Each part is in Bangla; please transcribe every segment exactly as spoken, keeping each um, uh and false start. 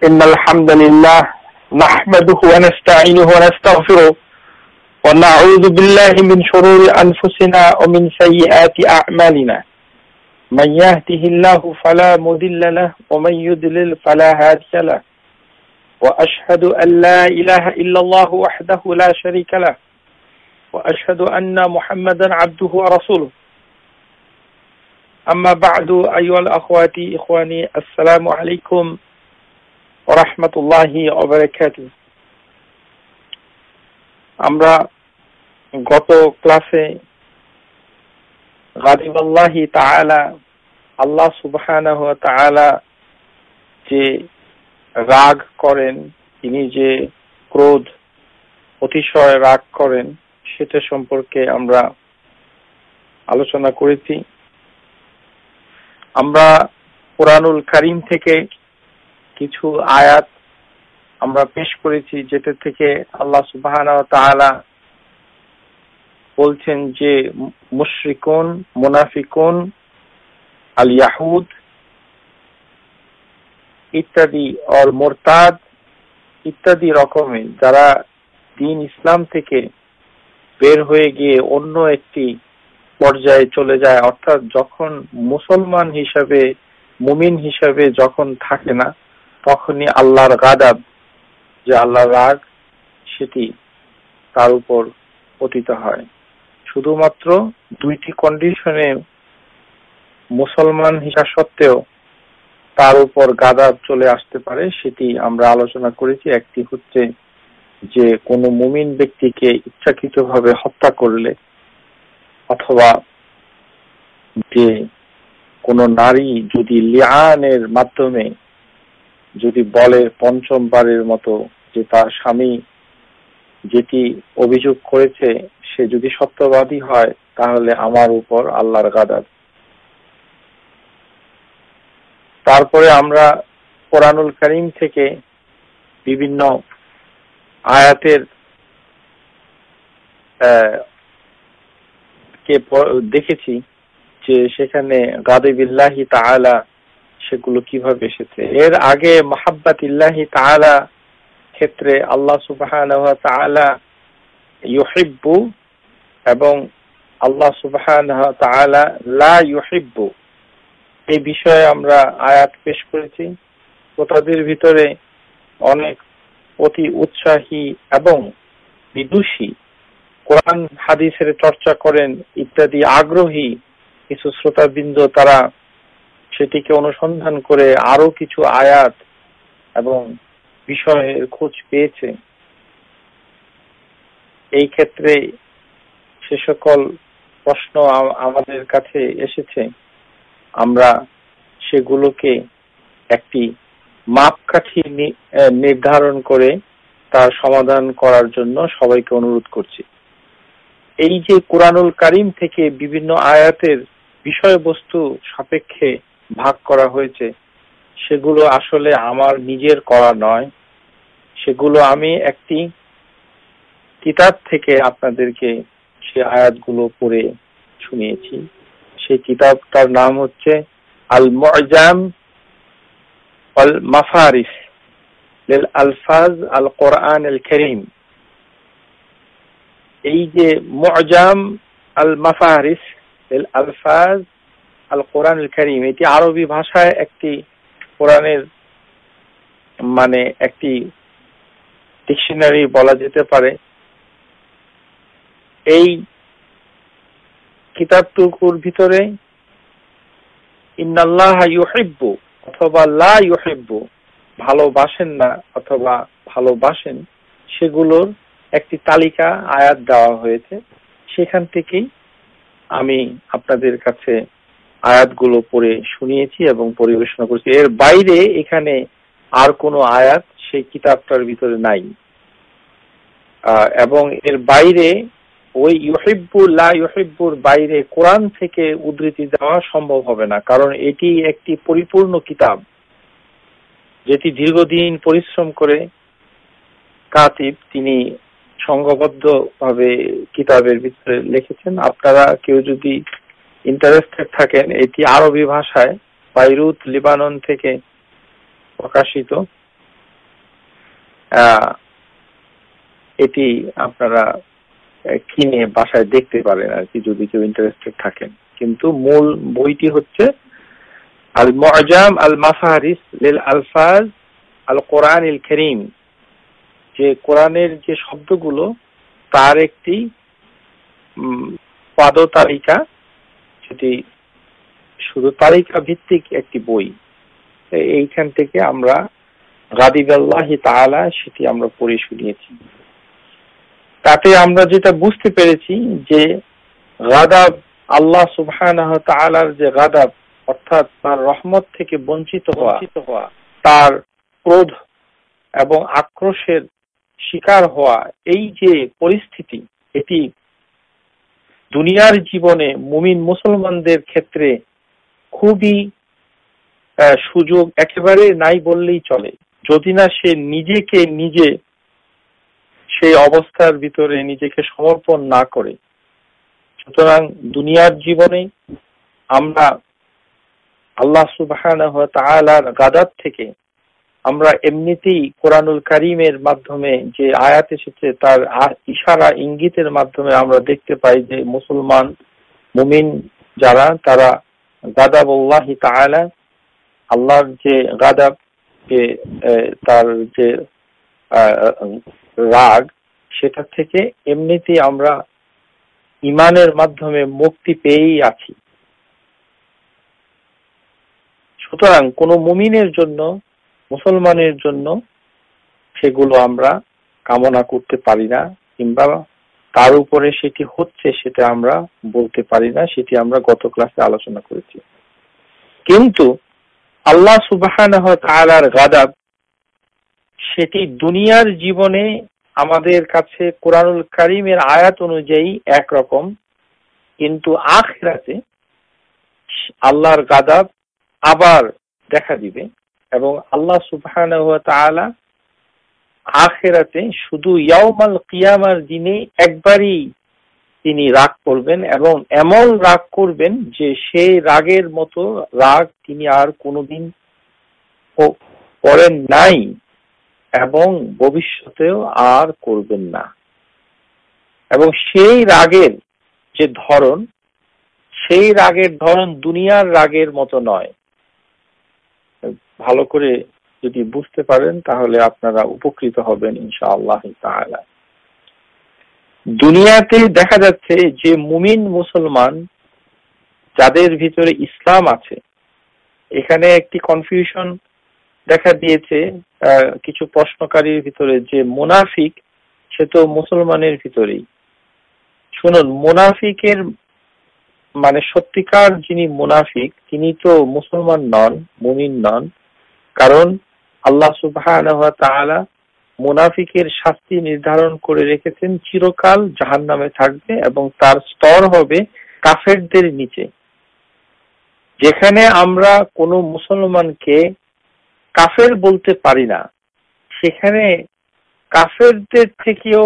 إن الحمد لله نحمده ونستعينه ونستغفره ونعوذ بالله من شرور أنفسنا ومن سيئات أعمالنا من يهده الله فلا مضل له ومن يضلل فلا هادي له وأشهد أن لا إله إلا الله وحده لا شريك له وأشهد أن محمدا عبده ورسوله أما بعد أيها الأخوات إخواني السلام عليكم ورحمة الله وبركاته. আমরা গত ক্লাসে গাদিবাল্লাহি তাআলা আল্লাহ সুবহানাহু ওয়া তাআলা যে রাগ করেন, তিনি যে ক্রোধ অতিশয় রাগ করেন সেটা সম্পর্কে আমরা আলোচনা করেছি। আমরা কুরআনুল কারীম থেকে কিছু আয়াত আমরা পেশ করেছি, যেটা থেকে আল্লাহ সুবহানাহু ওয়া তাআলা বলছেন যে মুশরিকুন, মুনাফিকুন, আল ইয়াহুদ ইত্যাদি আর মুরতাদ ইত্যাদি রকমের যারা দ্বীন ইসলাম থেকে বের হয়ে গিয়ে অন্য একটি পর্যায়ে চলে যায়, অর্থাৎ যখন মুসলমান হিসাবে, মুমিন হিসাবে যখন থাকে না, তখনই আল্লাহর গাদাব, যে আল্লাহর রাগ, সেটি তার উপর পতিত হয়। শুধুমাত্র দুইটি কন্ডিশনে মুসলমান হিসাব সত্ত্বেও তার উপর গাদাব চলে আসতে পারে, সেটি আমরা আলোচনা করেছি। একটি হচ্ছে যে কোনো মুমিন ব্যক্তিকে ইচ্ছাকৃতভাবে হত্যা করলে, অথবা যে কোনো নারী যদি লিআনের মাধ্যমে যদি বলে পঞ্চমবারের মতো যে তার স্বামী যেটি অভিযোগ করেছে সে যদি সত্যবাদী হয়, তাহলে আমার উপর আল্লাহর গাদাব। তারপরে আমরা কুরআনুল কারীম থেকে বিভিন্ন আয়াতের কে দেখেছি যে সেখানে গাদিবিল্লাহি তাআলা সেগুলো কিভাবে এসেছে। এর আগে মাহাব্বাতিল্লাহি তাআলা ক্ষেত্রে আল্লাহ সুবহানাহু ওয়া তাআলা ইউহিব্বু এবং আল্লাহ সুবহানাহু ওয়া তাআলা লা ইউহিব্বু, এই বিষয়ে আমরা আয়াত পেশ করেছি। তাদের ভিতরে অনেক অতি উৎসাহী এবং বিদুষী, কোরআন হাদিসের চর্চা করেন ইত্যাদি আগ্রহী কিছু শ্রোতাবৃন্দ, তারা সেটিকে অনুসন্ধান করে আরো কিছু আয়াত এবং বিষয়ের খোঁজ পেয়েছে। এই ক্ষেত্রে সে সকল প্রশ্ন আমাদের কাছে এসেছে, আমরা সেগুলোকে একটি মাপকাঠি নির্ধারণ করে তার সমাধান করার জন্য সবাইকে অনুরোধ করছি। এই যে কুরআনুল কারীম থেকে বিভিন্ন আয়াতের বিষয়বস্তু সাপেক্ষে ভাগ করা হয়েছে, সেগুলো আসলে আমার নিজের করা নয়, সেগুলো আমি একটি কিতাব থেকে আপনাদেরকে সে আয়াতগুলো পড়ে শুনিয়েছি। সেই কিতাবটার নাম হচ্ছে আল মুআজাম ওয়াল মাফারিস লিল আলফাজ আল কোরআন আল কারীম। এই যে মুআজাম আল মাফারিস লিল আলফাজ আল কোরআন আল কারীম, এটি আরবি ভাষায় একটি কোরআনের মানে একটি ডিকশনারি বলা যেতে পারে। এই কিতাবটুকুর ভিতরে ইন্নাল্লাহা ইউহিব্বু অথবা লা ইউহিব্বু, ভালোবাসেন না অথবা ভালোবাসেন, সেগুলোর একটি তালিকা আয়াত দেওয়া হয়েছে। সেখান থেকেই আমি আপনাদের কাছে আয়াতগুলো পড়ে শুনিয়েছি এবং পরিবেশনা করেছি। এর বাইরে এখানে আর কোনো আয়াত সেই কিতাবটার ভিতরে নাই, এবং এর বাইরে ওই ইউহিব্বু লা ইউহিব্বুর বাইরে কোরআন থেকে উদ্ধৃতি দেওয়া সম্ভব হবে না, কারণ এটি একটি পরিপূর্ণ কিতাব যেটি দীর্ঘদিন পরিশ্রম করে কাতিব তিনি সংঘবদ্ধ ভাবে কিতাবের ভিতরে লিখেছেন। আপনারা কেউ যদি ইন্টারেস্টেড থাকেন, এটি আরবি ভাষায় বাইরুত লিবানন থেকে প্রকাশিত এটি আপনারা কিনে বাসায় দেখতে পারেন আর কি, যদি কেউ ইন্টারেস্টেড থাকেন। কিন্তু মূল বইটি হচ্ছে আল মুআজাম আল মাফারিস লিল আলফাজ আল কোরআনিল কারীম, যে কোরআনের যে শব্দগুলো তার একটি পাদ তালিকা, সেটি শুধু তালিকা ভিত্তিক একটি বই। এইখান থেকে আমরা গাদিবাল্লাহি তাআলা সেটি আমরা পড়ে শুনিয়েছি। তাতে আমরা যেটা বুঝতে পেরেছি যে গাদাব, আল্লাহ সুবহানাহু ওয়া তাআলার যে গাদাব, অর্থাৎ তার রহমত থেকে বঞ্চিত হওয়া, তার ক্রোধ এবং আক্রোশের শিকার হওয়া, এই যে পরিস্থিতি, এটি দুনিয়ার জীবনে মুমিন মুসলমানদের ক্ষেত্রে খুবই সুযোগ একেবারে নাই বললেই চলে, যদি না সে নিজেকে নিজে সেই অবস্থার ভিতরে নিজেকে সমর্পণ না করে। সুতরাং দুনিয়ার জীবনে আমরা আল্লাহ সুবহানাহু ওয়া তাআলার গাদাব থেকে আমরা এমনিতেই কোরআনুল কারীমের মাধ্যমে যে আয়াত এসেছে তার ইশারা ইঙ্গিতের মাধ্যমে আমরা দেখতে পাই যে মুসলমান মুমিন যারা, তারা গাদাবুল্লাহি তাআলা, আল্লাহর যে গাদাব, যে তার যে রাগ, সেটা থেকে এমনিতেই আমরা ঈমানের মাধ্যমে মুক্তি পেয়েই আছি। সুতরাং কোন মুমিনের জন্য, মুসলমানের জন্য সেগুলো আমরা কামনা করতে পারি না, কিংবা তার উপরে সেটি হচ্ছে সেটা আমরা বলতে পারি না, সেটি আমরা গত ক্লাসে আলোচনা করেছি। কিন্তু আল্লাহ সুবহানাহু ওয়া তাআলার গাদাব, সেটি দুনিয়ার জীবনে আমাদের কাছে কোরআনুল কারীমের আয়াত অনুযায়ী একরকম, কিন্তু আখিরাতে আল্লাহর গাদাব আবার দেখা দিবে এবং আল্লাহ সুবহানাহু ওয়া তাআলা আখিরাতে শুধু ইয়াউমাল কিয়ামার দিনে একবারই তিনি রাগ করবেন, এবং এমন রাগ করবেন যে সেই রাগের মতো রাগ তিনি আর কোনোদিন করেন নাই এবং ভবিষ্যতেও আর করবেন না। এবং সেই রাগের যে ধরন, সেই রাগের ধরন দুনিয়ার রাগের মতো নয়। ভালো করে যদি বুঝতে পারেন তাহলে আপনারা উপকৃত হবেন ইনশাআল্লাহ তাআলা। দুনিয়াতে দেখা যাচ্ছে যে মুমিন মুসলমান যাদের ভিতরে ইসলাম আছে, এখানে একটি কনফিউশন দেখা দিয়েছে কিছু প্রশ্নকারীর ভিতরে, যে মুনাফিক সে তো মুসলমানের ভিতরেই। শুনুন, মুনাফিকের মানে সত্যিকার যিনি মুনাফিক তিনি তো মুসলমান নন, মুমিন নন। কারণ আল্লাহ সুবহানাহু ওয়া তাআলা মুনাফিকের শাস্তি নির্ধারণ করে রেখেছেন, চিরকাল জাহান্নামে থাকবে এবং তার স্তর হবে কাফেরদের নিচে। যেখানে আমরা কোনো মুসলমানকে কাফের বলতে পারি না, সেখানে কাফেরদের থেকেও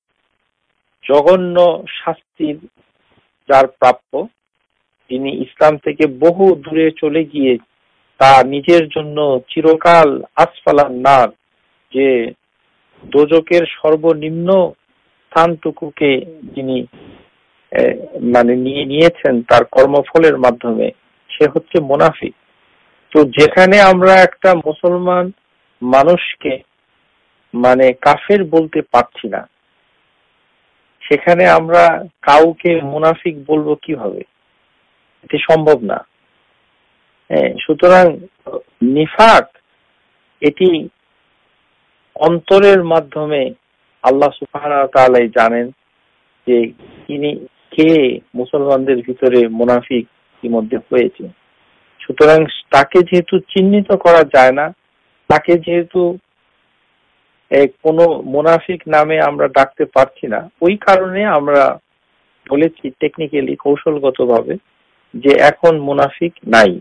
জঘন্য শাস্তির যার প্রাপ্য, তিনি ইসলাম থেকে বহু দূরে চলে গিয়ে তা নিজের জন্য চিরকাল আসফালান নার, যে দোজকের সর্বনিম্ন স্থানটুকুকে যিনি মানে নিয়ে নিয়েছেন তার কর্মফলের মাধ্যমে, সে হচ্ছে মুনাফিক। তো যেখানে আমরা একটা মুসলমান মানুষকে মানে কাফের বলতে পারছি না, সেখানে আমরা কাউকে মুনাফিক বলবো কিভাবে? এটি সম্ভব না। সুতরাং নিফাক এটি অন্তরের মাধ্যমে আল্লাহ সুবহানাহু ওয়া তাআলা জানেন যে তিনি কে মুসলমানদের ভিতরে মুনাফিক ইতিমধ্যে হয়েছে। সুতরাং তাকে যেহেতু চিহ্নিত করা যায় না, তাকে যেহেতু কোনো মুনাফিক নামে আমরা ডাকতে পারছি না, ওই কারণে আমরা বলেছি টেকনিক্যালি, কৌশলগতভাবে, যে এখন মুনাফিক নাই।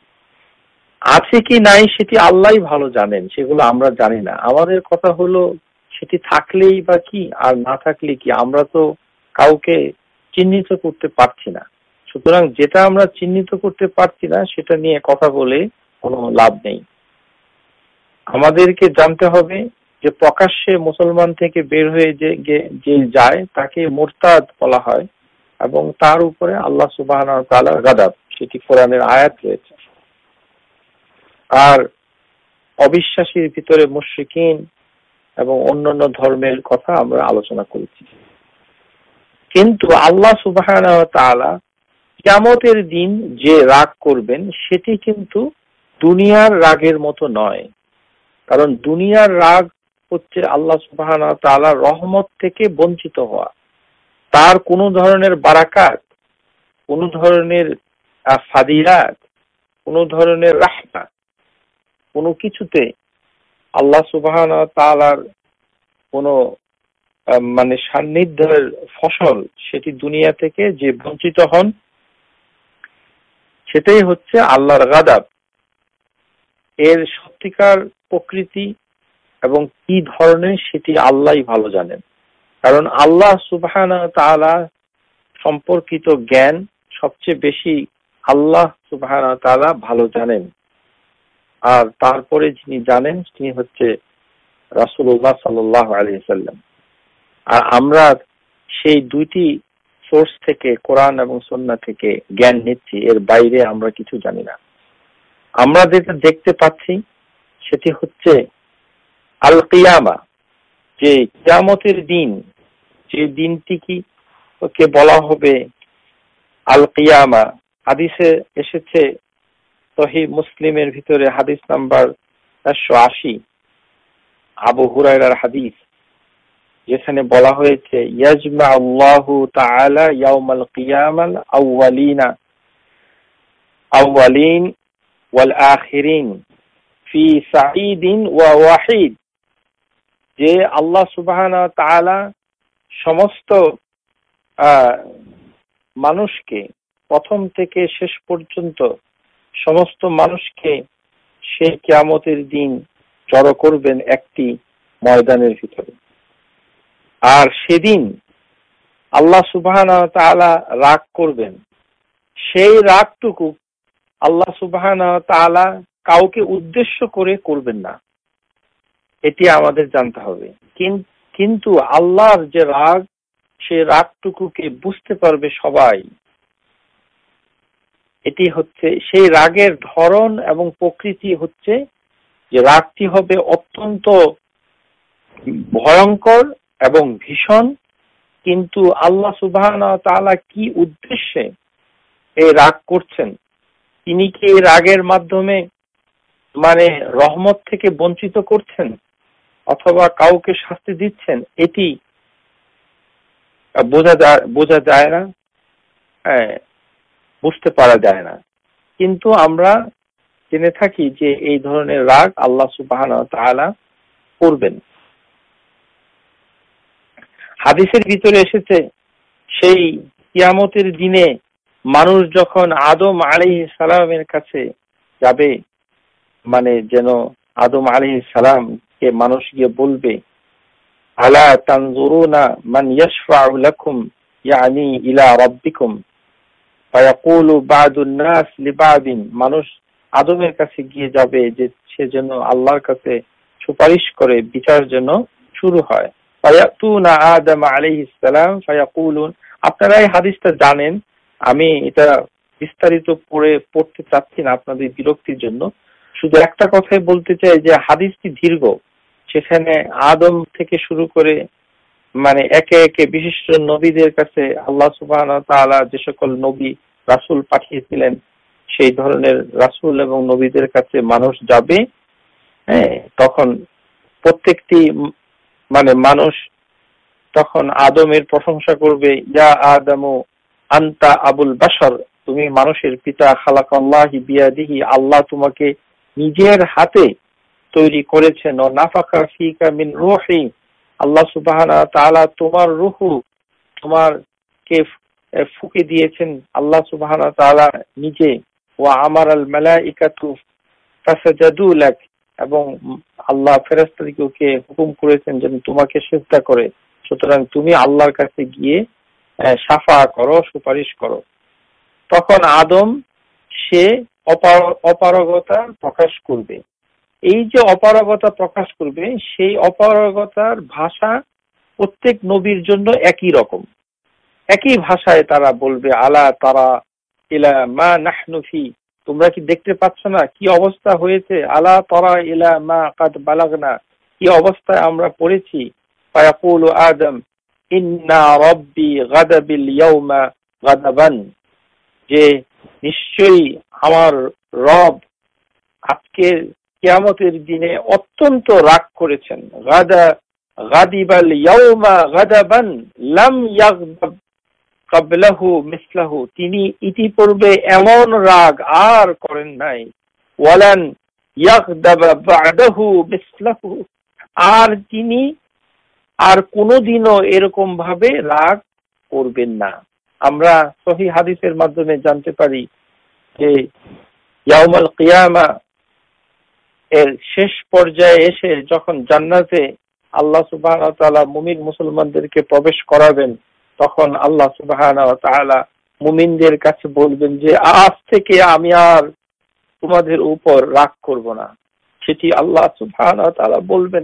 আছে কি নাই সেটি আল্লাহই ভালো জানেন, সেগুলো আমরা জানি না। আমাদের কথা হলো সেটি থাকলেই বা কি, আর না থাকলে কি, আমরা তো কাউকে চিহ্নিত করতে পারছি না। সুতরাং যেটা আমরা চিহ্নিত করতে পারছি না সেটা নিয়ে কথা বলে কোনো লাভ নেই। আমাদেরকে জানতে হবে যে প্রকাশ্যে মুসলমান থেকে বের হয়ে যে যে যায় তাকে মুরতাদ বলা হয়, এবং তার উপরে আল্লাহ সুবহানাহু ওয়া তাআলার গাদাব, সেটি কোরআনের আয়াত রয়েছে। আর অবিশ্বাসীর ভিতরে মুশরিকিন এবং অন্যান্য ধর্মের কথা আমরা আলোচনা করেছি। কিন্তু আল্লাহ সুবহানাহু ওয়া তাআলা কিয়ামতের দিন যে রাগ করবেন সেটি কিন্তু দুনিয়ার রাগের মতো নয়। কারণ দুনিয়ার রাগ হচ্ছে আল্লাহ সুবহানাহু ওয়া তাআলার রহমত থেকে বঞ্চিত হওয়া, তার কোনো ধরনের বারাকাত, কোনো ধরনের ফাদিলাত, কোনো ধরনের রাহমাত, কোনো কিছুতে আল্লাহ সুবহানাহু ওয়া তাআলার কোনো মানে সান্নিধ্যের ফসল সেটি দুনিয়া থেকে যে বঞ্চিত হন, সেটাই হচ্ছে আল্লাহর গাদাব। এর সত্যিকার প্রকৃতি এবং কি ধরনের সেটি আল্লাহই ভালো জানেন। কারণ আল্লাহ সুবহানাহু ওয়া তাআলা সম্পর্কিত জ্ঞান সবচেয়ে বেশি আল্লাহ সুবহানাহু ওয়া তাআলা ভালো জানেন। আর তারপরে যিনি জানেন তিনি হচ্ছে রাসূলুল্লাহ সাল্লাল্লাহু আলাইহি ওয়াসাল্লাম। আর আমরা সেই দুইটি সোর্স থেকে, কোরআন এবং সুন্নাহ থেকে জ্ঞান নিচ্ছি, এর বাইরে আমরা কিছু জানি না। আমরা যেটা দেখতে পাচ্ছি সেটি হচ্ছে আল কিয়ামা, যে কিয়ামতের দিন, যে দিনটি কি ওকে বলা হবে আল কিয়ামা। হাদিসে এসেছে, সহিহ মুসলিমের ভিতরে হাদিস নাম্বার চারশো আশি, আবু হুরায়রার হাদিস, যেখানে বলা হয়েছে ইয়াজমাউল্লাহু তাআলা ইয়াউমাল কিয়ামাল আউয়ালিনা আউয়ালিন ওয়াল আখিরিন ফি সাঈদিন ওয়া ওয়াহিদ, যে আল্লাহ সুবহানাহু ওয়া তাআলা সমস্ত মানুষকে, প্রথম থেকে শেষ পর্যন্ত সমস্ত মানুষকে সেই কিয়ামতের দিন জড়ো করবেন একটি ময়দানের ভিতরে। আর সেদিন আল্লাহ সুবহানাহু ওয়া তাআলা রাগ করবেন। সেই রাগটুকু আল্লাহ সুবহানাহু ওয়া তাআলা কাউকে উদ্দেশ্য করে করবেন না, এটি আমাদের জানতে হবে। কিন্তু আল্লাহর যে রাগ, সেই রাগটুকুকে বুঝতে পারবে সবাই। এটি হচ্ছে সেই রাগের ধরন এবং প্রকৃতি, হচ্ছে যে রাগটি হবে অত্যন্ত ভয়ঙ্কর এবং ভীষণ। কিন্তু আল্লাহ সুবহানাহু ওয়া তাআলা কি উদ্দেশ্যে এই রাগ করছেন, তিনি কি এই রাগের মাধ্যমে মানে রহমত থেকে বঞ্চিত করছেন অথবা কাউকে শাস্তি দিচ্ছেন, এটি বোঝা যায় বোঝা যায় না, হ্যাঁ, বুঝতে পারা যায় না। কিন্তু আমরা জেনে থাকি যে এই ধরনের রাগ আল্লাহ সুবহানাহু ওয়া তাআলা করবেন। হাদিসের ভিতরে এসেছে, সেই কিয়ামতের দিনে মানুষ যখন আদম আলাইহিস সালামের কাছে যাবে, মানে যেন আদম আলাইহিস সালাম কে মানুষ গিয়ে বলবে, আলা তানজুরুনা মান ইয়াশফাউ লাকুম ইয়ানি ইলা রাব্বিকুম ফায়াকুলু বাদুন নাস লিবাদিন, মানুষ আদমের কাছে গিয়ে যাবে যে সে যেন আল্লাহর কাছে সুপারিশ করে বিচার যেন শুরু হয়। ফায়াতুনা আদম আলাইহিস সালাম ফায়াকুলুন, আপনারা এই হাদিসটা জানেন, আমি এটা বিস্তারিত পড়ে পড়তে চাচ্ছি না আপনাদের বিরক্তির জন্য। শুধু একটা কথাই বলতে চাই যে হাদিসটি দীর্ঘ, সেখানে আদম থেকে শুরু করে মানে একে একে বিশিষ্ট নবীদের কাছে আল্লাহ সুবহানাহু ওয়া তাআলা যে সকল নবী রাসূল পাঠিয়েছিলেন, সেই ধরনের রাসূল এবং নবীদের কাছে মানুষ যাবে। হ্যাঁ, তখন প্রত্যেকটি মানে মানুষ তখন আদমের প্রশংসা করবে, ইয়া আদামু আনতা আবুল বাশার, তুমি মানুষের পিতা, খালাকাল্লাহি বিয়াদিহি, আল্লাহ তোমাকে নিজের হাতে তৈরি করেছেন, ও নাফাখা ফিকা মিন রূহি, আল্লাহ সুবহানাহু ওয়া তাআলা তোমার রূহু তোমার কে ফুঁকে দিয়েছেন আল্লাহ সুবহানাহু ওয়া তাআলা নিজে। ওয়া আমারাল মালাইকাতু ফাসাজাদু লাক, এবং আল্লাহ ফেরেশতাদেরকে হুকুম করেছেন যেন তোমাকে সিজদা করে। সুতরাং তুমি আল্লাহর কাছে গিয়ে শাফা করো, সুপারিশ করো। তখন আদম সে অপারগতা প্রকাশ করবে এই যে অপারগতা প্রকাশ করবে, সেই অপারগতার ভাষা প্রত্যেক নবীর জন্য একই রকম, একই ভাষায় তারা বলবে, আলা তারা ইলা মা নাহনু ফি, তোমরা কি দেখতে পাচ্ছ না কি অবস্থা হয়েছে, আলা তারা ইলা মা কাদ বালাগনা, কি অবস্থায় আমরা পড়েছি। ফায়াকুলু আদম ইন্না রাব্বি গাদাবিল ইয়াউমা গাদাবান, যে নিশ্চয়ই আমার রব আজকের কিয়ামতের দিনে অত্যন্ত রাগ করেছেন। গাদা গাদিবাল ইয়াউমা গাদাবান লাম ইয়াগদাব ক্বাবলাহু মিসলাহু, তিনি ইতিপূর্বে এমন রাগ আর করেন নাই। ওয়ালান ইয়াগদাবা বা'দাহু মিসলাহু, আর তিনি আর কোনোদিনও এরকম ভাবে রাগ করবেন না। আমরা সহিহ হাদিসের মাধ্যমে জানতে পারি যে ইয়াউমুল কিয়ামা এর শেষ পর্যায়ে এসে যখন জান্নাতে আল্লাহ সুবহানাহু ওয়া তাআলা মুমিন মুসলমানদেরকে প্রবেশ করাবেন, তখন আল্লাহ সুবহানাহু ওয়া তাআলা মুমিনদের কাছে বলবেন যে আজ থেকে আমি আর তোমাদের উপর রাগ করব না। সেটি আল্লাহ সুবহানাহু ওয়া তাআলা বলবেন।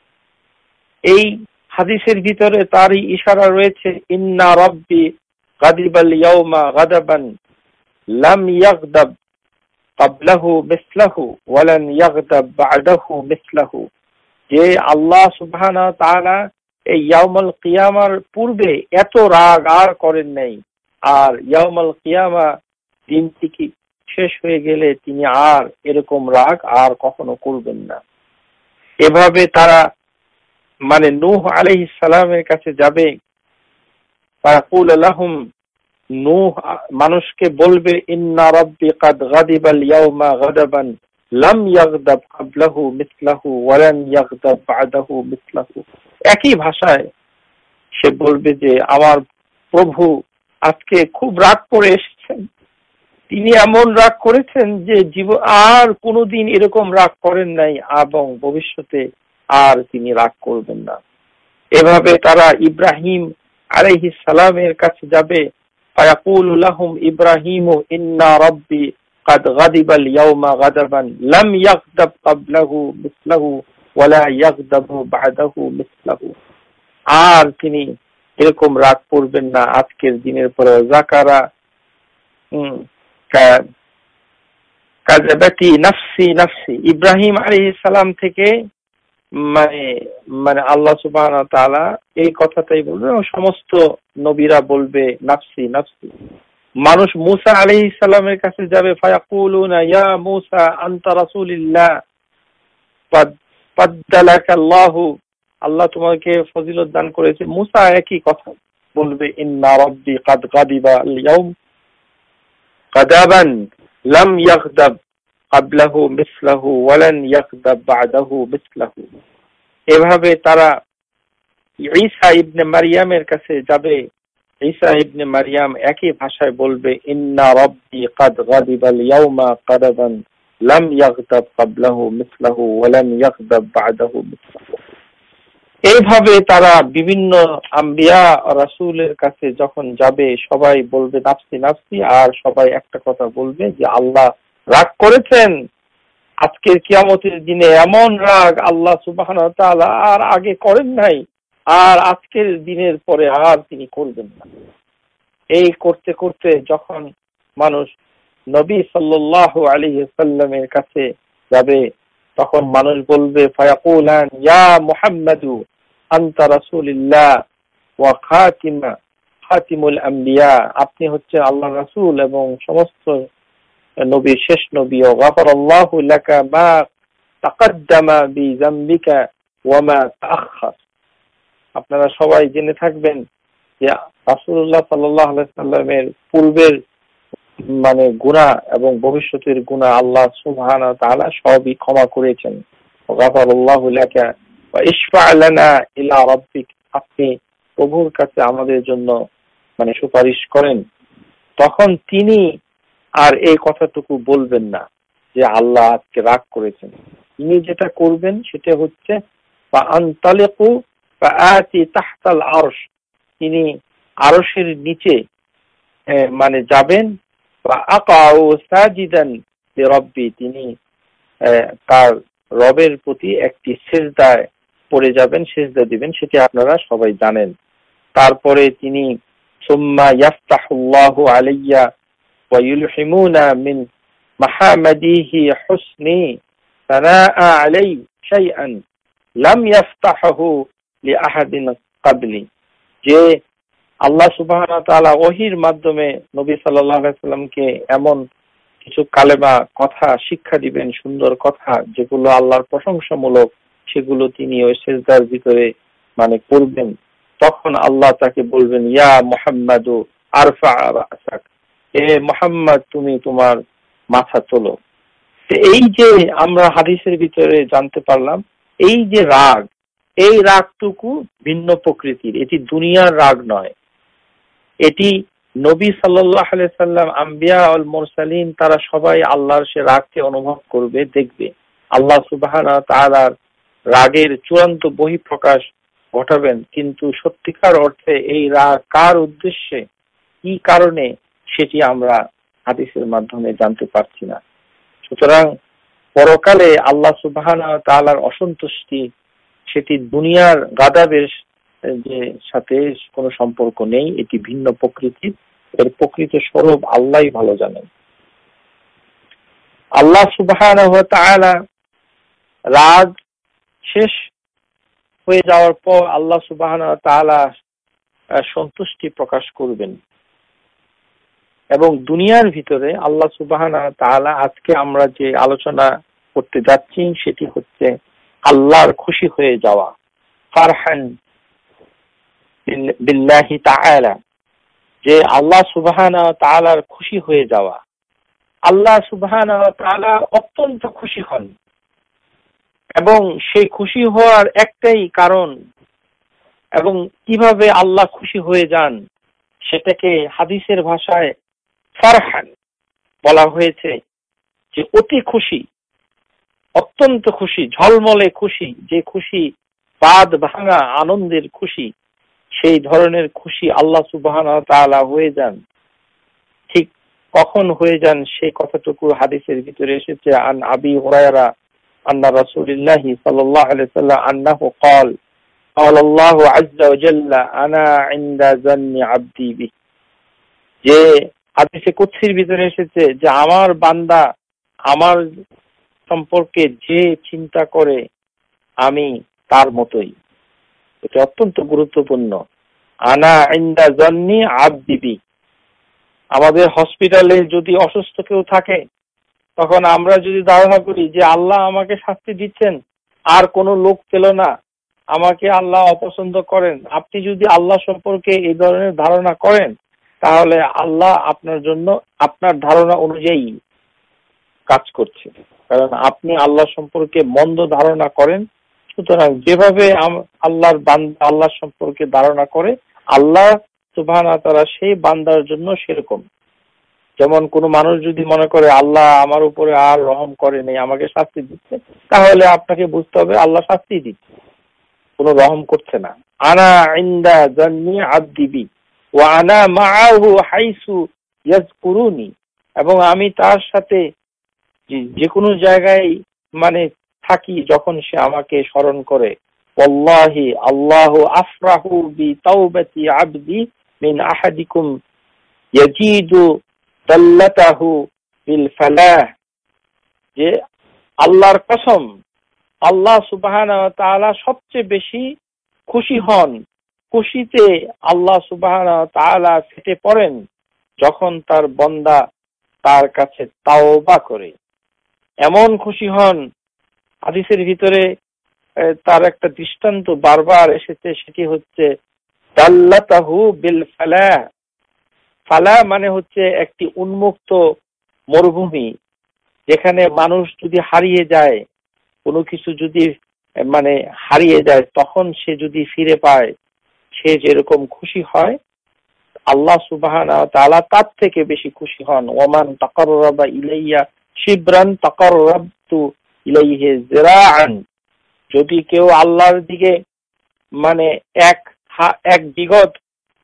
এই হাদিসের ভিতরে তারই ইশারা রয়েছে, ইন্না রাব্বি গাদিবাল ইয়াউমা গাদাবান লাম ইয়াগদাব ক্বাবলাহু মিসলাহু ওয়ালান ইয়াগদাব বা'দাহু মিসলাহু, যে আল্লাহ সুবহানাহু ওয়া তাআলা এই ইয়াউমুল কিয়ামার পূর্বে এত রাগ আর করেন নাই, আর ইয়াউমুল কিয়ামা দিনটি কি শেষ হয়ে গেলে তিনি আর এরকম রাগ আর কখনো করবেন না। এভাবে তারা মানে নূহ আলাইহিস সালামের কাছে যাবে, ফায়াকুল লাহুম, নূহ মানুষকে বলবে, ইন্না রাব্বি কাদ গাদিবাল ইয়াউমা গাদাবান লাম ইয়াগদাব ক্বাবলাহু মিসলাহু ওয়ালান ইয়াগদাব বা'দাহু মিসলাহু। একই ভাষায় সে বলবে যে আমার প্রভু আজকে খুব রাগ করে এসেছেন, তিনি এমন রাগ করেছেন যে জীবন আর কোনোদিন এরকম রাগ করেন নাই এবং ভবিষ্যতে আর তিনি রাগ করবেন না। এভাবে তারা ইব্রাহিম আলাইহিস সালামের কাছে যাবে, ফায়াকুলু লাহুম ইব্রাহিমু ইন্না রাব্বি কাদ গাদিবাল ইয়াউমা গাদাবান লাম ইয়াগদাব ক্বাবলাহু মিসলাহু ওয়ালা ইয়াগদাবু বা'দাহু মিসলাহু, আর তিনি এরকম রাগ করবেন না আজকের দিনের পরে। যাকারা কাযাবাতি নাফসি নাফসি, ইব্রাহিম আলাইহিস সালাম থেকে মানে মানে আল্লাহ সুবহানাহু ওয়া তাআলা এই কথাটাই বলবে, সমস্ত নবীরা বলবে নাফসি নাফসি। মানুষ মূসা আলাইহিস সালামের কাছে যাবে, ফায়াকুলুনা ইয়া মূসা আনতা রাসূলুল্লাহ ফাদ্দালাকা আল্লাহু, আল্লাহ তোমাকে ফজিলত দান করেছে। মূসা একই কথা বলবে, ইন্না রাব্বি কাদ গাদিবা আল ইয়াউম গাদাবান লাম ইয়াগদাব ক্বাবলাহু মিসলাহু ওয়ালান ইয়াগদাব বা'দাহু মিসলাহু। এভাবে তারা ঈসা ইবনে মারইয়ামের কাছে যাবে, ঈসা ইবনে মারইয়াম একই ভাষায় বলবে, ইন্না রাব্বি কাদ গাদিবাল ইয়াউমা গাদাবান লাম ইয়াগদাব ক্বাবলাহু মিসলাহু ওয়ালান ইয়াগদাব বা'দাহু মিসলাহু। এইভাবে তারা বিভিন্ন আম্বিয়া রাসূলের কাছে যখন যাবে, সবাই বলবে নাফসি নাফসি, আর সবাই একটা কথা বলবে যে আল্লাহ রাগ করেছেন আজকের কিয়ামতের দিনে, এমন রাগ আল্লাহ সুবহানাহু ওয়া তাআলা আর আগে করেন নাই, আর আজকের দিনের পরে আর তিনি করবেন না। এই করতে করতে যখন মানুষ নবী সাল্লাল্লাহু আলাইহি ওয়াসাল্লামের কাছে যাবে, তখন মানুষ বলবে, ফায়াকুলান ইয়া মুহাম্মাদু আনতা রাসূলুল্লাহ ওয়া খাতিমা খাতিমুল আম্বিয়া, আপনি হচ্ছেন আল্লাহর রাসূল এবং সমস্ত নবীর শেষ নবী। ও গাফারাল্লাহু লাকা মা তাকাদ্দামা বিযামবিকা ওয়া মা তাআখার। আপনারা সবাই জেনে থাকবেন যে রাসূলুল্লাহ সাল্লাল্লাহু আলাইহি ওয়াসাল্লামের পূর্বের মানে গুনাহ এবং ভবিষ্যতের গুনাহ আল্লাহ সুবহানাহু ওয়া তাআলা সবই ক্ষমা করেছেন। গাফারাল্লাহু লাকা ওয়া ইশফা' লানা ইলা রাব্বিক, আপনি প্রভুর কাছে আমাদের জন্য মানে সুপারিশ করেন। তখন তিনি আর এই কথাটুকু বলবেন না যে আল্লাহ আজকে রাগ করেছেন। তিনি যেটা করবেন সেটা হচ্ছে ফা আনতালিকু ফা আতি তাহতাল আরশ, তিনি আরশের নিচে মানে যাবেন, বা আকাউ সাজিদান লিরাব্বি, তিনি তার রবের প্রতি একটি সিজদায় পড়ে যাবেন, সিজদা দিবেন, সেটি আপনারা সবাই জানেন। তারপরে তিনি সুম্মা ইয়াফতাহুল্লাহু আলাইয়া ওয়া ইউলহিমুনা মিন মাহামাদিহি হুসনি সানাআ আলাই শাইআন লাম ইয়াফতাহু লিআহাদিন ক্বাবলি, যে আল্লাহ সুবহানাহু ওয়া তাআলা ওহীর মাধ্যমে নবী সাল্লাল্লাহু আলাইহি সাল্লামকে এমন কিছু কালেমা কথা শিক্ষা দিবেন, সুন্দর কথা যেগুলো আল্লাহর প্রশংসামূলক, সেগুলো তিনি ওই সিজদার ভিতরে মানে করবেন। তখন আল্লাহ তাকে বলবেন, ইয়া মুহাম্মাদু আরফা রাসাক, হে মুহাম্মদ তুমি তোমার মাথা তোলো। এই যে আমরা হাদিসের ভিতরে জানতে পারলাম, এই যে রাগ, এই রাগটুকু ভিন্ন প্রকৃতির, এটি দুনিয়ার রাগ নয়। এটি নবী সাল্লাল্লাহু আলাইহি সাল্লাম, আম্বিয়া ওয়াল মুরসালিন, তারা সবাই আল্লাহর সে রাগকে অনুভব করবে, দেখবে। আল্লাহ সুবহানাহু ওয়া তাআলার রাগের চূড়ান্ত বহিঃপ্রকাশ ঘটাবেন, কিন্তু সত্যিকার অর্থে এই রাগ কার উদ্দেশ্যে, কি কারণে, সেটি আমরা হাদিসের মাধ্যমে জানতে পারছি না। সুতরাং পরকালে আল্লাহ সুবহানাহু ওয়া তাআলার অসন্তুষ্টি, সেটি দুনিয়ার গাদাবের যে সাথে কোনো সম্পর্ক নেই, এটি ভিন্ন প্রকৃতির। এর প্রকৃত স্বরূপ আল্লাহই ভালো জানেন। আল্লাহ সুবহানাহু ওয়া তাআলা রাগ শেষ হয়ে যাওয়ার পর আল্লাহ সুবহানাহু ওয়া তাআলা সন্তুষ্টি প্রকাশ করবেন, এবং দুনিয়ার ভিতরে আল্লাহ সুবহানাহু ওয়া তাআলা, আজকে আমরা যে আলোচনা করতে যাচ্ছি সেটি হচ্ছে আল্লাহর খুশি হয়ে যাওয়া, ফারহান বিল্লাহি তাআলা, যে আল্লাহ সুবহানাহু ওয়া তাআলার খুশি হয়ে যাওয়া। আল্লাহ সুবহানাহু ওয়া তাআলা অত্যন্ত খুশি হন, এবং সেই খুশি হওয়ার একটাই কারণ, এবং কিভাবে আল্লাহ খুশি হয়ে যান সেটাকে হাদিসের ভাষায় ফারহান বলা হয়েছে, যে অতি খুশি, অত্যন্ত খুশি, ঝলমলে খুশি, যে খুশি বাদ ভাঙা আনন্দের খুশি, সেই ধরনের খুশি আল্লাহ সুবহানাহু ওয়া তাআলা হয়ে যান। ঠিক কখন হয়ে যান সেই কথাটুকু হাদিসের ভিতরে এসেছে, আন আবি হুরায়রা আন্না রাসূলুল্লাহি সাল্লাল্লাহু আলাইহি ওয়াসাল্লাম আন্নাহু ক্বাল ক্বাল আল্লাহু আযজা ওয়া জাল্লা আনা ইনদা যান্নি আবদি বি, যে হাদিসে কুদসির ভিতরে এসেছে যে আমার বান্দা আমার সম্পর্কে যে চিন্তা করে আমি তার মতোই। এটা অত্যন্ত গুরুত্বপূর্ণ। আনা ইনদা যান্নি আবদি বি, আমাদের হসপিটালে যদি অসুস্থ কেউ থাকে, তখন আমরা যদি ধারণা করি যে আল্লাহ আমাকে শাস্তি দিচ্ছেন, আর কোনো লোক পেল না, আমাকে আল্লাহ অপছন্দ করেন, আপনি যদি আল্লাহ সম্পর্কে এই ধরনের ধারণা করেন, তাহলে আল্লাহ আপনার জন্য আপনার ধারণা অনুযায়ী কাজ করছে, কারণ আপনি আল্লাহ সম্পর্কে মন্দ ধারণা করেন। সুতরাং যেভাবে আল্লাহর বান্দা আল্লাহ সম্পর্কে ধারণা করে, আল্লাহ সুবহানাহু ওয়া তাআলা সেই বান্দার জন্য সেরকম। যেমন কোনো মানুষ যদি মনে করে আল্লাহ আমার উপরে আর রহম করে নেই, আমাকে শাস্তি দিচ্ছে, তাহলে আপনাকে বুঝতে হবে আল্লাহ শাস্তি দিচ্ছে, কোনো রহম করছে না। আনা ইনদা যান্নি আবদি বি ওয়া আনা মাআহু হাইসু ইয়াযকুরুনি, এবং আমি তার সাথে যে কোনো জায়গায় মানে থাকি যখন সে আমাকে স্মরণ করে। ওয়াল্লাহি আল্লাহু আফরাহু বি তাওবাতি আবদি মিন আহাদিকুম ইয়াজিদু দাল্লাতাহু বিল ফালাহ, যে আল্লাহর কসম, আল্লাহ সুবহানাহু ওয়া তাআলা সবচেয়ে বেশি খুশি হন, খুশিতে আল্লাহ সুবহানাহু ওয়া তাআলা ফেটে পড়েন যখন তার বান্দা তার কাছে তাওবা করে। এমন খুশি হন, হাদিসের ভিতরে তার একটা দৃষ্টান্ত বারবার এসেছে, সেটি হচ্ছে দাল্লাতাহু বিল ফালাহ। ফালাহ মানে হচ্ছে একটি উন্মুক্ত মরুভূমি, যেখানে মানুষ যদি হারিয়ে যায়, কোনো কিছু যদি মানে হারিয়ে যায়, তখন সে যদি ফিরে পায়, সে যেরকম খুশি হয়, আল্লাহ সুবহানাহু ওয়া তাআলা তার থেকে বেশি খুশি হন। ওমান তাকাররাবা ইলাইয়া শিবরান তাকাররাবতু ইলাইহি যিরাআন, যদি কেউ আল্লাহর দিকে মানে এক এক বিগত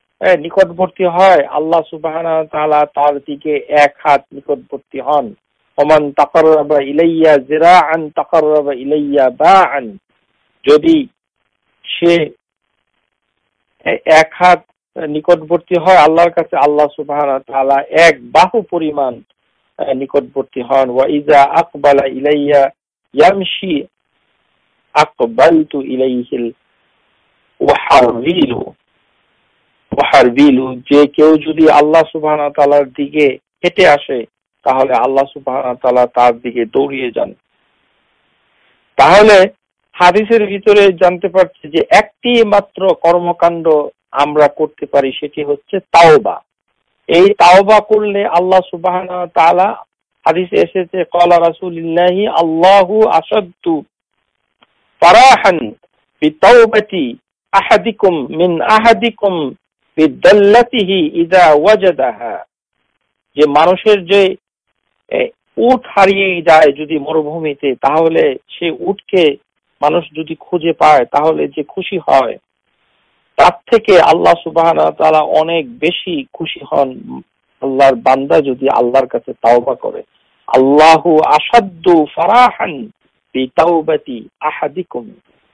নিকটবর্তী হয়, আল্লাহ সুবহানাহু ওয়া তাআলা তার দিকে এক হাত নিকটবর্তী হন। ওমান তাকাররাবা ইলাইয়া যিরাআন তাকাররাবা ইলাইয়া বাআন, যদি সে এক হাত নিকটবর্তী হয় আল্লাহর কাছে, আল্লাহ সুবহানাহু ওয়া তাআলা এক বাহু পরিমাণ নিকটবর্তী হন। ওয়া ইযা আকবালা ইলাইয়া ইয়ামশি আকবালতু ইলাইহিল ওয়াহারবিলু ওয়াহারবিলু, যে কেউ যদি আল্লাহ সুবহানাহু ওয়া তাআলার দিকে হেঁটে আসে তাহলে আল্লাহ সুবহানাহু ওয়া তাআলা তার দিকে দৌড়িয়ে যান। তাহলে হাদিসের ভিতরে জানতে পারছি যে একটি মাত্র কর্মকাণ্ড আমরা করতে পারি, সেটি হচ্ছে তাওবা। এই তাওবা করলে আল্লাহ সুবহানাহু ওয়া তাআলা, হাদিসে এসেছে ক্বালা রাসূলুল্লাহি আল্লাহু আশাদ্দু ফারাহান বিতাওবাতি আহাদিকুম মিন আহাদিকুম বিদাল্লাতিহি ইযা ওয়াজাদাহা, যে মানুষের যে উট হারিয়ে যায় যদি মরুভূমিতে, তাহলে সে উটকে মানুষ যদি খুঁজে পায় তাহলে যে খুশি হয়, তার থেকে আল্লাহ সুবহানাহু ওয়া তাআলা অনেক বেশি খুশি হন আল্লাহর বান্দা যদি আল্লাহর কাছে তাওবা করে। আল্লাহু আশাদ্দু ফারাহান বিতাওবাতি আহাদিকুম।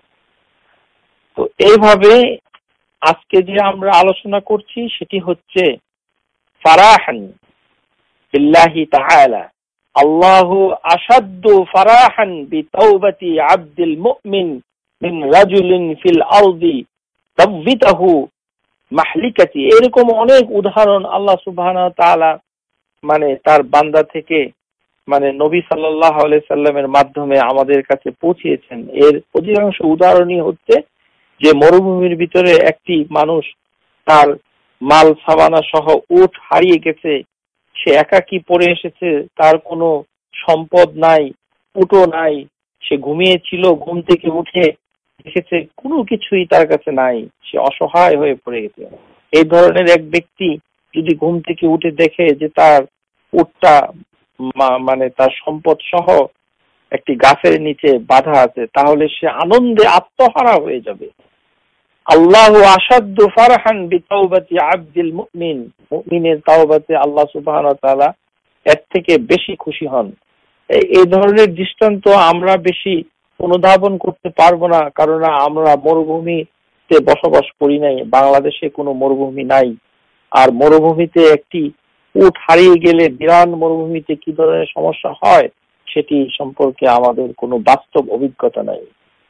তো এইভাবে আজকে যে আমরা আলোচনা করছি সেটি হচ্ছে ফারাহান বিল্লাহি তাআলা। আল্লাহু আশাদ্দু ফারাহান বিতাওবাতি আবদিল মুমিন মিন রাজুলিন ফিল আরদি তাববিতাহু মাহলিকাতি। এরকম অনেক উদাহরণ আল্লাহ সুবহানাহু ওয়া তাআলা মানে তার বান্দা থেকে মানে নবী সাল্লাল্লাহু আলাইহি সাল্লামের মাধ্যমে আমাদের কাছে পৌঁছিয়েছেন। এর অধিকাংশ উদাহরণই হচ্ছে যে মরুভূমির ভিতরে একটি মানুষ তার মাল সামানা সহ উট হারিয়ে গেছে, সে একাকী পড়ে এসেছে, তার কোনো সম্পদ নাই, উটও নাই, সে ঘুমিয়েছিল, ঘুম থেকে উঠে দেখেছে কোনো কিছুই তার কাছে নাই, সে অসহায় হয়ে পড়ে গেছে। এই ধরনের এক ব্যক্তি যদি ঘুম থেকে উঠে দেখে যে তার উটটা মানে তার সম্পদ সহ একটি গাছের নিচে বাঁধা আছে, তাহলে সে আনন্দে আত্মহারা হয়ে যাবে। আল্লাহু আশাদ্দু ফারহান বিতাওবাতি আবদিল মুমিন, মুমিনের তাওবাতে আল্লাহ সুবহানাহু ওয়া তাআলা এর থেকে বেশি খুশি হন। এই ধরনের দৃষ্টান্ত আমরা বেশি অনুধাবন করতে পারবো না, কারণ আমরা মরুভূমিতে বসবাস করি নাই, বাংলাদেশে কোনো মরুভূমি নাই। আর মরুভূমিতে একটি উট হারিয়ে গেলে বিরান মরুভূমিতে কি ধরনের সমস্যা হয় সেটি সম্পর্কে আমাদের কোনো বাস্তব অভিজ্ঞতা নাই।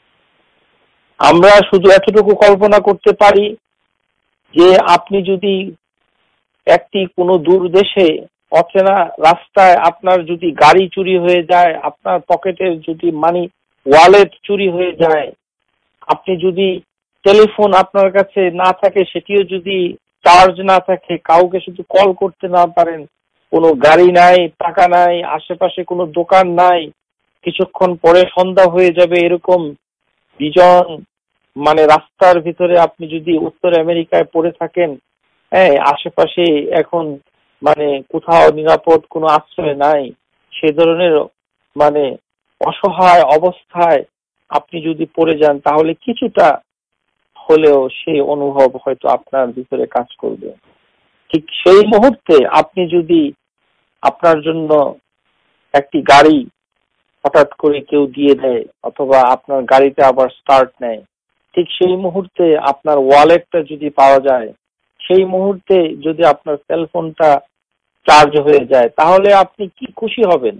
আমরা শুধু এতটুকু কল্পনা করতে পারি যে আপনি যদি একটি কোনো দূর দেশে অচেনা রাস্তায় আপনার যদি গাড়ি চুরি হয়ে যায়, আপনার পকেটের যদি মানি ওয়ালেট চুরি হয়ে যায়, আপনি যদি টেলিফোন আপনার কাছে না থাকে, সেটিও যদি চার্জ না থাকে, কাউকে শুধু কল করতে না পারেন, কোনো গাড়ি নাই, টাকা নাই, আশেপাশে কোনো দোকান নাই, কিছুক্ষণ পরে সন্ধ্যা হয়ে যাবে, এরকম বিজন মানে রাস্তার ভিতরে আপনি যদি উত্তর আমেরিকায় পড়ে থাকেন, হ্যাঁ, আশেপাশে এখন মানে কোথাও নিরাপদ কোনো আশ্রয় নাই, সে ধরনের মানে অসহায় অবস্থায় আপনি যদি পড়ে যান, তাহলে কিছুটা হলেও সেই অনুভব হয়তো আপনার ভিতরে কাজ করবে। ঠিক সেই মুহূর্তে আপনি যদি আপনার জন্য একটি গাড়ি হঠাৎ করে কেউ দিয়ে দেয়, অথবা আপনার গাড়িতে আবার স্টার্ট নেয়, ঠিক সেই মুহূর্তে আপনার ওয়ালেটটা যদি পাওয়া যায়, সেই মুহূর্তে যদি আপনার সেলফোনটা চার্জ হয়ে যায়, তাহলে আপনি কি খুশি হবেন।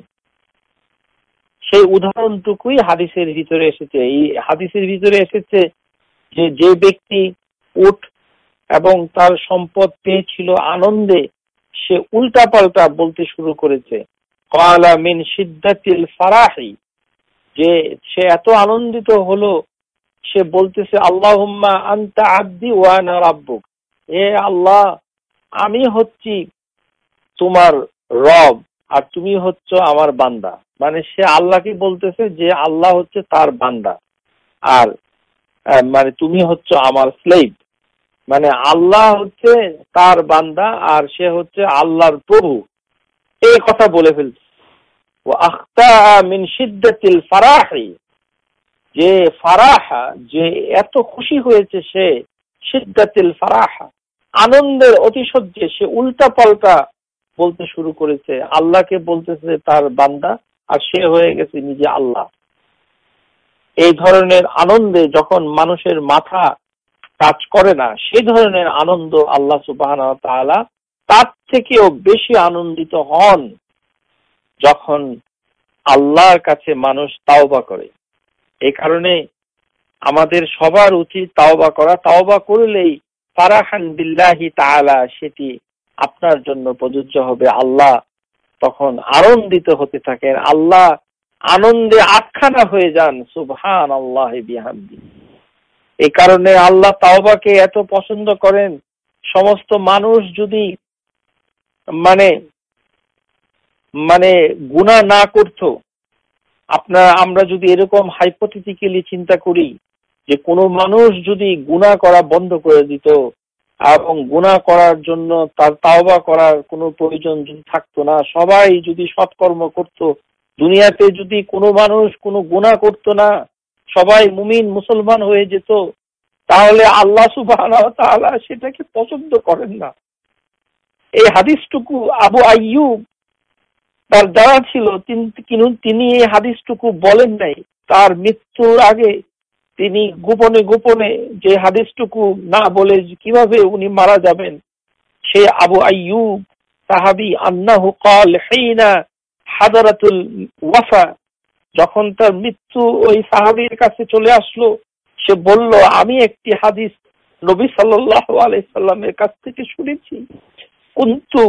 সেই উদাহরণটুকুই হাদিসের ভিতরে এসেছে। এই হাদিসের ভিতরে এসেছে যে যে ব্যক্তি উট এবং তার সম্পদ পেয়েছিল আনন্দে, সে উল্টা পাল্টা বলতে শুরু করেছে, ক্বালা মিন শিদ্দাতিল ফারাহি, যে সে এত আনন্দিত হলো, সে বলতেছে আল্লাহুম্মা আনতা আবদি ওয়া আনা রাব্বুক, হে আল্লাহ, আমি হচ্ছি তোমার রব আর তুমি হচ্ছ আমার বান্দা। মানে সে আল্লাহকে বলতেছে যে আল্লাহ হচ্ছে তার বান্দা আর মানে তুমি হচ্ছে আমার স্লেভ, মানে আল্লাহ হচ্ছে তার বান্দা আর সে হচ্ছে আল্লাহর প্রভু, এই কথা বলে ফেলছে। ওয়া আখতা মিন শিদ্দাতিল ফারাহি, যে ফারাহা, যে এত খুশি হয়েছে সে, শিদ্দাতিল ফারাহা, আনন্দের অতিশয্যে সে উল্টা পাল্টা বলতে শুরু করেছে, আল্লাহকে বলতেছে তার বান্দা, আর সে হয়ে গেছে নিজে আল্লাহ। এই ধরনের আনন্দে যখন মানুষের মাথা কাজ করে না, সেই ধরনের আনন্দ আল্লাহ সুবহানাহু ওয়া তাআলা তার থেকেও বেশি আনন্দিত হন যখন আল্লাহর কাছে মানুষ তাওবা করে। এই কারণে আমাদের সবার উচিত তাওবা করা। তাওবা করলেই ফারাহান বিল্লাহি তাআলা সেটি আপনার জন্য প্রযোজ্য হবে। আল্লাহ তখন আনন্দিত হতে থাকেন, আল্লাহ আনন্দে আটখানা হয়ে যান। সুবহানাল্লাহি বিহামদি। এই কারণে আল্লাহ তাওবাকে এত পছন্দ করেন। সমস্ত মানুষ যদি মানে মানে গুনাহ না করত, আপনার আমরা যদি এরকম হাইপোথেটিক্যালি চিন্তা করি যে কোনো মানুষ যদি গুনাহ করা বন্ধ করে দিত এবং গুনাহ করার জন্য তার তাওবা করার কোনো প্রয়োজন যদি থাকতো না, সবাই যদি সৎকর্ম করত, দুনিয়াতে যদি কোনো মানুষ কোনো গুনাহ করতো না, সবাই মুমিন মুসলমান হয়ে যেত, তাহলে আল্লাহ সুবহানাহু ওয়া তাআলা সেটাকে পছন্দ করেন না। এই হাদিসটুকু আবু আইয়ুব তার জানা ছিল, কিন্তু তিনি এই হাদিসটুকু বলেন নাই। তার মৃত্যুর আগে তিনি গোপনে গোপনে যে হাদিসটুকু না বলে কিভাবে উনি মারা যাবেন, সে আবু আইয়ুব সাহাবী আন্নাহু ক্বাল হিনা হাদারাতুল ওয়াফা, যখন তার মৃত্যু ওই সাহাবীর কাছে চলে আসলো, সে বলল, আমি একটি হাদিস নবী সাল্লাল্লাহু আলাইহি সাল্লামের কাছ থেকে শুনেছি, কুনতু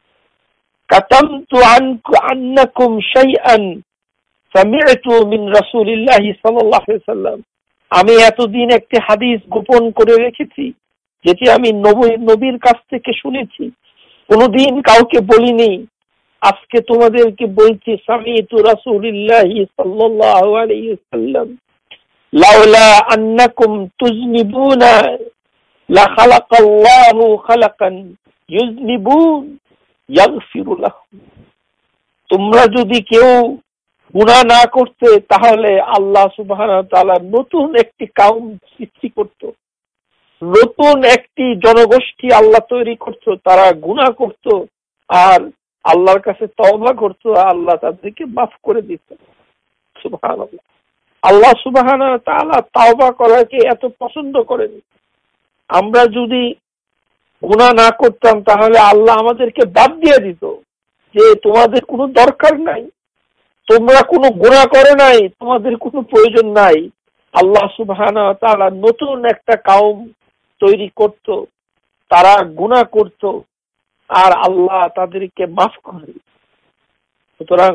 কাতামতু আন্নাকুম শাইআন সামি'তু মিন রাসূলিল্লাহি সাল্লাল্লাহু আলাইহি সাল্লাম। আমি এতদিন একটি হাদিস গোপন করে রেখেছি, যেটি আমি নবী নবীর কাছ থেকে শুনেছি, কোনদিন কাউকে বলিনি। আজকে তোমাদেরকে বলছি, সামি'তু রাসূলিল্লাহি সাল্লাল্লাহু আলাইহি সাল্লাম লাউলা আন্নাকুম তুজনিবুনা লা খালাকাল্লাহু খালাকান ইউজনিবুন ইয়াগফিরু লাহুম। তোমরা যদি কেউ গুনাহ না করতে, তাহলে আল্লাহ সুবহানাহু ওয়া তাআলা নতুন একটি কাউম সৃষ্টি করত, নতুন একটি জনগোষ্ঠী আল্লাহ তৈরি করত, তারা গুনাহ করত আর আল্লাহর কাছে তওবা করত, আল্লাহ তাদেরকে মাফ করে দিত। সুবহানাল্লাহ। আল্লাহ সুবহানাহু ওয়া তাআলা তওবা করাকে এত পছন্দ করেন। আমরা যদি গুনাহ না করতাম, তাহলে আল্লাহ আমাদেরকে বাদ দিয়ে দিত, যে তোমাদের কোনো দরকার নাই, তোমরা কোনো গুনাহ করো নাই, তোমাদের কোনো প্রয়োজন নাই। আল্লাহ সুবহানাহু ওয়া তাআলা নতুন একটা কাউম তৈরি করত, তারা গুনাহ করত আর আল্লাহ তাদেরকে মাফ করে। সুতরাং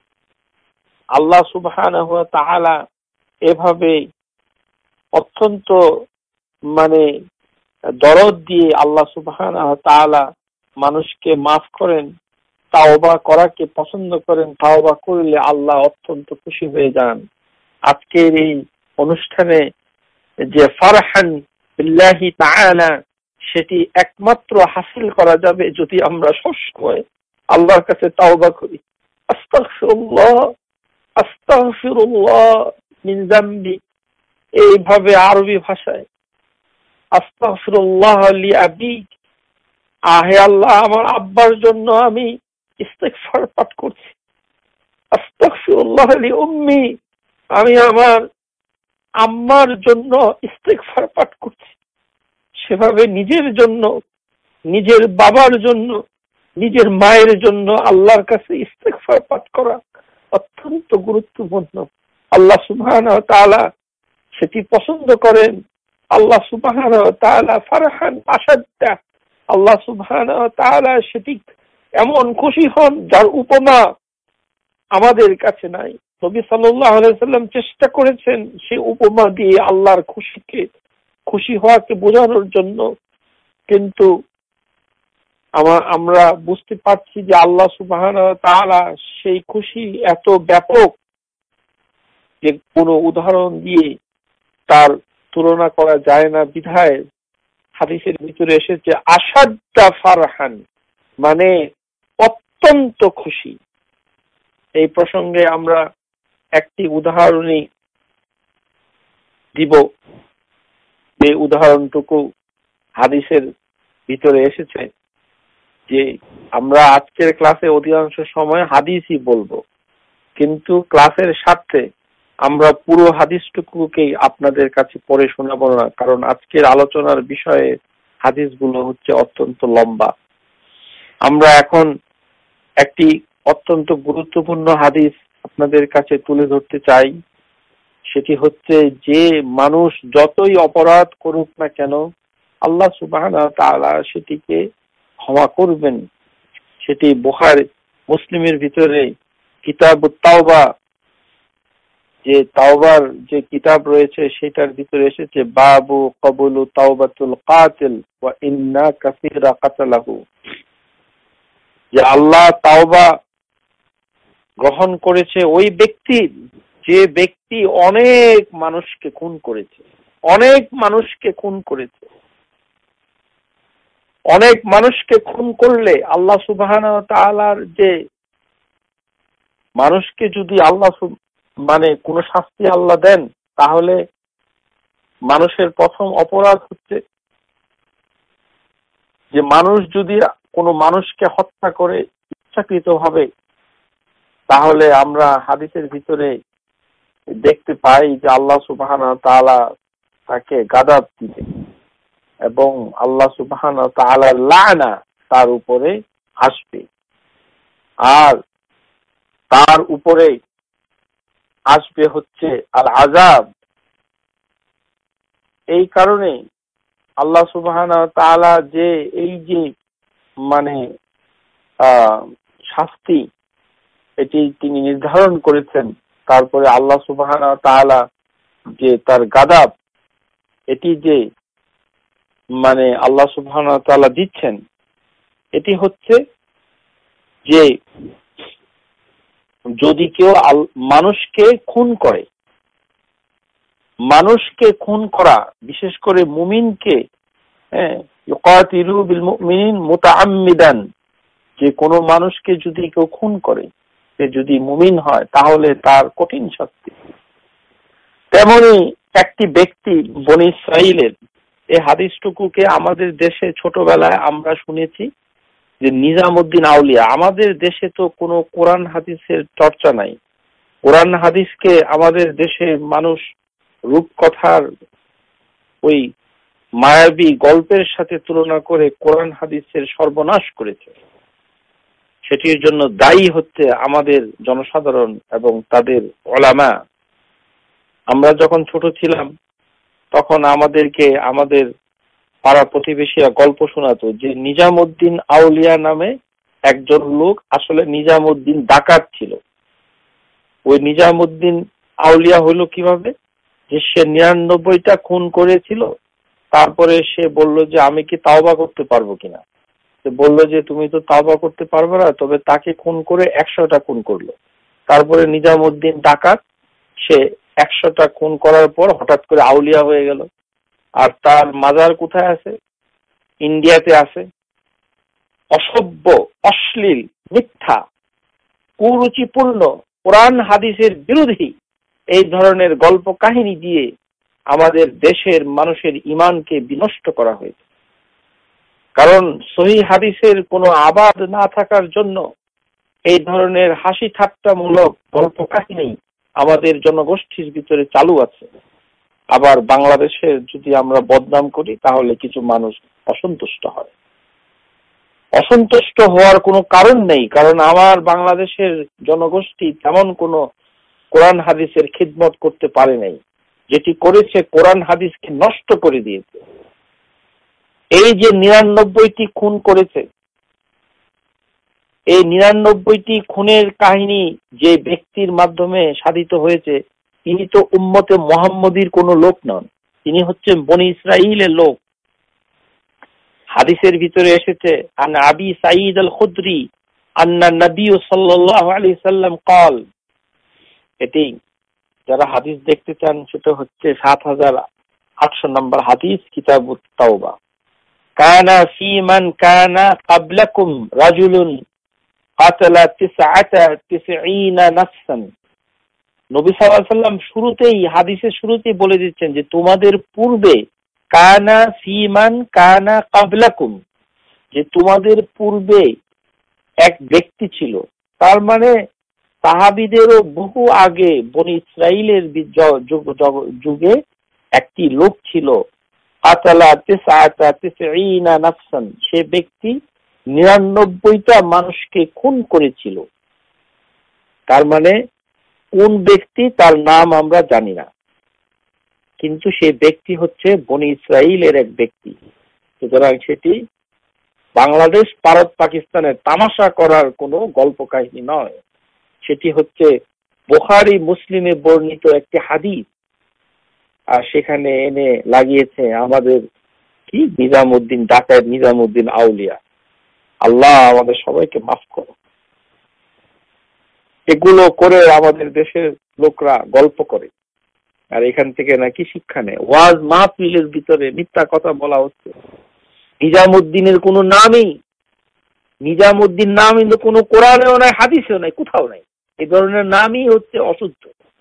আল্লাহ সুবহানাহু ওয়া তাআলা এভাবে অত্যন্ত মানে দরদ দিয়ে আল্লাহ সুবহানাহু ওয়া তাআলা মানুষকে মাফ করেন, তাওবা করাকে পছন্দ করেন। তাওবা করলে আল্লাহ অত্যন্ত খুশি হয়ে যান। আজকের এই অনুষ্ঠানে যে ফারহান বিল্লাহি তাআলা, সেটি একমাত্র হাসিল করা যাবে যদি আমরা সবসময় আল্লাহর কাছে তাওবা করি। আস্তাগফিরুল্লাহ আস্তাগফিরুল্লাহ মিন যামবি, এইভাবে আরবি ভাষায় আস্তাগফিরুল্লাহ লি আবি, আহে আল্লাহ আমার আব্বার জন্য আমি ইস্তিগফার পাঠ করছি। আস্তাগফিরুল্লাহ লি উম্মি, আমি আমার আম্মার জন্য ইস্তিগফার পাঠ করছি। সেভাবে নিজের জন্য, নিজের বাবার জন্য, নিজের মায়ের জন্য আল্লাহর কাছে ইস্তিগফার পাঠ করা অত্যন্ত গুরুত্বপূর্ণ। আল্লাহ সুবহানাহু ওয়া তাআলা সেটি পছন্দ করেন। আল্লাহ সুবহানাহু ওয়া তাআলা ফারহান আসাদ্দা, আল্লাহ সুবহানাহু ওয়া তাআলা সেটি এমন খুশি হন যার উপমা আমাদের কাছে নাই। নবী সাল্লাল্লাহু আলাইহি সাল্লাম চেষ্টা করেছেন সেই উপমা দিয়ে আল্লাহর খুশিকে, খুশি হওয়াকে বোঝানোর জন্য, কিন্তু আমরা বুঝতে পারছি যে আল্লাহ সুবহানাহু ওয়া তাআলা সেই খুশি এত ব্যাপক যে কোনো উদাহরণ দিয়ে তার তুলনা করা যায় না। বিধায় হাদিসের ভিতরে এসেছে আসাদ্দা ফারহান, মানে অত্যন্ত খুশি। এই প্রসঙ্গে আমরা একটি উদাহরণই দিব, যে উদাহরণটুকু হাদিসের ভিতরে এসেছে। যে আমরা আজকের ক্লাসে অধিকাংশ সময় হাদিসই বলবো, কিন্তু ক্লাসের স্বার্থে আমরা পুরো হাদিসটুকুকেই আপনাদের কাছে পড়ে শোনাবো না, কারণ আজকের আলোচনার বিষয়ে হাদিসগুলো হচ্ছে অত্যন্ত লম্বা। আমরা এখন একটি অত্যন্ত গুরুত্বপূর্ণ হাদিস আপনাদের কাছে তুলে ধরতে চাই। সেটি হচ্ছে যে মানুষ যতই অপরাধ করুক না কেন আল্লাহ সুবহানাহু ওয়া তাআলা সেটিকে ক্ষমা করবেন। সেটি বুখারী মুসলিমের ভিতরে কিতাবুত তাওবা, যে তাওবার যে কিতাব রয়েছে সেটার ভিতরে এসেছে বাবু কবুলু তাওবাতুল কাতিল ওয়া ইন্না কাসীরা কাতালাহু, যে আল্লাহ তাওবা গ্রহণ করেছে ওই ব্যক্তি যে ব্যক্তি অনেক মানুষকে খুন করেছে, অনেক মানুষকে খুন করেছে। অনেক মানুষকে খুন করলে আল্লাহ সুবহানাহু ওয়া তাআলার যে মানুষকে যদি আল্লাহ মানে কোন শাস্তি আল্লাহ দেন, তাহলে মানুষের প্রথম অপরাধ হচ্ছে যে মানুষ যদি কোনো মানুষকে হত্যা করে ইচ্ছাকৃতভাবে, তাহলে আমরা হাদিসের ভিতরে দেখতে পাই যে আল্লাহ সুবহানাহু ওয়া তাআলা তাকে গাদাব দিবে এবং আল্লাহ সুবহানাহু ওয়া তাআলার লানা তার উপরে আসবে, আর তার উপরে আসবে হচ্ছে আল আযাব। এই কারণে আল্লাহ সুবহানাহু ওয়া তাআলা যে এই যে মানে শাস্তি এটি তিনি নির্ধারণ করেছেন, তারপরে আল্লাহ সুবহানাহু ওয়া তাআলা যে তার গাদাব এটি যে মানে আল্লাহ সুবহানাহু ওয়া তাআলা দিচ্ছেন, এটি হচ্ছে যে যদি কেউ মানুষকে খুন করে, মানুষকে খুন করা বিশেষ করে মুমিনকে, হ্যাঁ, ইউকাতিলু বিল মুমিনিন মুতাআম্মিদান, যে কোনো মানুষকে যদি কেউ খুন করে সে যদি মুমিন হয় তাহলে তার কঠিন শাস্তি। তেমনি একটি ব্যক্তি বনী ইসরাইলের, এই হাদিসটুকুকে আমাদের দেশে ছোটবেলায় আমরা শুনেছি যে নিজামুদ্দিন আউলিয়া। আমাদের দেশে তো কোনো কোরআন হাদিসের চর্চা নাই। কোরআন হাদিসকে আমাদের দেশে মানুষ রূপকথার ওই মায়াবী গল্পের সাথে তুলনা করে কোরআন হাদিসের সর্বনাশ করেছে। সেটির জন্য দায়ী হচ্ছে আমাদের জনসাধারণ এবং তাদের উলামা। আমরা যখন ছোট ছিলাম তখন আমাদেরকে আমাদের পাড়া প্রতিবেশীরা গল্প শোনাতো যে নিজামুদ্দিন আউলিয়া নামে একজন লোক আসলে নিজামুদ্দিন ডাকাত ছিল। ওই নিজামুদ্দিন আউলিয়া হলো কিভাবে, যে সে নিরানব্বইটা খুন করেছিল, তারপরে সে বলল যে আমি কি তাওবা করতে পারবো কিনা। সে বলল যে তুমি তো তাওবা করতে পারবে না, তবে তাকে খুন করে একশোটা খুন করলো। তারপরে নিজামুদ্দিন ডাকাত সে একশোটা খুন করার পর হঠাৎ করে আউলিয়া হয়ে গেল। আর তার মাজার কোথায় আছে? ইন্ডিয়াতে আছে। অসভ্য, অশ্লীল, মিথ্যা, কুরুচিপূর্ণ, কোরআন হাদিসের বিরোধী এই ধরনের গল্প কাহিনী দিয়ে আমাদের দেশের মানুষের ঈমানকে বিনষ্ট করা হয়েছে। কারণ সহিহ হাদিসের কোনো আবাদ না থাকার জন্য এই ধরনের হাসি ঠাট্টামূলক গল্প কাহিনী আমাদের জনগোষ্ঠীর ভিতরে চালু আছে। আবার বাংলাদেশের যদি আমরা বদনাম করি তাহলে কিছু মানুষ অসন্তুষ্ট হয়। অসন্তুষ্ট হওয়ার কোনো কারণ নেই, কারণ আমার বাংলাদেশের জনগোষ্ঠী তেমন কোনো কোরআন হাদিসের খিদমত করতে পারে নাই। যেটি করেছে কোরআন হাদিসকে নষ্ট করে দিয়েছে। এই যে নিরানব্বইটি খুন করেছে, এই নিরানব্বইটি খুনের কাহিনী যে ব্যক্তির মাধ্যমে সাধিত হয়েছে তিনি তো উম্মতে মুহাম্মদীর কোনো লোক নন, তিনি হচ্ছেন বনী ইসরাইলের লোক। হাদিসের ভিতরে এসেছে আন আবি সাঈদ আল খুদরি আন্না নবী সাল্লাল্লাহু আলাইহি সাল্লাম قال, এটি যারা হাদিস দেখতে চান সেটা হচ্ছে সাত হাজার আটশো নম্বর হাদিস, কিতাবুত তাওবা। কানা ফি মান কানা ক্বাবলাকুম রাজুলুন কাতালা তিসআতা তিসঈনা নাফসান। নবী সাল্লাল্লাহু আলাইহি সাল্লাম শুরুতেই হাদিসের শুরুতেই বলে দিচ্ছেন যে তোমাদের পূর্বে কানা ফি মান কানা ক্বাবলাকুম, যে তোমাদের পূর্বে এক ব্যক্তি ছিল, তার মানে সাহাবীদেরও বহু আগে বনি ইসরাইলের যুগে একটি লোক ছিল, কাতালা তিসআতা তিসঈনা নাফসান, সে ব্যক্তি নিরানব্বইটা মানুষকে খুন করেছিল। তার মানে কোন ব্যক্তি তার নাম আমরা জানি না, কিন্তু সেই ব্যক্তি হচ্ছে বনি ইসরাইলের এক ব্যক্তি। সুতরাং সেটি বাংলাদেশ ভারত পাকিস্তানের তামাশা করার কোনো গল্প কাহিনী নয়, সেটি হচ্ছে বুখারী মুসলিমে বর্ণিত একটি হাদিস। আর সেখানে এনে লাগিয়েছে আমাদের কি নিজামুদ্দিন, ঢাকার নিজামুদ্দিন আউলিয়া। আল্লাহ আমাদের সবাইকে মাফ করো। এগুলো করে আমাদের দেশের লোকরা গল্প করে, আর এখান থেকে নাকি শিক্ষা নেয়। ওয়াজ মাহফিলের ভিতরে মিথ্যা কথা বলা হচ্ছে। নিজামুদ্দিনের কোনো নামই, নিজামুদ্দিন নাম কিন্তু কোনো কোরআনেও নাই, হাদিসেও নাই, কোথাও নাই। এই ধরনের নামই হচ্ছে অশুদ্ধ।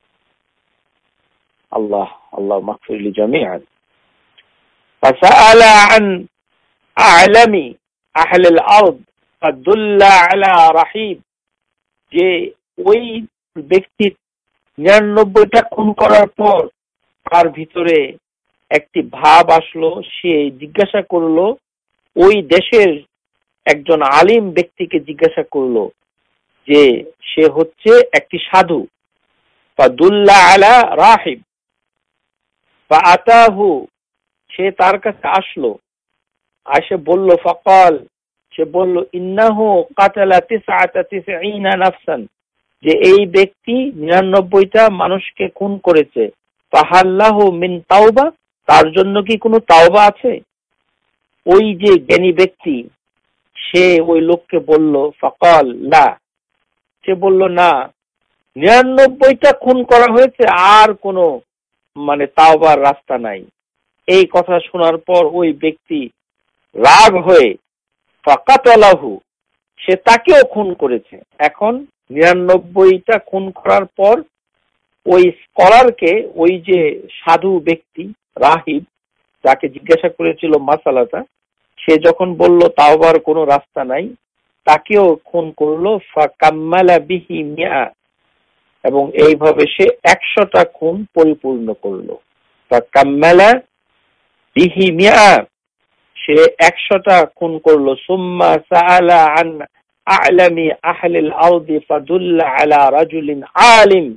আল্লাহ আল্লাহ মাগফির লি জামিআন। ফাসাআলা আন আ'লামি আহলিল আরদ ফাদুল্লা আলা রাহিব, যে ওই ব্যক্তির নিরানব্বইটা খুন করার পর তার ভিতরে একটি ভাব আসলো, সে জিজ্ঞাসা করলো, ওই দেশের একজন আলিম ব্যক্তিকে জিজ্ঞাসা করলো যে সে হচ্ছে একটি সাধু। ফাদুল্লা আলা রাহিব ফাআতাহু, সে তার কাছে আসলো, আসে বলল, ফাকাল, সে বলল, ইন্নাহু কাতালা তিসআতা তিসঈনা নাফসান, যে এই ব্যক্তি নিরানব্বইটা মানুষকে খুন করেছে। ফাহাল্লাহু মিন তাওবা, তার জন্য কি কোনো তাওবা আছে? ওই যে জ্ঞানী ব্যক্তি সে ওই লোককে বলল, ফাকাল লা, সে বলল না, নিরানব্বইটা খুন করা হয়েছে, আর কোনো মানে তাওবার রাস্তা নাই। এই কথা শোনার পর ওই ব্যক্তি রাগ হয়ে ফাকাতালাহু, সে তাকেও খুন করেছে। এখন নিরানব্বইটা খুন করার পর ওই স্কলারকে, ওই যে সাধু ব্যক্তি রাহিব যাকে জিজ্ঞাসা করেছিল মাসালাটা, সে যখন বলল তাওবার কোনো রাস্তা নাই, তাকেও খুন করলো। ফাকাম্মালা বিহি মিয়া, এবং এইভাবে সে একশোটা খুন পরিপূর্ণ করলো। ফাকাম্মালা বিহি মিয়া, সে একশোটা খুন করলো। সুম্মা সাআলা আন আ'লামি আহলিল আরদি ফাদুল্লা আলা রাজুলিন আলিম,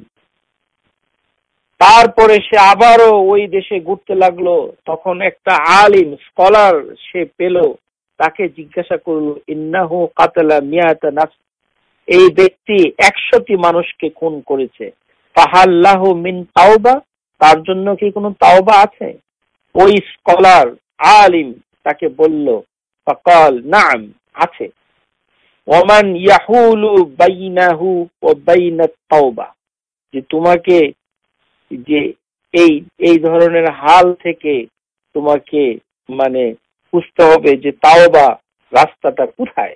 তারপরে সে আবারও ওই দেশে ঘুরতে লাগলো। তখন একটা আলিম স্কলার সে পেল, তাকে জিজ্ঞাসা করলো, ইন্নাহু কাতালা মিয়াতা নাফস, এই ব্যক্তি একশোটি মানুষকে খুন করেছে। ফাহাল্লাহু মিন তাওবা, তার জন্য কি কোনো তাওবা আছে? ওই স্কলার আলিম তাকে বলল, ফাকাল নাম, আছে। ওমান ইয়াহুলু বাইনাহু ওয়া বাইনাত তাওবা, যে তোমাকে যে এই এই ধরনের হাল থেকে তোমাকে মানে বুঝতে হবে যে তাওবা রাস্তাটা কোথায়।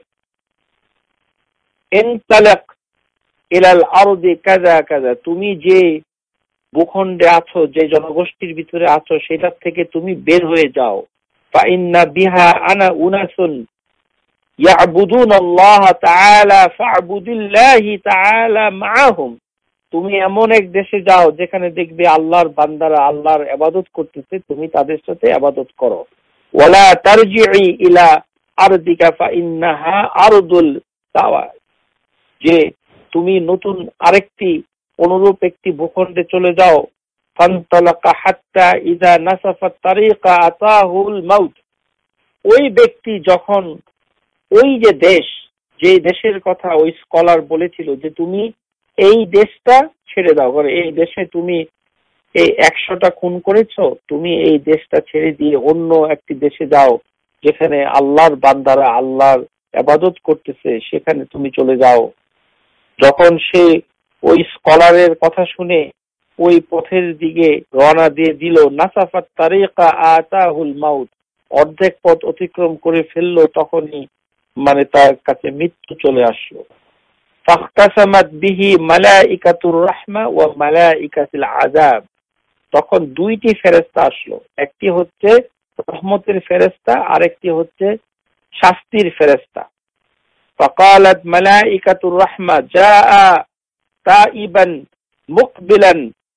ইনতালাক ইলাল আরদি কাযা কাযা, তুমি যে ভূখণ্ডে আছো, যে জনগোষ্ঠীর ভিতরে আছো, সেটা থেকে তুমি বের হয়ে যাও। ফা ইন্না বিহা আনা উনাসুন ইয়াবুদুনাল্লাহ তাআলা ফা'বুদিল্লাহি তাআলা মাআহুম, তুমি এমন এক দেশে যাও যেখানে দেখবে আল্লাহর বান্দারা আল্লাহর ইবাদত করতেছে, তুমি তাদের সাথে ইবাদত করো। ওয়ালা তারজিই ইলা আরদিকা ফা ইন্নাহা আরদুল তাওয়া, যে তুমি নতুন আরেকটি অনুরূপ একটি ভূখণ্ডে চলে যাও। ফান্তালাকা হাত্তা ইযা নাসাফাত তারিকা আতাহুল মাউত, ওই ব্যক্তি যখন ওই যে দেশ, যে দেশের কথা ওই স্কলার বলেছিল যে তুমি এই দেশটা ছেড়ে দাও, করে এই দেশে তুমি এই একশোটা খুন করেছো, তুমি এই দেশটা ছেড়ে দিয়ে অন্য একটি দেশে যাও যেখানে আল্লাহর বান্দারা আল্লাহর ইবাদত করতেছে, সেখানে তুমি চলে যাও। যখন সে ওই স্কলারের কথা শুনে ওই পথের দিকে রওনা দিয়ে দিল, নাসাফাত তারিকা আতাহুল মাউত, অর্ধেক পথ অতিক্রম করে ফেললো, তখনই মানে তার কাছে মৃত্যু চলে আসলো। ফাখতাসামাত বিহি মালাইকাতুর রাহমা ওয়া মালাইকাতুল আযাব, তখন দুইটি ফেরেশতা আসলো, একটি হচ্ছে রহমতের ফেরেশতা, আরেকটি হচ্ছে শাস্তির ফেরেশতা। ফাকালাত মালাইকাতুর রাহমা জাআ তাইবান মুকবিলান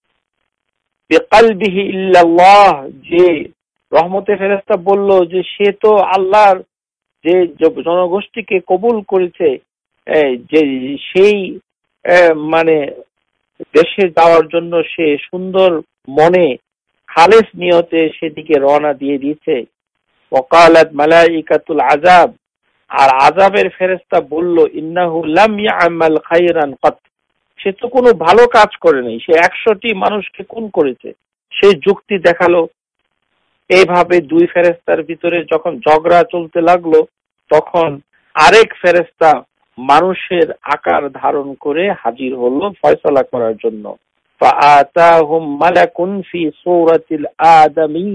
বিকলবিহি ইল্লাল্লাহ, যে রহমতের ফেরেশতা বলল যে সে তো আল্লাহর যে জনগোষ্ঠীকে কবুল করেছে, যে সেই মানে দেশে যাওয়ার জন্য সে সুন্দর মনে খালেস নিয়তে সেদিকে রওনা দিয়ে দিয়েছে। ওয়াকালাত মালাইকাতুল আযাব, আর আযাবের ফেরেশতা বলল ইন্নাহু লাম ইয়ামাল খায়রান কত, সে তো কোনো ভালো কাজ করেনি, সে একশোটি মানুষকে খুন করেছে। সে যুক্তি দেখালো। এইভাবে দুই ফেরেশতার ভিতরে যখন ঝগড়া চলতে লাগলো, তখন আরেক ফেরেশতা মানুষের আকার ধারণ করে হাজির হলো ফয়সালা করার জন্য। ফাআতাহুম মালাকুন ফি সূরাতিল আদামি,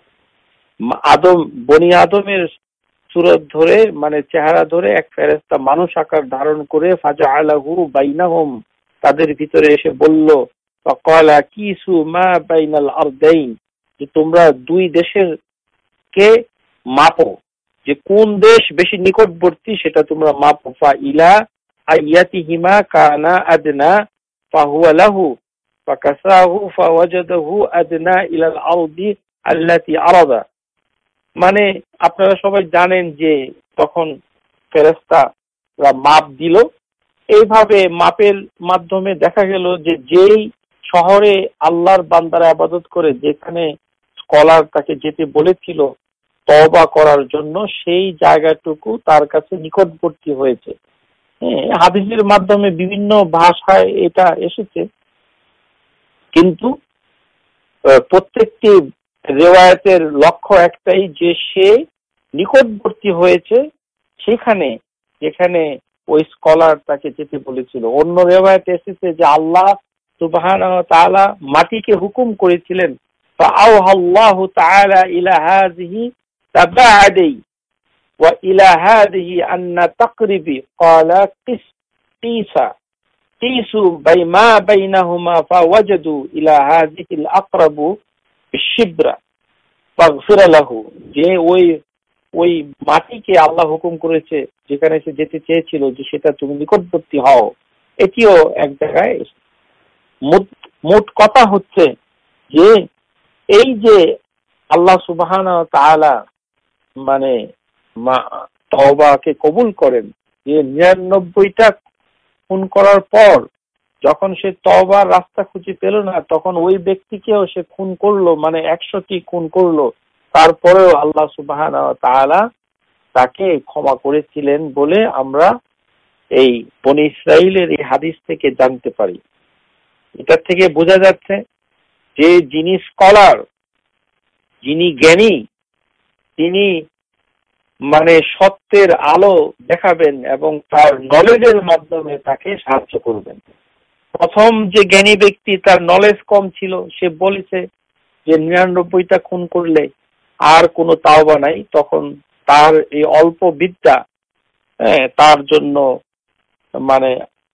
আদম বনি আদমের সূরত ধরে মানে চেহারা ধরে এক ফেরেশতা মানুষ আকার ধারণ করে ফাজআলাহু বাইনাহুম, তাদের ভিতরে এসে বলল ফাকালা কিসু মা বাইনাল আরদাইন, যে তোমরা দুই দেশের কে মাপো, যে কোন দেশ বেশি নিকটবর্তী সেটা তোমরা মাপো। ফা ইলা আয়াতিহিমা কানা আদনা ফাহুয়া লাহু ফাকাসাহু ফাওয়াজাদাহু আদনা ইলাল আরদি আল্লাতি আরাদা। মানে আপনারা সবাই জানেন যে তখন ফেরেশতারা মাপ দিল। এইভাবে মাপের মাধ্যমে দেখা গেল যে যেই শহরে আল্লাহর বান্দারা ইবাদত করে, যেখানে স্কলার তাকে যেতে বলেছিল তওবা করার জন্য, সেই জায়গাটুকু তার কাছে নিকটবর্তী হয়েছে। হাদিসের মাধ্যমে বিভিন্ন ভাষায় এটা এসেছে, কিন্তু প্রত্যেকটি রিওয়ায়াতের লক্ষ্য একটাই, যে সে নিকটবর্তী হয়েছে সেখানে যেখানে ওই স্কলার তাকে যেতে বলেছিল। অন্য রিওয়ায়াতে এসেছে যে আল্লাহ সুবহানাহু ওয়া তাআলা মাটিকে হুকুম করেছিলেন ফাআওহাল্লাহু তাআলা ইলা হাযিহি তাবাআদি ওয়া ইলা হাযিহি আন্না তাকরিবি ক্বালা কিস কিসা কিসু বাইমা বাইনাহুমা ফাওয়াজাদু ইলা হাযিহিল আকরাবু বিশিবরা ফাগফির লাহু, যে ওই ওই মাটিকে আল্লাহ হুকুম করেছে যেখানে সে যেতে চেয়েছিল যে সেটা তুমি নিকটবর্তী হও। এটিও এক জায়গায়। মোট কথা হচ্ছে যে এই যে আল্লাহ সুবহানাহু ওয়া তাআলা মানে তওবাকে কবুল করেন, যে নিরানব্বইটা খুন করার পর যখন সে তওবার রাস্তা খুঁজে পেল না, তখন ওই ব্যক্তিকেও সে খুন করলো, মানে একশোটি খুন করলো। তারপরেও আল্লাহ সুবহানাহু ওয়া তাআলা তাকে ক্ষমা করেছিলেন বলে আমরা এই বনী ইসরাইলের এই হাদিস থেকে জানতে পারি। এটার থেকে বোঝা যাচ্ছে যে যিনি স্কলার, যিনি জ্ঞানী, তিনি মানে সত্যের আলো দেখাবেন এবং তার নলেজের মাধ্যমে তাকে সাহায্য করবেন। প্রথম যে জ্ঞানী ব্যক্তি, তার নলেজ কম ছিল, সে বলেছে যে নিরানব্বইটা খুন করলে আর কোনো তাওবা নাই, তখন তার এই অল্প বিদ্যা হ্যাঁ তার জন্য মানে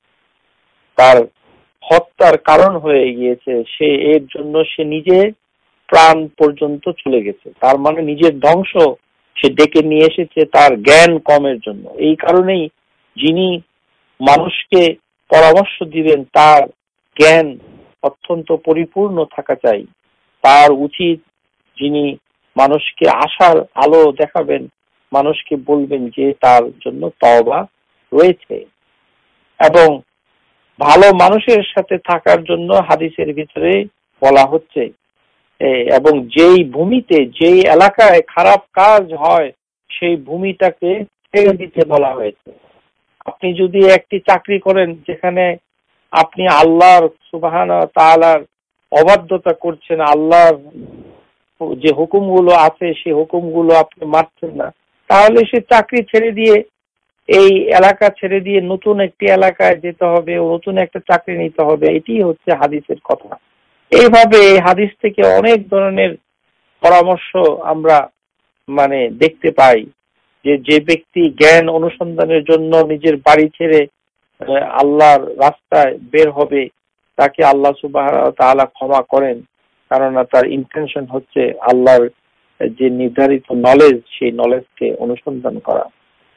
তার হত্যার কারণ হয়ে গিয়েছে। সে এর জন্য সে নিজে প্রাণ পর্যন্ত চলে গেছে। তার মানে নিজের ধ্বংস সে ডেকে নিয়ে এসেছে তার জ্ঞান কমের জন্য। এই কারণেই যিনি মানুষকে পরামর্শ দিবেন তার জ্ঞান অত্যন্ত পরিপূর্ণ থাকা চাই। তার উচিত যিনি মানুষকে আশার আলো দেখাবেন, মানুষকে বলবেন যে তার জন্য তওবা রয়েছে। এবং ভালো মানুষের সাথে থাকার জন্য হাদিসের ভিতরে বলা হচ্ছে, এবং যেই ভূমিতে যেই এলাকায় খারাপ কাজ হয় সেই ভূমিটাকে ছেড়ে দিতে বলা হয়েছে। আপনি যদি একটি চাকরি করেন যেখানে আপনি আল্লাহর সুবহানাহু ওয়া তাআলার অবাধ্যতা করছেন, আল্লাহর যে হুকুমগুলো আছে সেই হুকুমগুলো আপনি মানছেন না, তাহলে সে চাকরি ছেড়ে দিয়ে এই এলাকা ছেড়ে দিয়ে নতুন একটি এলাকায় যেতে হবে, নতুন একটা চাকরি নিতে হবে। এটি হচ্ছে হাদিসের কথা। এইভাবে হাদিস থেকে অনেক ধরনের পরামর্শ আমরা মানে দেখতে পাই, যে যে ব্যক্তি জ্ঞান অনুসন্ধানের জন্য নিজের বাড়ি ছেড়ে আল্লাহর রাস্তায় বের হবে তাকে আল্লাহ সুবহানাহু ওয়া তাআলা ক্ষমা করেন, কারণ তার ইন্টেনশন হচ্ছে আল্লাহর যে নির্ধারিত নলেজ সেই নলেজকে অনুসন্ধান করা।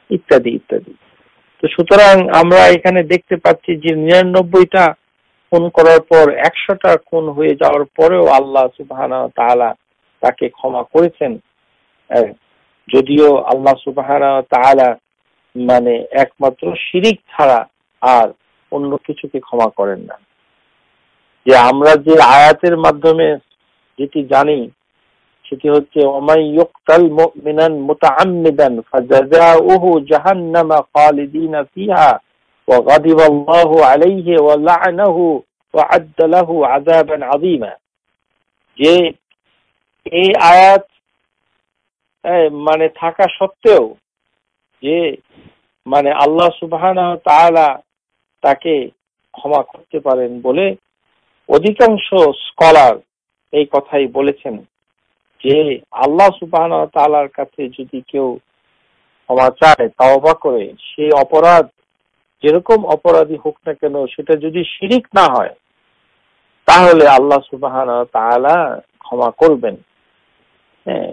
ইত্যাদি ইত্যাদি। তো সুতরাং আমরা এখানে দেখতে পাচ্ছি যে নিরানব্বইটা খুন করার পর একশোটা খুন হয়ে যাওয়ার পরেও আল্লাহ সুবহানাহু ওয়া তাআলা তাকে ক্ষমা করেছেন। যদিও আল্লাহ সুবহানাহু ওয়া তাআলা মানে একমাত্র শিরিক ছাড়া আর অন্য কিছুকে ক্ষমা করেন না। যে আমরা যে আয়াতের মাধ্যমে যেটি জানি সেটি হচ্ছে ওমাই ইয়ুকতাল মুমিনান মুতাআম্মিদান ফাজাযাউহু জাহান্নামা খালিদিনা ফিহা ওয়া গাদিবাল্লাহু আলাইহি ওয়া লা'নাহু ওয়া আ'আদ্দা লাহু আযাবান আযীমা। যে এই আয়াত মানে থাকা সত্ত্বেও যে মানে আল্লাহ সুবহানাহু ওয়া তাআলা তাকে ক্ষমা করতে পারেন বলে অধিকাংশ স্কলার এই কথাই বলেছেন যে আল্লাহ সুবহানাহু ওয়া তাআলার কাছে যদি কেউ ক্ষমা চায়, তাওবা করে, সেই অপরাধ যেরকম অপরাধী হোক না কেন সেটা যদি শিরিক না হয় তাহলে আল্লাহ সুবহানাহু ওয়া তাআলা ক্ষমা করবেন। হ্যাঁ,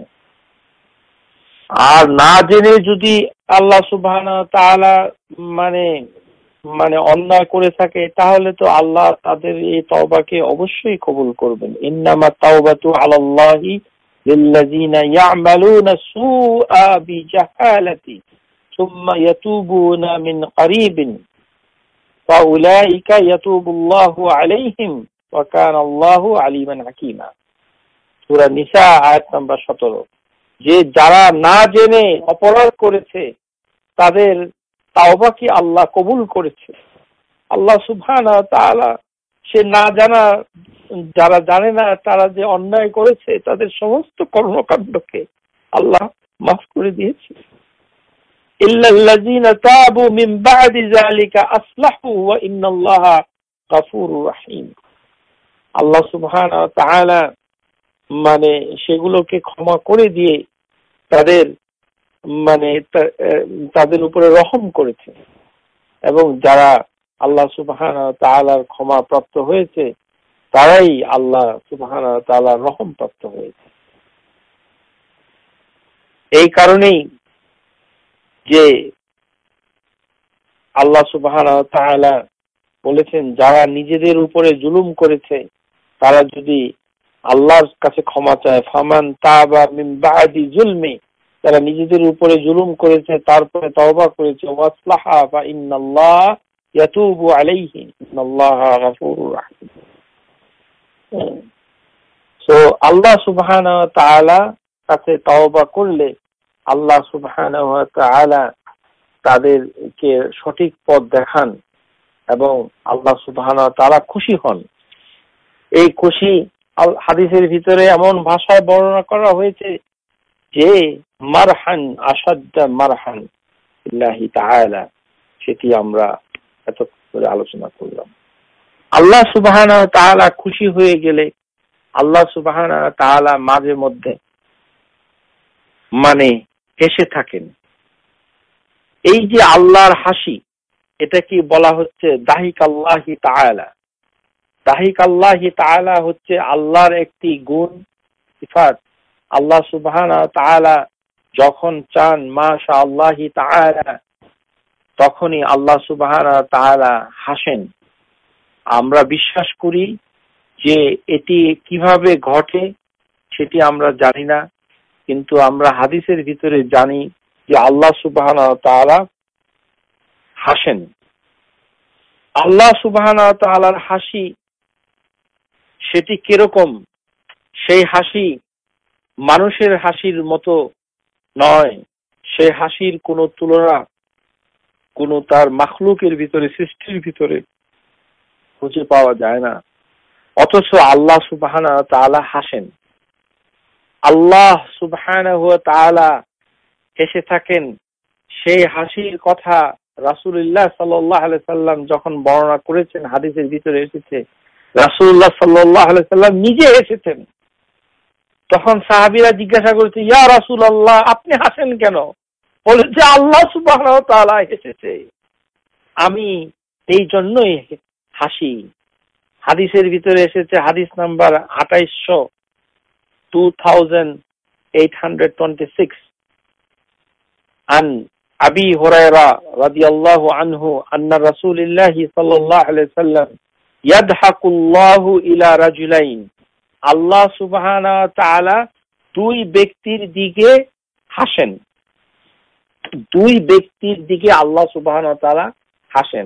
আর না জেনে যদি আল্লাহ সুবহানাহু ওয়া তাআলা মানে মানে অন্যায় করে থাকে তাহলে তো আল্লাহ তাদের এই তওবাকে অবশ্যই কবুল করবেন। ইন্নামা তাওবাতু আলাল্লাহি লিল্লাযিনা ইয়া'মালুনা সুআ বিজাহালাতি সুম্মা ইয়াতুবুনা মিন করিবিন ফাউলাইকা ইয়াতুবুল্লাহু আলাইহিম ওয়া কানাল্লাহু আলিমান হাকীমা। সূরা নিসা আয়াত নাম্বার সতেরো। যে যারা না জেনে অপরাধ করেছে তাদের তাওবা কি আল্লাহ কবুল করেছে। আল্লাহ সুবহানাহু ওয়া তাআলা সে না জানা যারা জানে না তারা যে অন্যায় করেছে তাদের সমস্ত কর্মকাণ্ডকে আল্লাহ মাফ করে দিয়েছে। ইল্লাল্লাযীনা তাবু মিন বা'দি যালিকা আসলাহু ওয়া ইন্নাল্লাহা গফুরুর রহিম। আল্লাহ সুবহানাহু ওয়া তাআলা মানে সেগুলোকে ক্ষমা করে দিয়ে তাদের মানে তাদের উপরে রহম করেছে এবং যারা আল্লাহ সুবহানাহু ওয়া তাআলার ক্ষমা প্রাপ্ত হয়েছে তারাই আল্লাহ সুবহানাহু ওয়া তাআলার রহম প্রাপ্ত হয়েছে। এই কারণেই যে আল্লাহ সুবহানাহু ওয়া তাআলা বলেছেন যারা নিজেদের উপরে জুলুম করেছে তারা যদি আল্লাহর কাছে ক্ষমা চায়, ফামান তাবা মিন বা'দি যুলমি, তারা নিজেদের উপরে জুলুম করেছে তারপরে তওবা করেছে, ওয়াসলাহা ফা ইন্নাল্লাহ ইয়াতুবু আলাইহি ইন্নাল্লাহা গফুরুর রহিম। সো আল্লাহ সুবহানাহু ওয়া তাআলা কাছে তওবা করলে আল্লাহ সুবহানাহু ওয়া তাআলা তাদেরকে সঠিক পথ দেখান এবং আল্লাহ সুবহানাহু ওয়া তাআলা খুশি হন। এই খুশি হাদিসের ভিতরে এমন ভাষায় বর্ণনা করা হয়েছে যে মারহান আসাদ্দা মারহান বিল্লাহি তাআলা, সেটি আমরা এত করে আলোচনা করলাম। আল্লাহ সুবহানাহু ওয়া তাআলা খুশি হয়ে গেলে আল্লাহ সুবহানাহু ওয়া তাআলা মাঝে মধ্যে মানে হেসে থাকেন। এই যে আল্লাহর হাসি, এটা কি বলা হচ্ছে দাহিক আল্লাহি তাআলা। দাহিক আল্লাহি তাআলা হচ্ছে আল্লাহর একটি গুণ, সিফাত। আল্লাহ সুবহানাহু ওয়া তাআলা যখন চান মাশাআল্লাহি তাআলা তখনই আল্লাহ সুবহানাহু ওয়া তাআলা হাসেন। আমরা বিশ্বাস করি যে এটি কিভাবে ঘটে সেটি আমরা জানি না, কিন্তু আমরা হাদিসের ভিতরে জানি যে আল্লাহ সুবহানাহু ওয়া তাআলা হাসেন। আল্লাহ সুবহানাহু ওয়া তাআলার হাসি সেটি কিরকম, সেই হাসি মানুষের হাসির মতো নয়, সেই হাসির কোনো তুলনা কোনো তার মাখলুকের ভিতরে, সৃষ্টির ভিতরে খুঁজে পাওয়া যায় না। অথচ আল্লাহ সুবহানাহু ওয়া তাআলা হাসেন। আল্লাহ সুবহানাহু ওয়া তাআলা হেসে থাকেন, সেই হাসির কথা রাসূলুল্লাহ সাল্লাল্লাহু আলাইহি সাল্লাম যখন বর্ণনা করেছেন হাদিসের ভিতরে এসেছে, রাসূলুল্লাহ সাল্লাল্লাহু আলাইহি সাল্লাম নিজে হেসেছেন। তখন সাহাবীরা জিজ্ঞাসা করেছে, ইয়া রাসূলুল্লাহ আপনি হাসেন কেন? বলেছে আল্লাহ সুবহানাহু ওয়া তাআলা হেসেছে, আমি এই জন্যই হাসি। হাদিসের ভিতরে এসেছে, হাদিস নাম্বার আঠাইশশো two thousand eight hundred twenty six, আন আবি হুরায়রা রাদিয়াল্লাহু আনহু আন্না রাসূলুল্লাহি সাল্লাল্লাহু আলাইহি ওয়াসাল্লাম ইয়াদহাকুল্লাহু ইলা রাজুলাইন, আল্লাহ সুবহানাহু ওয়া তাআলা দুই ব্যক্তির দিকে হাসেন। দুই ব্যক্তির দিকে আল্লাহ সুবহানাহু ওয়া তাআলা হাসেন।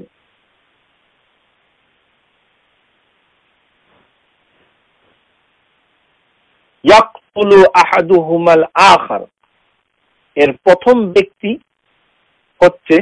ইয়াকতুলু আহাদুহুমাল আখার, এর প্রথম ব্যক্তি হচ্ছে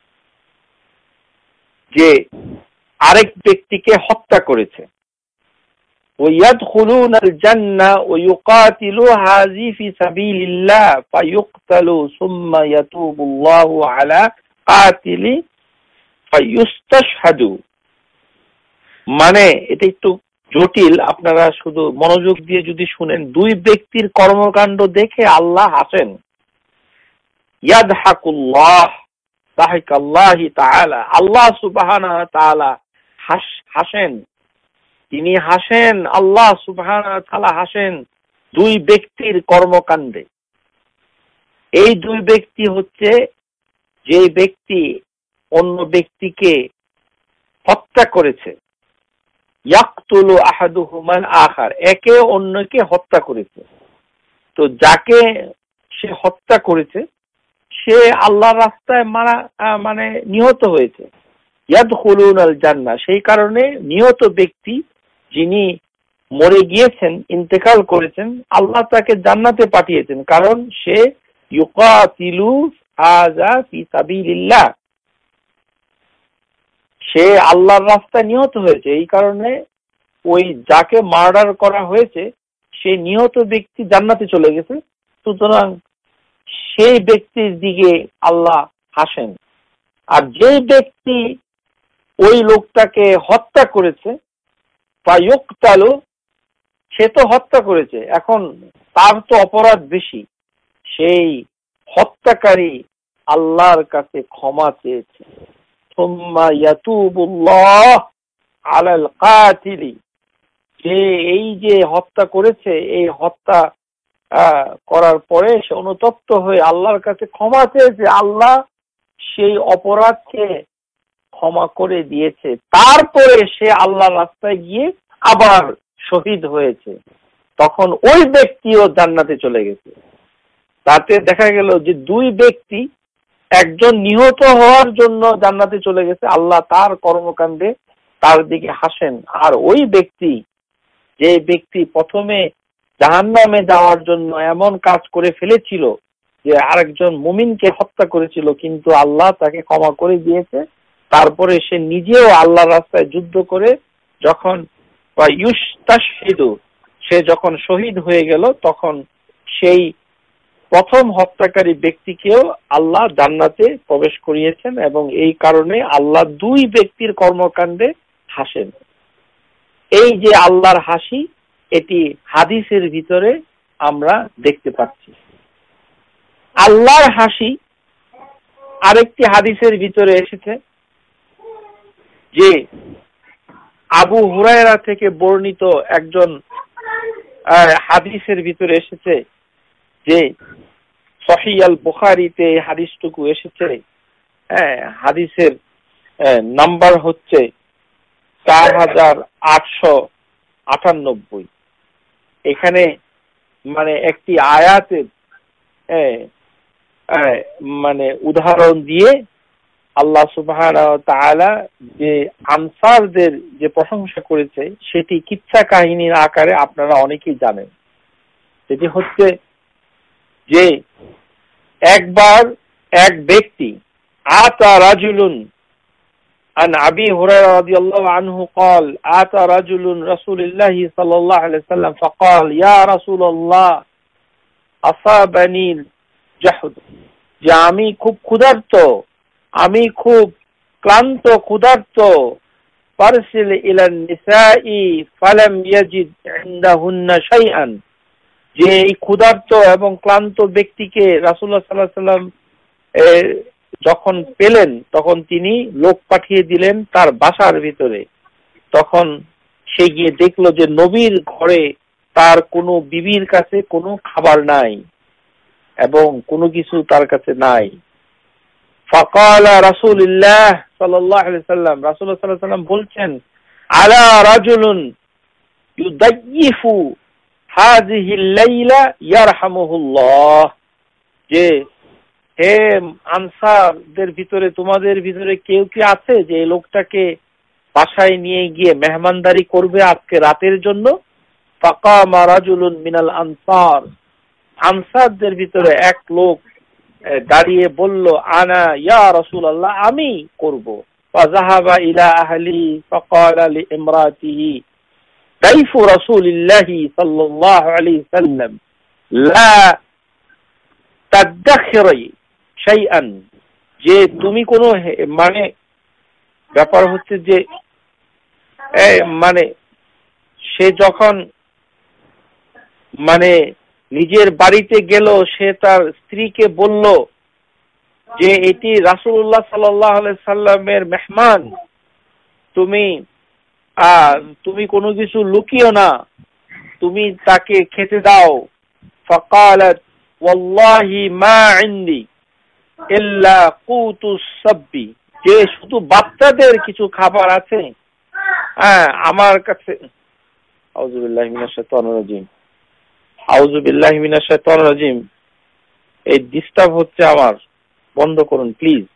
যে আরেক ব্যক্তিকে হত্যা করেছে। ওয়ায়াদখুলুনাল জান্নাহ ওয়া ইউকাতিলু হাযি ফি সাবিলিল্লাহ ফায়ুকতালু সুম্মা ইয়াতুবুল্লাহু আলা কাতিলি ফায়ুস্তাশহাদু। মানে এটা একটু জটিল, আপনারা শুধু মনোযোগ দিয়ে যদি শুনেন। দুই ব্যক্তির কর্মকাণ্ড দেখে আল্লাহ হাসেন। ইয়াদহাকুল্লাহ তাহিকাল্লাহি তাআলা, আল্লাহ সুবহানাহু ওয়া তাআলা হাসেন। তিনি হাসেন, আল্লাহ সুবহানাহু ওয়া তাআলা হাসেন দুই ব্যক্তির কর্মকাণ্ডে। এই দুই ব্যক্তি হচ্ছে যে ব্যক্তি অন্য ব্যক্তিকে হত্যা করেছে। ইয়াকতুলু আহাদুহুমাল আখার, একে অন্যকে হত্যা করেছে। তো যাকে সে হত্যা করেছে সে আল্লাহর রাস্তায় মারা মানে নিহত হয়েছে। ইয়াদখুলুনাল জান্নাহ, সেই কারণে নিহত ব্যক্তি যিনি মরে গিয়েছেন, ইন্তেকাল করেছেন, আল্লাহ তাকে জান্নাতে পাঠিয়েছেন, কারণ সে ইউকাতিলু হাযা ফি সাবিলিল্লাহ, সে আল্লাহর রাস্তায় নিহত হয়েছে। এই কারণে ওই যাকে মার্ডার করা হয়েছে সেই নিহত ব্যক্তি জান্নাতে চলে গেছে। সুতরাং সেই ব্যক্তির দিকে আল্লাহ হাসেন। আর যে ব্যক্তি ওই লোকটাকে হত্যা করেছে ফায়ুকতালু, সে তো হত্যা করেছে, এখন তার তো অপরাধ বেশি, সেই হত্যাকারী আল্লাহর কাছে ক্ষমা চেয়েছে। সুম্মা ইয়াতুবুল্লাহ আলাল কাতিলি, যে এই যে হত্যা করেছে, এই হত্যা করার পরে সে অনুতপ্ত হয়ে আল্লাহর কাছে ক্ষমা চেয়েছে, আল্লাহ সেই অপরাধকে ক্ষমা করে দিয়েছে। তারপরে সে আল্লাহর রাস্তায় গিয়ে আবার শহীদ হয়েছে, তখন ওই ব্যক্তিও জান্নাতে চলে গেছে। তাতে দেখা গেল যে দুই ব্যক্তি, একজন নিহত হওয়ার জন্য জান্নাতে চলে গেছে, আল্লাহ তার কর্মকাণ্ডে তার দিকে হাসেন। আর ওই ব্যক্তি, যে ব্যক্তি প্রথমে জাহান্নামে যাওয়ার জন্য এমন কাজ করে ফেলেছিল যে আরেকজন মুমিনকে হত্যা করেছিল, কিন্তু আল্লাহ তাকে ক্ষমা করে দিয়েছে, তারপরে সে নিজেও আল্লাহর রাস্তায় যুদ্ধ করে যখন ইউস্তাশহিদু, সে যখন শহীদ হয়ে গেল, তখন সেই প্রথম হত্যাকারী ব্যক্তিকেও আল্লাহ জান্নাতে প্রবেশ করিয়েছেন। এবং এই কারণে আল্লাহ দুই ব্যক্তির কর্মকাণ্ডে হাসেন। এই যে আল্লাহর হাসি, এটি হাদিসের ভিতরে আমরা দেখতে পাচ্ছি। আল্লাহর হাসি আরেকটি হাদিসের ভিতরে এসেছে, যে আবু হুরায়রা থেকে বর্ণিত একজন হাদিসের ভিতরে এসেছে, যে সহিহ আল বুখারীতে এই হাদিসটুকু এসেছে। হ্যাঁ, হাদিসের নাম্বার হচ্ছে চার হাজার আটশো আটানব্বই। এখানে মানে একটি আয়াতের মানে উদাহরণ দিয়ে আল্লাহ সুবহানাহু ওয়া তাআলা যে আনসারদের যে প্রশংসা করেছে, সেটি কিচ্ছা কাহিনীর আকারে আপনারা অনেকেই জানেন। সেটি হচ্ছে যে একবার এক ব্যক্তি, আতা রাজুলুন আন আবি হুরায়রা রাদিয়াল্লাহু আনহু قال আতা রাজুলুন রাসূলুল্লাহি সাল্লাল্লাহু আলাইহি ওয়াসাল্লাম فقال ইয়া রাসূলুল্লাহ আসাবানি জাহদ, যে আমি খুব ক্ষুধার্ত, আমি খুব ক্লান্ত ক্ষুধার্ত। ফারসিল ইলান নিসাই ফালাম ইয়াজিদ ইনদাহুন্না শাইআন, যে এই ক্ষুধার্ত এবং ক্লান্ত ব্যক্তিকে রাসূলুল্লাহ সাল্লাল্লাহু আলাইহি ওয়াসাল্লাম যখন পেলেন, তখন তিনি লোক পাঠিয়ে দিলেন তার বাসার ভিতরে। তখন সে গিয়ে দেখলো যে নবীর ঘরে তার কোনো বিবির কাছে কোনো খাবার নাই এবং কোনো কিছু তার কাছে নাই। ফাকালা রাসূলুল্লাহ সাল্লাল্লাহু আলাইহি সাল্লাম, রাসূলুল্লাহ সাল্লাল্লাহু আলাইহি সাল্লাম বলছেন, আলা রাজুলুন ইউদাইয়িফু হাযিহিল লাইলা ইয়ারহামুহুল্লাহ, যে হে আনসারদের ভিতরে তোমাদের ভিতরে কেউ কি আছে যে এই লোকটাকে বাসায় নিয়ে গিয়ে মেহমানদারি করবে আজকে রাতের জন্য? ফাকামা রাজুলুন মিনাল আনসার, আনসারদের ভিতরে এক লোক দাঁড়িয়ে বলল, আনা ইয়া রাসূলুল্লাহ, আমি করব। ফাযাহাবা ইলা আহলি ফাকালা লিইমরাতিহি কাইফু রাসূলিল্লাহি সাল্লাল্লাহু আলাইহি সাল্লাম লা তাদাখিরি শাইআন, যে তুমি কোনো মানে ব্যাপার হচ্ছে যে মানে সে যখন মানে নিজের বাড়িতে গেল, সে তার স্ত্রীকে বলল যে এটি রাসূলুল্লাহ সাল্লাল্লাহু আলাইহি সাল্লামের মেহমান, তুমি আহ তুমি কোনো কিছু লুকিও না, তুমি তাকে খেতে দাও। ফাকালাত ওয়াল্লাহি মা ইনদি ইল্লা কুতুস সাব্বি, যে শুধু বাচ্চাদের কিছু খাবার আছে হ্যাঁ আমার কাছে। আউযু বিল্লাহি মিনাশ শাইতানির রাজিম, আউযু বিল্লাহি মিনাশ শাইতানির রাজিম। এই ডিস্টার্ব হচ্ছে আমার, বন্ধ করুন প্লিজ।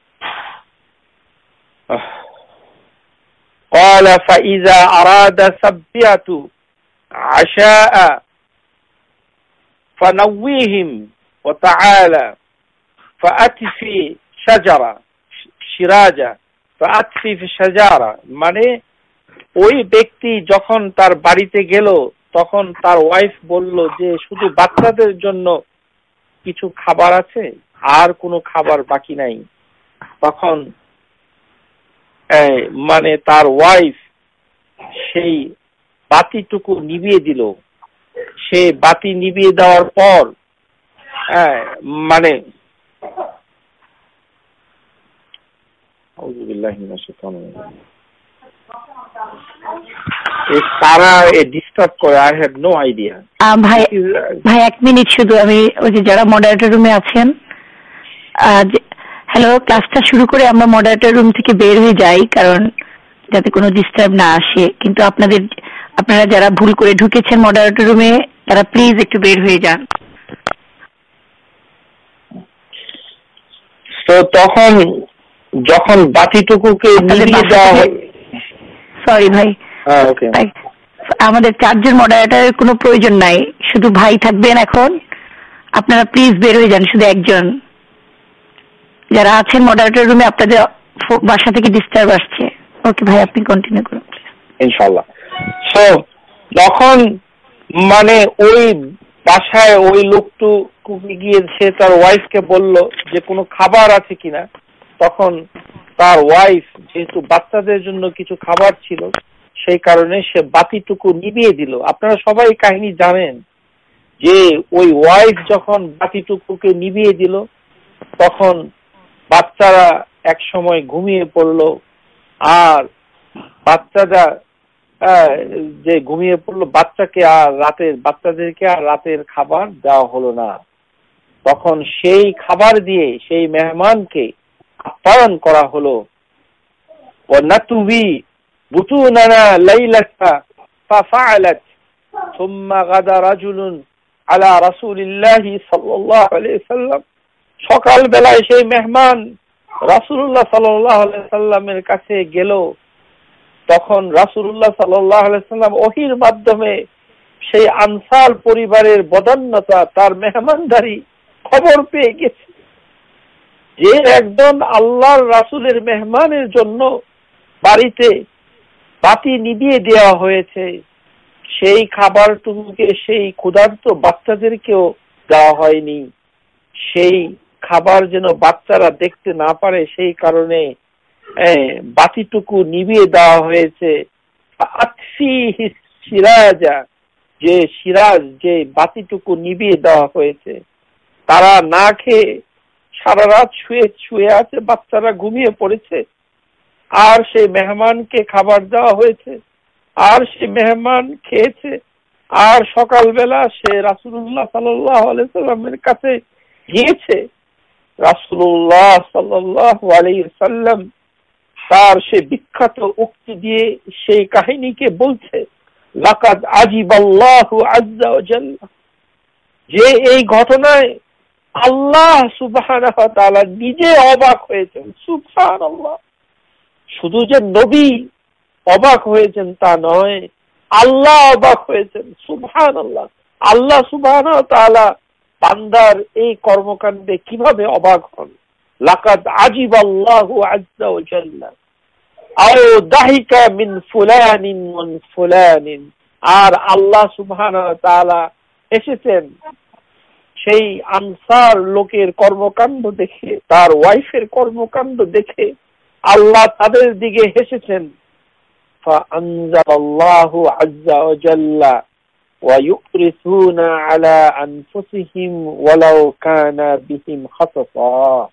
قال فإذا أراد سبية عشاء فنويهم وتعالى فأتفي شجرة شراجة فأتفي في شجرة, মানে ওই ব্যক্তি যখন তার বাড়িতে গেল তখন তার ওয়াইফ বলল যে শুধু বাচ্চাদের জন্য কিছু খাবার আছে, আর কোনো খাবার বাকি নাই। তখন মানে তার ওয়াইফ সেই বাতিটুকু নিভিয়ে দিল। সে বাতি নিভিয়ে দেওয়ার পর মানে তারা ডিস্টার্ব করে। I have no idea. ভাই ভাই এক মিনিট শুধু, আমি ওই যে যারা মডারেটর রুমে আছেন, হ্যালো, ক্লাসটা শুরু করে আমরা মডারেটর রুম থেকে বের হয়ে যাই, কারণ যাতে কোনো ডিস্টার্ব না আসে। কিন্তু আপনাদের আপনারা যারা ভুল করে ঢুকেছেন মডারেটর রুমে, তারা প্লিজ একটু বের হয়ে যান। তো তখন যখন বাতিটুকুকে নিভিয়ে দেওয়া হয়, সরি ভাই, ওকে, আমাদের চারজন মডারেটরের কোনো প্রয়োজন নাই, শুধু ভাই থাকবেন এখন। আপনারা প্লিজ বের হয়ে যান, শুধু একজন। যারা আছেন মডারেটর রুমে, আপনাদের বাসা থেকে ডিস্টার্ব আসছে। ওকে ভাই, আপনি কন্টিনিউ করুন ইনশাআল্লাহ। সো তখন মানে ওই বাসায় ওই লোকটুকু গিয়ে সে তার ওয়াইফকে বলল যে কোনো খাবার আছে কিনা। তখন তার ওয়াইফ যেহেতু বাচ্চাদের জন্য কিছু খাবার ছিল, সেই কারণে সে বাতিটুকু নিভিয়ে দিল। আপনারা সবাই কাহিনী জানেন যে ওই ওয়াইফ যখন বাতিটুকুকে নিভিয়ে দিল, তখন বাচ্চারা এক সময় ঘুমিয়ে পড়লো। আর বাচ্চারা যে ঘুমিয়ে পড়লো, বাচ্চাকে আর রাতের বাচ্চাদেরকে আর রাতের খাবার দেওয়া হলো না। তখন সেই খাবার দিয়ে সেই মেহমানকে আপ্যায়ন করা হলো। ওয়ানাতুবি বুতুনানা লাইলাতা ফাফআলাত সুম্মা গাদা রাজুলুন আলা রাসূলিল্লাহি সাল্লাল্লাহু আলাইহি সাল্লাম, সকাল বেলায় সেই মেহমান রাসূলুল্লাহ সাল্লাল্লাহু আলাইহি সাল্লামের কাছে গেল। তখন রাসূলুল্লাহ সাল্লাল্লাহু আলাইহি সাল্লাম ওহীর মাধ্যমে সেই আনসার পরিবারের বদান্যতা, তার মেহমানদারি খবর পেয়ে গেছে যে একজন আল্লাহর রাসূলের মেহমানের জন্য বাড়িতে বাতি নিভিয়ে দেওয়া হয়েছে। সেই খাবারটুকুকে সেই ক্ষুধার্ত বাচ্চাদেরকেও দেওয়া হয়নি। সেই খাবার যেন বাচ্চারা দেখতে না পারে, সেই কারণে বাতিটুকু নিভিয়ে দেওয়া হয়েছে। সিরাজা, যে সিরাজ, যে বাতিটুকু নিভিয়ে দেওয়া হয়েছে, তারা না খেয়ে সারা রাত শুয়ে শুয়ে আছে, বাচ্চারা ঘুমিয়ে পড়েছে। আর সেই মেহমানকে খাবার দেওয়া হয়েছে, আর সে মেহমান খেয়েছে। আর সকালবেলা সে রাসূলুল্লাহ সাল্লাল্লাহু আলাইহি সাল্লামের কাছে গিয়েছে রাসূলুল্লাহ সাল্লাল্লাহু আলাইহি ওয়াসাল্লাম তার সে বিখ্যাত উক্তি দিয়ে সেই কাহিনীকে বলছে, লাকাদ আজিবাল্লাহু আযজা ওয়া জাল্লা, যে এই ঘটনায় আল্লাহ সুবহানাহু ওয়া তাআলা নিজে অবাক হয়েছেন। সুবহানাল্লাহ, শুধু যে নবী অবাক হয়েছেন তা নয়, আল্লাহ অবাক হয়েছেন। সুবহানাল্লাহ, আল্লাহ সুবহানাহু ওয়া তাআলা বান্দার এই কর্মকাণ্ডে কিভাবে অবাক হন। লাকাদ আজিবাল্লাহু আযজা ওয়া জাল্লা আও দাহিকা মিন ফুলানিন ওয়া ফুলানিন, আর আল্লাহ সুবহানাহু ওয়া তাআলা এসেছেন সেই আনসার লোকের কর্মকাণ্ড দেখে, তার ওয়াইফের কর্মকাণ্ড দেখে আল্লাহ তাদের দিকে হেসেছেন। ফাআনজালাল্লাহু আযজা ওয়া জাল্লা ওয়া ইউরিসুনা আলা আনফুসিহিম ওয়ালাউ কানা বিহিম খাসাসা,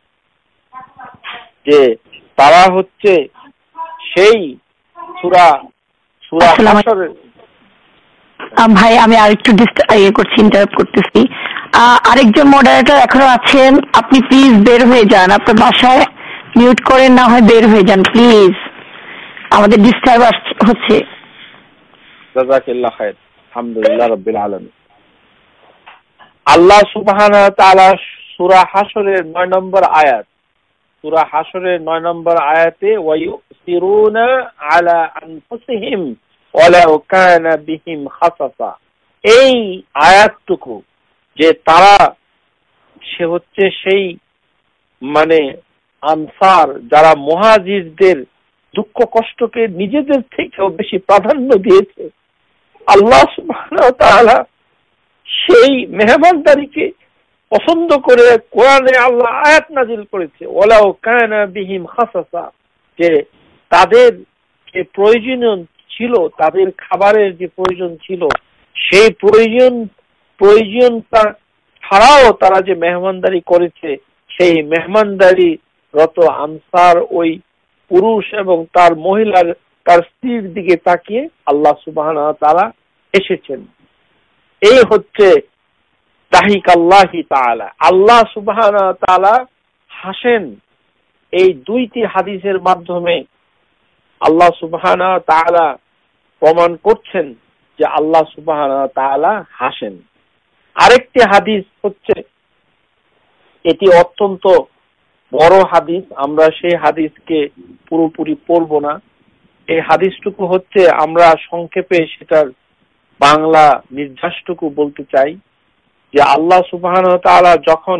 যে তারা হচ্ছে সেই সূরা সূরা হাশরের। ভাই আমি আরেকটু ইয়ে করছি, ইন্টারাপ্ট করতেছি। আরেকজন মডারেটর এখনো আছেন, আপনি প্লিজ বের হয়ে যান, আপনার বাসায় মিউট করেন, না হয় বের হয়ে যান প্লিজ, আমাদের ডিস্টার্ব হচ্ছে। জাযাকাল্লাহ খাইর, আলহামদুলিল্লাহ রাব্বিল আলামিন। আল্লাহ সুবহানাহু ওয়া তাআলা সূরা হাশরের নয় নম্বর আয়াত, সূরা হাশরের নয় নম্বর আয়াতে ওয়া ইউসিরুনা আলা আনফুসিহিম ওয়ালাউ কানা বিহিম খাসাসা, এই আয়াতটুকু যে তারা সে হচ্ছে সেই মানে আনসার যারা মুহাজিরদের দুঃখ কষ্টকে নিজেদের থেকেও বেশি প্রাধান্য দিয়েছে, আল্লাহ সুবহানাহু ওয়া তাআলা সেই মেহমানদারিকে পছন্দ করে কোরআনে আল্লাহ আয়াত নাযিল করেছে, ওয়ালাউ কানা বিহিম খাসাসা, যে তাদের যে প্রয়োজন ছিল, তাদের খাবারের যে প্রয়োজন ছিল, সেই প্রয়োজন প্রয়োজনটা ছাড়াও তারা যে মেহমানদারি করেছে, সেই মেহমানদারি রত আনসার ওই পুরুষ এবং তার মহিলার তার স্ত্রীর দিকে তাকিয়ে আল্লাহ সুবহানাহু ওয়া তাআলা এসেছেন। এই হচ্ছে দাহিক আল্লাহি তাআলা, আল্লাহ সুবহানাহু ওয়া তাআলা হাসেন। এই দুইটি হাদিসের মাধ্যমে আল্লাহ সুবহানাহু ওয়া তাআলা প্রমাণ করছেন যে আল্লাহ সুবহানাহু ওয়া তাআলা হাসেন। আরেকটি হাদিস হচ্ছে, এটি অত্যন্ত বড় হাদিস, আমরা সেই হাদিসকে পুরোপুরি পড়ব না। এই হাদিসটুকু হচ্ছে, আমরা সংক্ষেপে সেটার বাংলা নির্যাসটুকু বলতে চাই, যে আল্লাহ সুবহানাহু ওয়া তাআলা যখন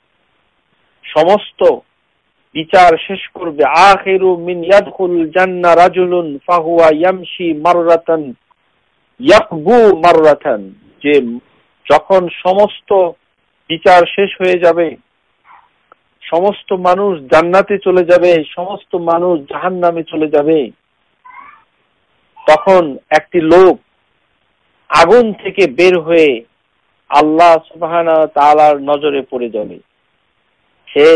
সমস্ত বিচার শেষ করবে, আখিরু মিন ইয়াদখুল জান্নাহ রাজুলুন ফাহুয়া ইয়ামশি মাররাতান ইয়াকবু মাররাতান, যে যখন সমস্ত বিচার শেষ হয়ে যাবে, সমস্ত মানুষ জান্নাতে চলে যাবে, সমস্ত মানুষ জাহান্নামে চলে যাবে, তখন একটি লোক আগুন থেকে বের হয়ে আল্লাহ সুবহানাহু ওয়া তাআলার নজরে পড়ে যাবে। সে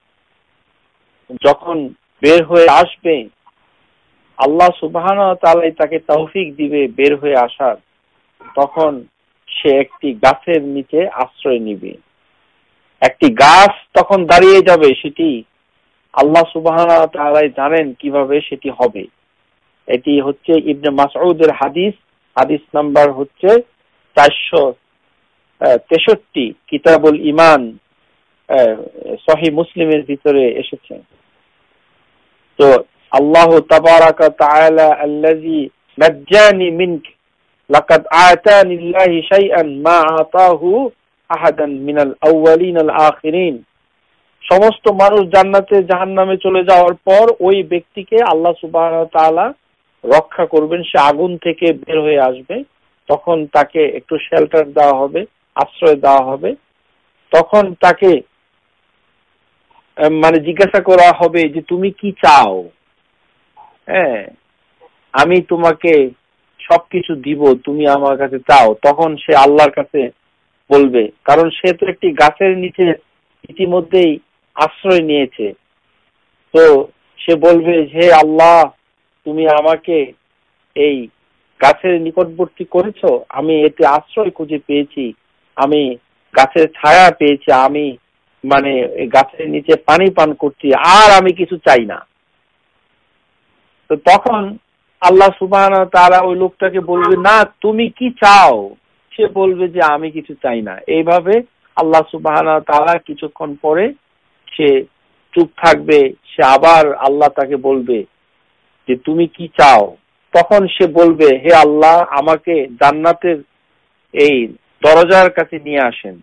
যখন বের হয়ে আসবে, আল্লাহ সুবহানাহু ওয়া তাআলা তাকে তৌফিক দিবে বের হয়ে আসার, তখন সে একটি গাছের নিচে আশ্রয় নিবে। একটি গাছ তখন দাঁড়িয়ে যাবে, সেটি আল্লাহ সুবহানাহু ওয়া তাআলা জানেন কিভাবে সেটি হবে। এটি হচ্ছে ইবনে মাসউদের হাদিস, হাদিস নাম্বার হচ্ছে চারশো তেষট্টি, কিতাবুল ইমান, সহিহ মুসলিমের ভিতরে এসেছে। তো আল্লাহ তাবারাকা তাআলা আল্লাযী নাজ্জানি মিনক লাকাদ আতানি আল্লাহু শাইআন মা আতাহু আহাদান মিনাল আউয়ালিন আল আখিরিন, সমস্ত মানুষ জান্নাতে জাহান্নামে চলে যাওয়ার পর ওই ব্যক্তিকে আল্লাহ সুবহানাহু ওয়া তাআলা রক্ষা করবেন, সে আগুন থেকে বের হয়ে আসবে, তখন তাকে একটু শেল্টার দেওয়া হবে, আশ্রয় দেওয়া হবে, তখন তাকে মানে জিজ্ঞাসা করা হবে যে তুমি কি চাও, হ্যাঁ আমি তোমাকে সবকিছু দিব, তুমি আমার কাছে চাও। তখন সে আল্লাহর কাছে বলবে, কারণ সে তো একটি গাছের নিচে ইতিমধ্যেই আশ্রয় নিয়েছে, তো সে বলবে হে আল্লাহ তুমি আমাকে এই গাছের নিকটবর্তী করেছো, আমি এতে আশ্রয় খুঁজে পেয়েছি, আমি গাছের ছায়া পেয়েছি, আমি মানে গাছের নিচে পানি পান করছি, আর আমি কিছু চাই না। তো তখন আল্লাহ সুবহানাহু ওয়া তাআলা ওই লোকটাকে বলবে, না তুমি কি চাও? সে বলবে যে আমি কিছু চাই না। এইভাবে আল্লাহ সুবহানাহু ওয়া তাআলা কিছুক্ষণ পরে সে চুপ থাকবে, সে আবার আল্লাহ তাকে বলবে যে তুমি কি চাও? তখন সে বলবে, হে আল্লাহ, আমাকে জান্নাতের এই দরজার কাছে নিয়ে আসেন।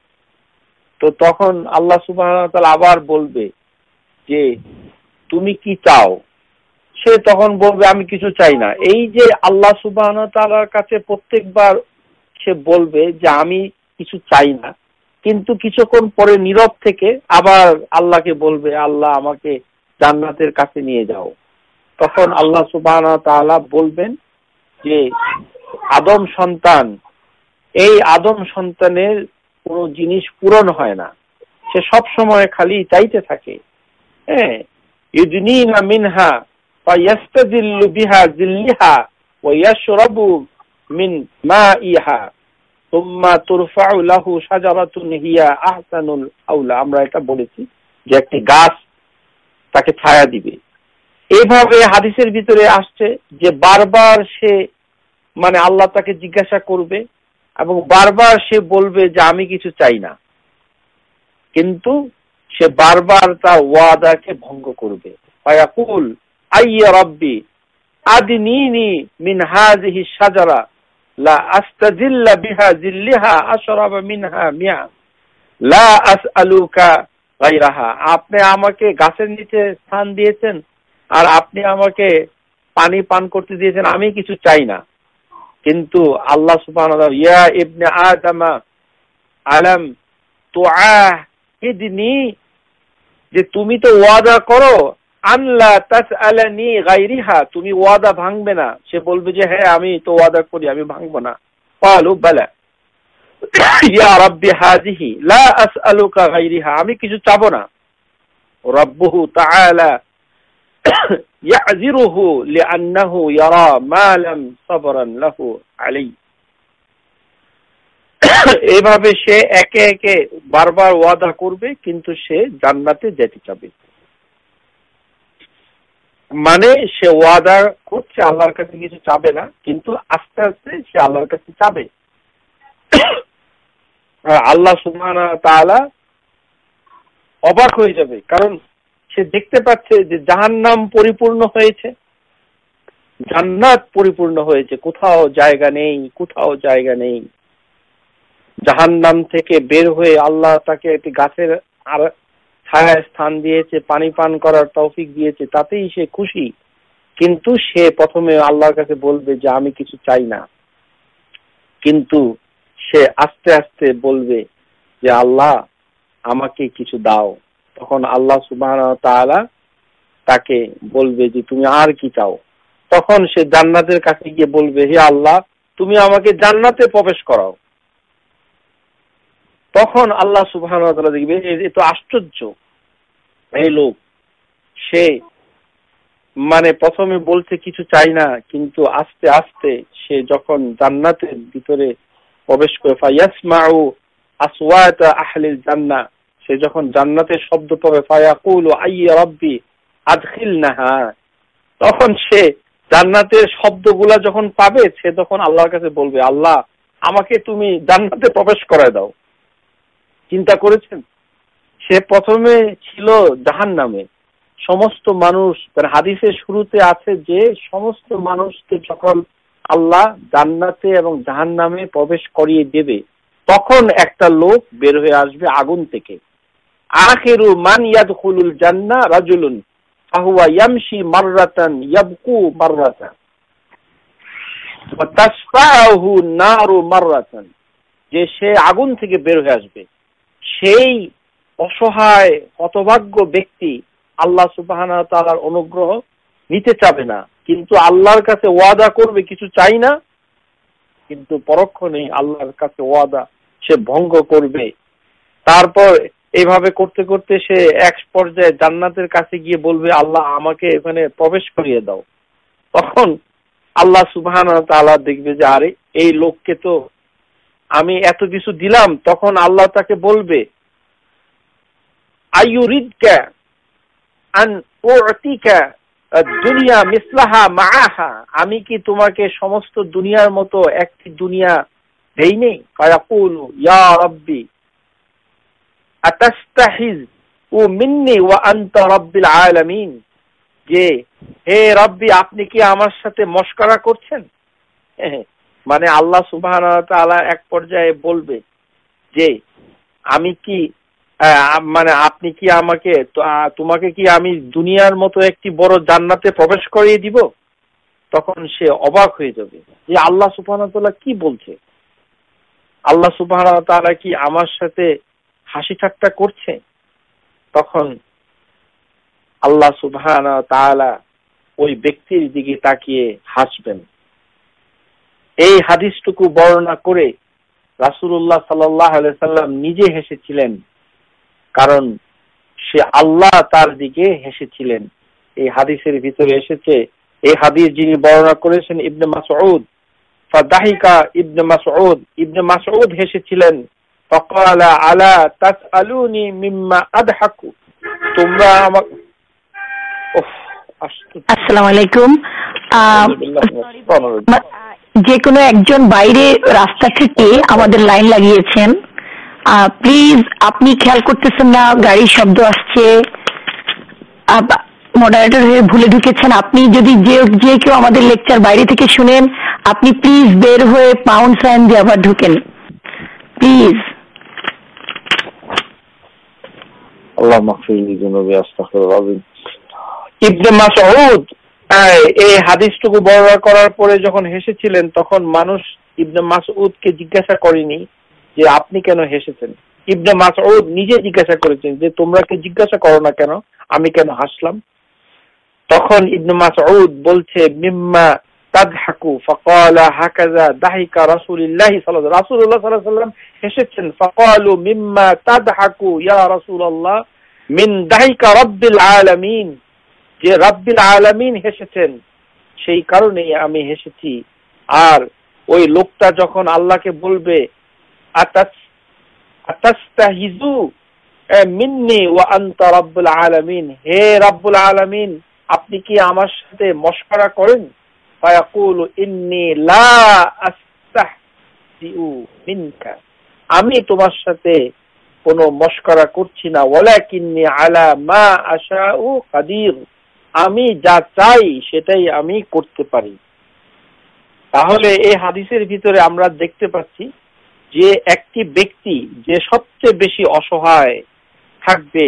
তো তখন আল্লাহ সুবহানাহু ওয়া তাআলা আবার বলবে যে তুমি কি চাও? সে তখন বলবে আমি কিছু চাই না। এই যে আল্লাহ সুবহানাহু ওয়া তাআলার কাছে প্রত্যেকবার সে বলবে যে আমি কিছু চাই না, কিন্তু কিছুক্ষণ পরে নীরব থেকে আবার আল্লাহকে বলবে, আল্লাহ আমাকে জান্নাতের কাছে নিয়ে যাও। তখন আল্লাহ সুবহানাহু ওয়া তাআলা বলবেন যে আদম সন্তান, এই আদম সন্তানের কোনো জিনিস পূরণ হয় না, সে সব সময় খালি চাইতে থাকে। হ্যাঁ, ইউদনিনা মিনহা ফায়াস্তাদিল্লু বিহা জিল্লিহা ওয়া ইয়াশরাবু মিন মাইহা সুম্মা তুরফাউ লাহু শাজারাতুন হিয়া আহসানুল আউলা। আমরা এটা বলেছি যে একটি গাছ তাকে ছায়া দিবে। এইভাবে হাদিসের ভিতরে আসছে যে বারবার সে মানে আল্লাহ তাকে জিজ্ঞাসা করবে এবং বারবার সে বলবে যে আমি কিছু চাই না, কিন্তু সে বারবার তার ওয়াদাকে ভঙ্গ করবে। ফায়াকুল আইয়া রাব্বি আদনিনি মিন হাযিহি শাজারা লা আস্তাজিল্লা বিহা জিল্লিহা আশরাবা মিনহা মিয়া লা আসআলুকা গায়রাহা। আপনি আমাকে গাছের নিচে স্থান দিয়েছেন আর আপনি আমাকে পানি পান করতে দিয়েছেন, আমি কিছু চাই না। কিন্তু আল্লাহ সুবহানাহু ওয়া তাআলা, ইয়া ইবনে আদমা আলাম তুআহিদনি, যে তুমি তো ওয়াদা করো আল্লাহ তাসআলানি গায়রিহা, তুমি ওয়াদা ভাঙবে না। সে বলবে যে হ্যাঁ আমি তো ওয়াদা করি, আমি ভাঙবো না। ক্বালু বালা ইয়া রাব্বি হাযিহি লা আসআলুকা গায়রিহা, আমি কিছু চাবো না। রাব্বুহু তাআলা ইয়াযিরুহু লিআন্নাহু ইয়ারা মা লাম সাবরান লাহু আলাইহি। এইভাবে সে একে একে বারবার ওয়াদা করবে, কিন্তু সে জান্নাতে যেতে চাবে। মানে সে ওয়াদা করছে আল্লাহর কাছে কিছু চাবে না, কিন্তু আস্তে আস্তে সে আল্লাহর কাছে চাবে। আল্লাহ সুবহানাহু ওয়া তাআলা অবাক হয়ে যাবে, কারণ সে দেখতে পাচ্ছে যে জাহান্নাম পরিপূর্ণ হয়েছে, জান্নাত পরিপূর্ণ হয়েছে, কোথাও জায়গা নেই, কোথাও জায়গা নেই। জাহান্নাম থেকে বের হয়ে আল্লাহ তাকে একটি গাছের আর ছায়ায় স্থান দিয়েছে, পানি পান করার তৌফিক দিয়েছে, তাতেই সে খুশি। কিন্তু সে প্রথমে আল্লাহর কাছে বলবে যে আমি কিছু চাই না, কিন্তু সে আস্তে আস্তে বলবে যে আল্লাহ আমাকে কিছু দাও। তখন আল্লাহ সুবহানাহু ওয়া তাআলা তাকে বলবে যে তুমি আর কি চাও? তখন সে জান্নাতের কাছে গিয়ে বলবে, হে আল্লাহ, তুমি আমাকে জান্নাতে প্রবেশ করাও। তখন আল্লাহ সুবহানাহু ওয়া তাআলা দেখবে এ তো আশ্চর্য, এই লোক সে মানে প্রথমে বলছে কিছু চাই না, কিন্তু আস্তে আস্তে সে যখন জান্নাতের ভিতরে প্রবেশ করে ফায়াসমাউ আসওয়াতা আহলিল জান্নাহ, সে যখন জান্নাতের শব্দ পাবে ফায়াকুলু আইয়া রাব্বি আদখিলনাহা, তখন সে জান্নাতের শব্দগুলা যখন পাবে সে তখন আল্লাহর কাছে বলবে, আল্লাহ আমাকে তুমি জান্নাতে প্রবেশ করায় দাও। চিন্তা করেছেন, সে প্রথমে ছিল জাহান্নামে। সমস্ত মানুষ, হাদিসের শুরুতে আছে যে সমস্ত মানুষকে যখন আল্লাহ জান্নাতে এবং জাহান্নামে প্রবেশ করিয়ে দেবে, তখন একটা লোক বের হয়ে আসবে আগুন থেকে। আখিরু মান ইয়াদখুলুল জান্নাহ রাজুলুন ফাহুয়া ইয়ামশি মাররাতান ইয়াবকু মাররাতান ওয়া তাসফাহু নারু মাররাতান, যে সে আগুন থেকে বের হয়ে আসবে। সেই অসহায় হতভাগ্য ব্যক্তি আল্লাহ সুবহানাহু ওয়া তাআলার অনুগ্রহ নিতে চাবে না, কিন্তু আল্লাহর কাছে ওয়াদা করবে কিছু চাই না, কিন্তু পরক্ষণে আল্লাহর কাছে ওয়াদা সে ভঙ্গ করবে। তারপর এইভাবে করতে করতে সে এক পর্যায়ে জান্নাতের কাছে গিয়ে বলবে, আল্লাহ আমাকে এখানে প্রবেশ করিয়ে দাও। তখন আল্লাহ সুবহানাহু ওয়া তাআলা দেখবে যে আরে এই লোককে তো আমি এত কিছু দিলাম। তখন আল্লাহ তাকে বলবে আইয়ুরিদকা আন উ'তিকা দুনিয়া মিসলাহা মাআহা, আমি কি তোমাকে সমস্ত দুনিয়ার মতো একটি দুনিয়া দেইনি? ফায়াকুলু ইয়া রাব্বি আতাস্তাহিজ ও মিন্নি ওয়া আনতা রাব্বিল আলামিন, যে হে রব্বি আপনি কি আমার সাথে মশকরা করছেন? মানে আল্লাহ সুবহানাহু ওয়া তাআলা এক পর্যায়ে বলবে যে আমি কি মানে আপনি কি আমাকে তোমাকে কি আমি দুনিয়ার মতো একটি বড় জান্নাতে প্রবেশ করিয়ে দিব? তখন সে অবাক হয়ে যাবে যে আল্লাহ সুবহানাহু ওয়া তাআলা কি বলছে, আল্লাহ সুবহানাহু ওয়া তাআলা কি আমার সাথে হাসি ঠাট্টা করছে? তখন আল্লাহ সুবহানাহু ওয়া তাআলা ওই ব্যক্তির দিকে তাকিয়ে হাসবেন। এই হাদিসটুকু বর্ণনা করে রাসূলুল্লাহ সাল্লাল্লাহু আলাইহি সাল্লাম নিজে হেসেছিলেন, কারণ সে আল্লাহ তার দিকে হেসেছিলেন। এই হাদিসের ভিতরে এসেছে, এই হাদিস যিনি বর্ণনা করেছেন ইবনে মাসউদ, ফাদাহিকা ইবনে মাসউদ, ইবনে মাসউদ হেসেছিলেন। ফাকালা আলা তাসআলুনি মিম্মা আদহাকু, তোমরা আমাকে আসসালামু আলাইকুম। যে কোনো একজন বাইরে রাস্তা থেকে আমাদের লাইন লাগিয়েছেন, প্লিজ আপনি খেয়াল করতেছেন না, গাড়ির শব্দ আসছে, মডারেটর হয়ে ভুলে ঢুকেছেন। আপনি যদি যে যে কেউ আমাদের লেকচার বাইরে থেকে শুনেন, আপনি প্লিজ বের হয়ে পাউন্ড সাইন দিয়ে আবার ঢুকেন প্লিজ। আল্লাহ মাগফিরলি যুনুবি আস্তাগফিরুল্লাহ। ইবনে মাসউদ এই হাদিসটুকু বর্ণনা করার পরে যখন হেসেছিলেন, তখন মানুষ ইবনে মাসউদকে জিজ্ঞাসা করেনি যে আপনি কেন হেসেছেন। ইবনে মাসউদ নিজে জিজ্ঞাসা করেছেন যে তোমরা কি জিজ্ঞাসা করো না কেন আমি কেন হাসলাম? তখন ইবনে মাসউদ বলছে মিম্মা তাদহাকু, ফাকালা হাকাযা দাহিকা রাসূলুল্লাহ সাল্লাল্লাহু আলাইহি রাসূলুল্লাহ সাল্লাল্লাহু আলাইহি ওয়াসাল্লাম হেসেছেন। ফাকালু মিম্মা তাদহাকু ইয়া রাসূলুল্লাহ মিন দাহিকা রাব্বিল আলামিন, যে রাব্বিল আলামিন হেসেছেন সেই কারণেই আমি হেসেছি। আর ওই লোকটা যখন আল্লাহকে বলবে আতাস আতাস্তাহিজু মিন্নি ওয়া আনতা রাব্বুল আলামিন, হে রাব্বুল আলামিন আপনি কি আমার সাথে মশকরা করেন? ফায়াকুলু ইন্নী লা আস্তাহজিউ মিনকা, আমি তোমার সাথে কোনো মশকরা করছি না। ওয়ালাকিন্নী আলা মা আশাউ কাদির, আমি যা চাই সেটাই আমি করতে পারি। তাহলে এই হাদিসের ভিতরে আমরা দেখতে পাচ্ছি যে একটি ব্যক্তি যে সবচেয়ে বেশি অসহায় থাকবে,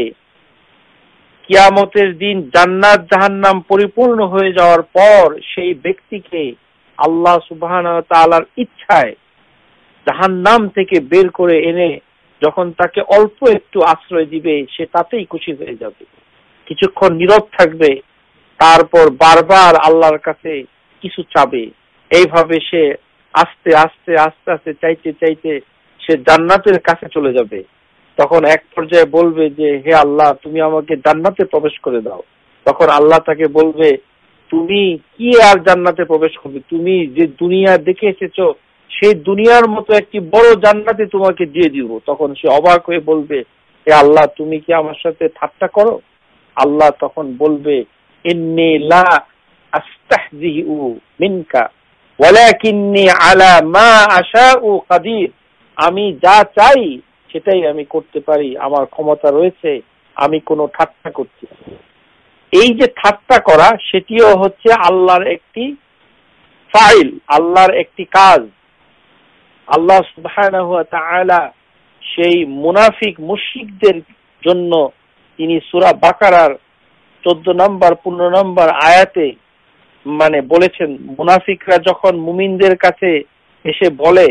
কিয়ামতের দিন জান্নাত জাহান্নাম পরিপূর্ণ হয়ে যাওয়ার পর সেই ব্যক্তিকে আল্লাহ সুবহানাহু ওয়া তাআলার ইচ্ছায় জাহান্নাম থেকে বের করে এনে যখন তাকে অল্প একটু আশ্রয় দিবে, সে তাতেই খুশি হয়ে যাবে, কিছুক্ষণ নীরব থাকবে, তারপর বারবার আল্লাহর কাছে কিছু চাবে। এইভাবে সে আস্তে আস্তে আস্তে আস্তে চাইতে চাইতে সে জান্নাতের কাছে চলে যাবে। তখন এক পর্যায়ে বলবে যে হে আল্লাহ তুমি আমাকে জান্নাতে প্রবেশ করে দাও। তখন আল্লাহ তাকে বলবে তুমি কি আর জান্নাতে প্রবেশ করবে, তুমি যে দুনিয়া দেখে এসেছো সেই দুনিয়ার মতো একটি বড় জান্নাতে তোমাকে দিয়ে দিব। তখন সে অবাক হয়ে বলবে হে আল্লাহ তুমি কি আমার সাথে ঠাট্টা করো? আল্লাহ তখন বলবে ইন্নী লা আস্তাহজিউ মিনকা ওয়ালাকিন্নী আলা মা আশাউ কাদির, আমি যা চাই সেটাই আমি করতে পারি, আমার ক্ষমতা রয়েছে, আমি কোনো ঠাট্টা করছি। এই যে ঠাট্টা করা সেটিও হচ্ছে আল্লাহর একটি ফাইল, আল্লাহর একটি কাজ। আল্লাহ সুবহানাহু ওয়া তাআলা সেই মুনাফিক মুশরিকদের জন্য তিনি সূরা বাকারার চোদ্দ নম্বর পনেরো নম্বর আয়াতে মানে বলেছেন, মুনাফিকরা যখন মুমিনদের কাছে এসে বলে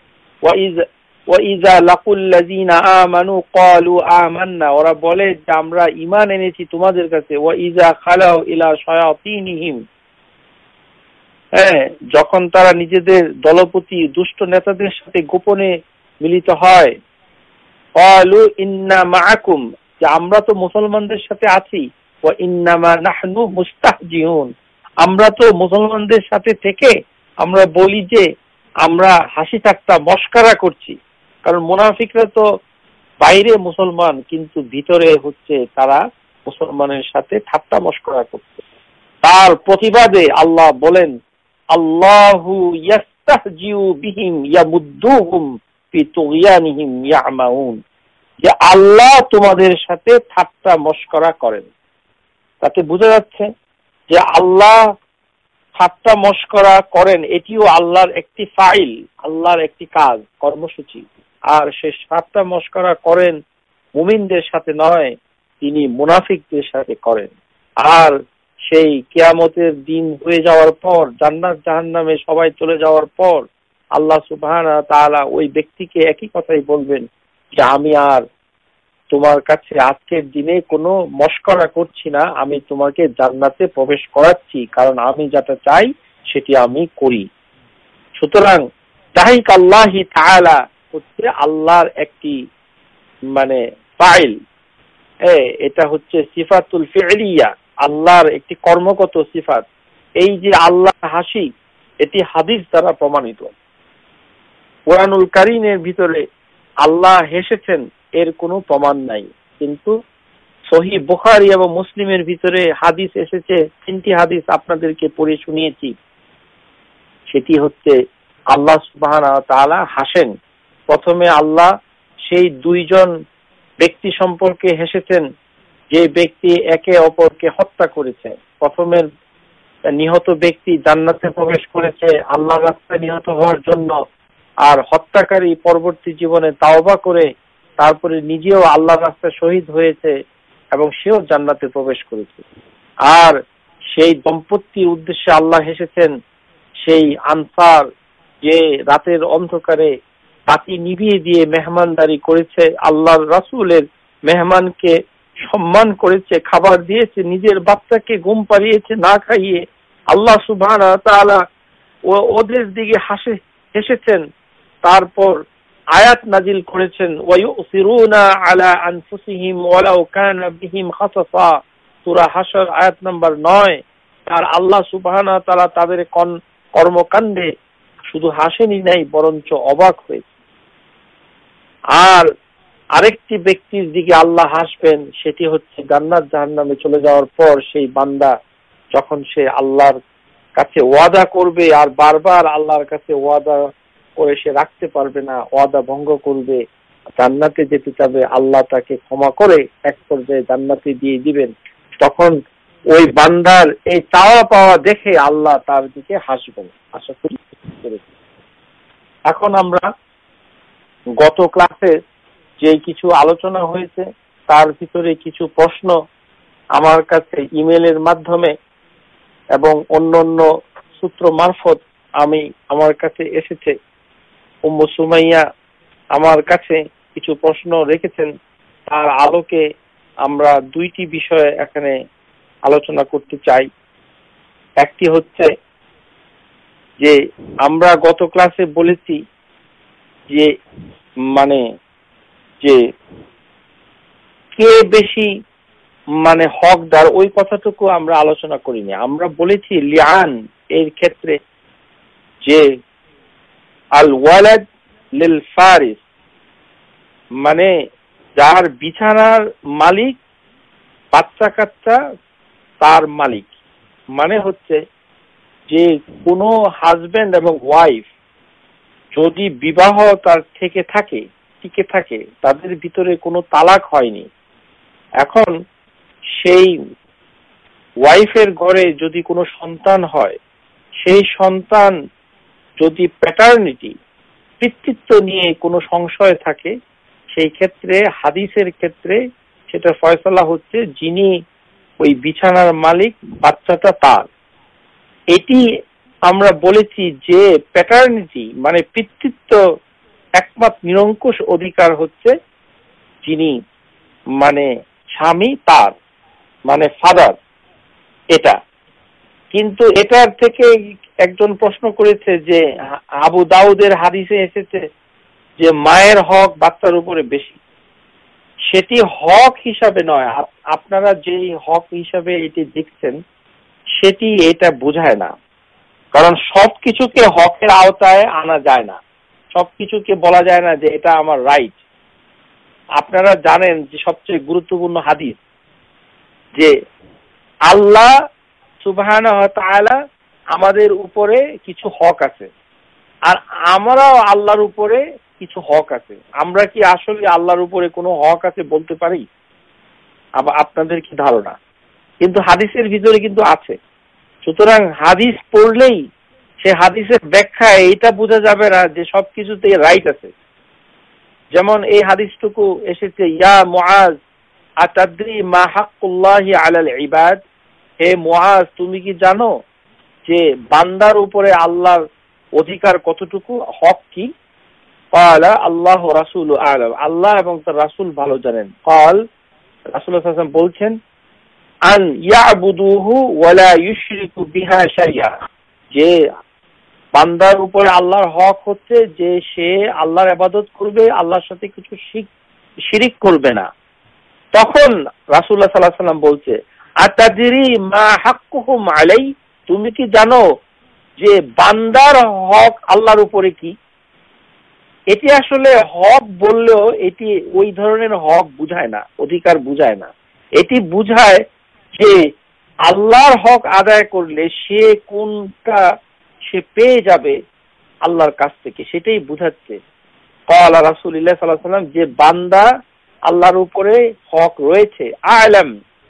ওয়াইযা লাকুল্লাযিনা আমানু ক্বালু আমান্না, ওরা বলে যে আমরা ঈমান এনেছি তোমাদের কাছে। ওয়াইযা খালাউ ইলা শায়াতিনহিম, হ্যাঁ যখন তারা নিজেদের দলপতি দুষ্ট নেতাদের সাথে গোপনে মিলিত হয়, ক্বালু ইন্না মাআকুম, যে আমরা তো মুসলমানদের সাথে আছি। ওয়া ইন্নামা নাহনু মুস্তাহজিউন, আমরা তো মুসলমানদের সাথে থেকে আমরা বলি যে আমরা হাসি ঠাট্টা মশকরা করছি। কারণ মুনাফিকরা তো বাইরে মুসলমান কিন্তু ভিতরে হচ্ছে তারা মুসলমানের সাথে ঠাট্টা মশকরা করছে। তার প্রতিবাদে আল্লাহ বলেন, আল্লাহু ইয়াস্তাহজিউ বিহিম ইয়ামুদ্দুহুম ফি তুগয়ানিহিম ইয়ামাউন, যে আল্লাহ তোমাদের সাথে ঠাট্টা মশকরা করেন। তাতে বোঝা যাচ্ছে যে আল্লাহ ঠাট্টা মশকরা করেন, এটিও আল্লাহর একটি ফাইল, আল্লাহর একটি কাজ, কর্মসূচি। আর সে ঠাট্টা মশকরা করেন মুমিনদের সাথে নয়, তিনি মুনাফিকদের সাথে করেন। আর সেই কিয়ামতের দিন হয়ে যাওয়ার পর, জান্নাত জাহান্নামে সবাই চলে যাওয়ার পর আল্লাহ সুবহানাহু ওয়া তাআলা ওই ব্যক্তিকে একই কথাই বলবেন যে আমি আর তোমার কাছে আজকের দিনে কোনো মশকরা করছি না, আমি তোমাকে জান্নাতে প্রবেশ করাচ্ছি, কারণ আমি যেটা চাই সেটি আমি করি। সুতরাং তাহিক আল্লাহি তাআলা হচ্ছে আল্লাহর একটি মানে ফাইল, এটা হচ্ছে সিফাতুল ফি'লিয়া, আল্লাহর একটি কর্মগত সিফাত। এই যে আল্লাহ হাসি, এটি হাদিস দ্বারা প্রমাণিত। কুরআনুল কারীমের ভিতরে আল্লাহ হেসেছেন এর কোনো প্রমাণ নাই, কিন্তু সহিহ বুখারী এবং মুসলিমের ভিতরে হাদিস এসেছে, তিনটি হাদিস আপনাদেরকে পড়ে শুনিয়েছি। সেটি হচ্ছে আল্লাহ সুবহানাহু ওয়া তাআলা হাসেন। প্রথমে আল্লাহ সেই দুইজন ব্যক্তি সম্পর্কে হেসেছেন যে ব্যক্তি একে অপরকে হত্যা করেছে। প্রথমের নিহত ব্যক্তি জান্নাতে প্রবেশ করেছে আল্লাহর রাস্তায় নিহত হওয়ার জন্য, আর হত্যাকারী পরবর্তী জীবনে তাওবা করে তারপরে নিজেও আল্লাহর রাস্তায় শহীদ হয়েছে এবং সেও জান্নাতে প্রবেশ করেছে। আর সেই দম্পতির উদ্দেশ্যে আল্লাহ হেসেছেন সেই আনসার যে রাতের অন্ধকারে বাতি নিভিয়ে দিয়ে মেহমানদারি করেছে, আল্লাহর রাসূলের মেহমানকে সম্মান করেছে, খাবার দিয়েছে, নিজের বাচ্চাকে ঘুম পাড়িয়েছে না খাইয়ে। আল্লাহ সুবহানাহু ওয়া তাআলা ওদের দিকে হাসে হেসেছেন। তারপর আয়াত নাজিল করেছেন, ওয়ায়ুসিরুনা আলা আনফুসিহিম ওয়ালাউ কানা বিহিম খাসাসা, সূরা হাশর আয়াত নাম্বার নয়। আর আল্লাহ সুবহানাহু ওয়া তাআলা তাদের কর্মকাণ্ডে শুধু হাসেনি নাই, বরঞ্চ অবাক হয়েছে। আর আরেকটি ব্যক্তির দিকে আল্লাহ হাসবেন, সেটি হচ্ছে জান্নাত জাহান্নামে চলে যাওয়ার পর সেই বান্দা যখন সে আল্লাহর কাছে ওয়াদা করবে আর বারবার আল্লাহর কাছে ওয়াদা করে সে রাখতে পারবে না, ওয়াদা ভঙ্গ করবে, জান্নাতে যেতে চাবে, আল্লাহ তাকে ক্ষমা করে এক পর্যায়ে জান্নাতে দিয়ে দিবেন। তখন ওই বান্দার এই চাওয়া পাওয়া দেখে আল্লাহ তার দিকে হাসবেন। আশা করি। এখন আমরা গত ক্লাসে যে কিছু আলোচনা হয়েছে তার ভিতরে কিছু প্রশ্ন আমার কাছে ইমেলের মাধ্যমে এবং অন্যান্য সূত্র মারফত আমি আমার কাছে এসেছে। উম্মু সুমাইয়া আমার কাছে কিছু প্রশ্ন রেখেছেন, তার আলোকে আমরা দুইটি বিষয়ে এখানে আলোচনা করতে চাই। একটি হচ্ছে যে আমরা গত ক্লাসে বলেছি যে মানে যে কে বেশি মানে হকদার, ওই কথাটুকু আমরা আলোচনা করিনি। আমরা বলেছি লিআন এর ক্ষেত্রে যে আল ওয়ালাদ লিল ফারিস, মানে যার বিছানার মালিক বাচ্চা কাচ্চা তার মালিক, মানে হচ্ছে যে কোনো হাজবেন্ড এবং ওয়াইফ যদি বিবাহ তার থেকে থাকে টিকে থাকে, তাদের ভিতরে কোনো তালাক হয়নি, এখন সেই ওয়াইফের ঘরে যদি কোনো সন্তান হয়, সেই সন্তান যদি প্যাটার্নিটি পিতৃত্ব নিয়ে কোনো সংশয় থাকে, সেই ক্ষেত্রে হাদিসের ক্ষেত্রে সেটা ফয়সালা হচ্ছে যিনি ওই বিছানার মালিক বাচ্চাটা তার। এটি আমরা বলেছি যে প্যাটার্নিটি মানে পিতৃত্ব একমাত্র নিরঙ্কুশ অধিকার হচ্ছে যিনি মানে স্বামী তার, মানে ফাদার এটা। কিন্তু এটার থেকে একজন প্রশ্ন করেছে যে আবু দাউদের হাদিসে এসেছে যে মায়ের হক বাচ্চার উপরে বেশি। সেটি হক হিসাবে নয়, আপনারা যেই হক হিসাবে এটি দেখছেন সেটি এটা বোঝায় না, কারণ সবকিছুকে হকের আওতায় আনা যায় না, সবকিছুকে বলা যায় না যে এটা আমার রাইট। আপনারা জানেন যে সবচেয়ে গুরুত্বপূর্ণ হাদিস যে আল্লাহ সুবহানাহু ওয়া তাআলা আমাদের উপরে কিছু হক আছে, আর আমরাও আল্লাহর উপরে কিছু হক আছে। আমরা কি আসলে আল্লাহর উপরে কোনো হক আছে বলতে পারি? আবার আপনাদের কি ধারণা? কিন্তু হাদিসের ভিতরে কিন্তু আছে। সুতরাং হাদিস পড়লেই সে হাদিসের ব্যাখ্যায় এটা বোঝা যাবে না যে সবকিছুতে রাইট আছে। যেমন এই হাদিসটুকু এসেছে, ইয়া মুআজ আতাদরি মা হাক্কুল্লাহি আলাল ইবাদ, হে মুআজ তুমি কি জানো যে বান্দার উপরে আল্লাহর অধিকার কতটুকু, হক কি? ক্বালা আল্লাহু রাসূলু আ'লাম, আল্লাহ এবং তার রাসূল ভালো জানেন। ক্বাল, রাসূলুল্লাহ সাল্লাল্লাহু আলাইহি ওয়াসাল্লাম বলছেন, আন ইয়াবুদুহু ওয়া লা ইউশরিকু বিহা শাইআ, যে বান্দার উপরে আল্লাহর হক হচ্ছে যে সে আল্লাহর ইবাদত করবে, আল্লাহর সাথে কিছু শিরিক করবে না। তখন রাসূলুল্লাহ সাল্লাল্লাহু আলাইহি ওয়াসাল্লাম বলছে, আতাদরি মা হাক্কুহুম আলাই, তুমি কি জানো যে বান্দার হক আল্লাহর উপরে কি? এটি আসলে হক বললেও এটি ওই ধরনের হক বুঝায় না, অধিকার বুঝায় না। এটি বুঝায় যে আল্লাহর হক আদায় করলে সে কোনটা সে পেয়ে যাবে আল্লাহর কাছ থেকে, সেটাই বুঝাচ্ছে। ক্বালা রাসূলুল্লাহ সাল্লাল্লাহু আলাইহি ওয়াসাল্লাম, যে বান্দা আল্লাহর উপরে হক রয়েছে, আ'লাম,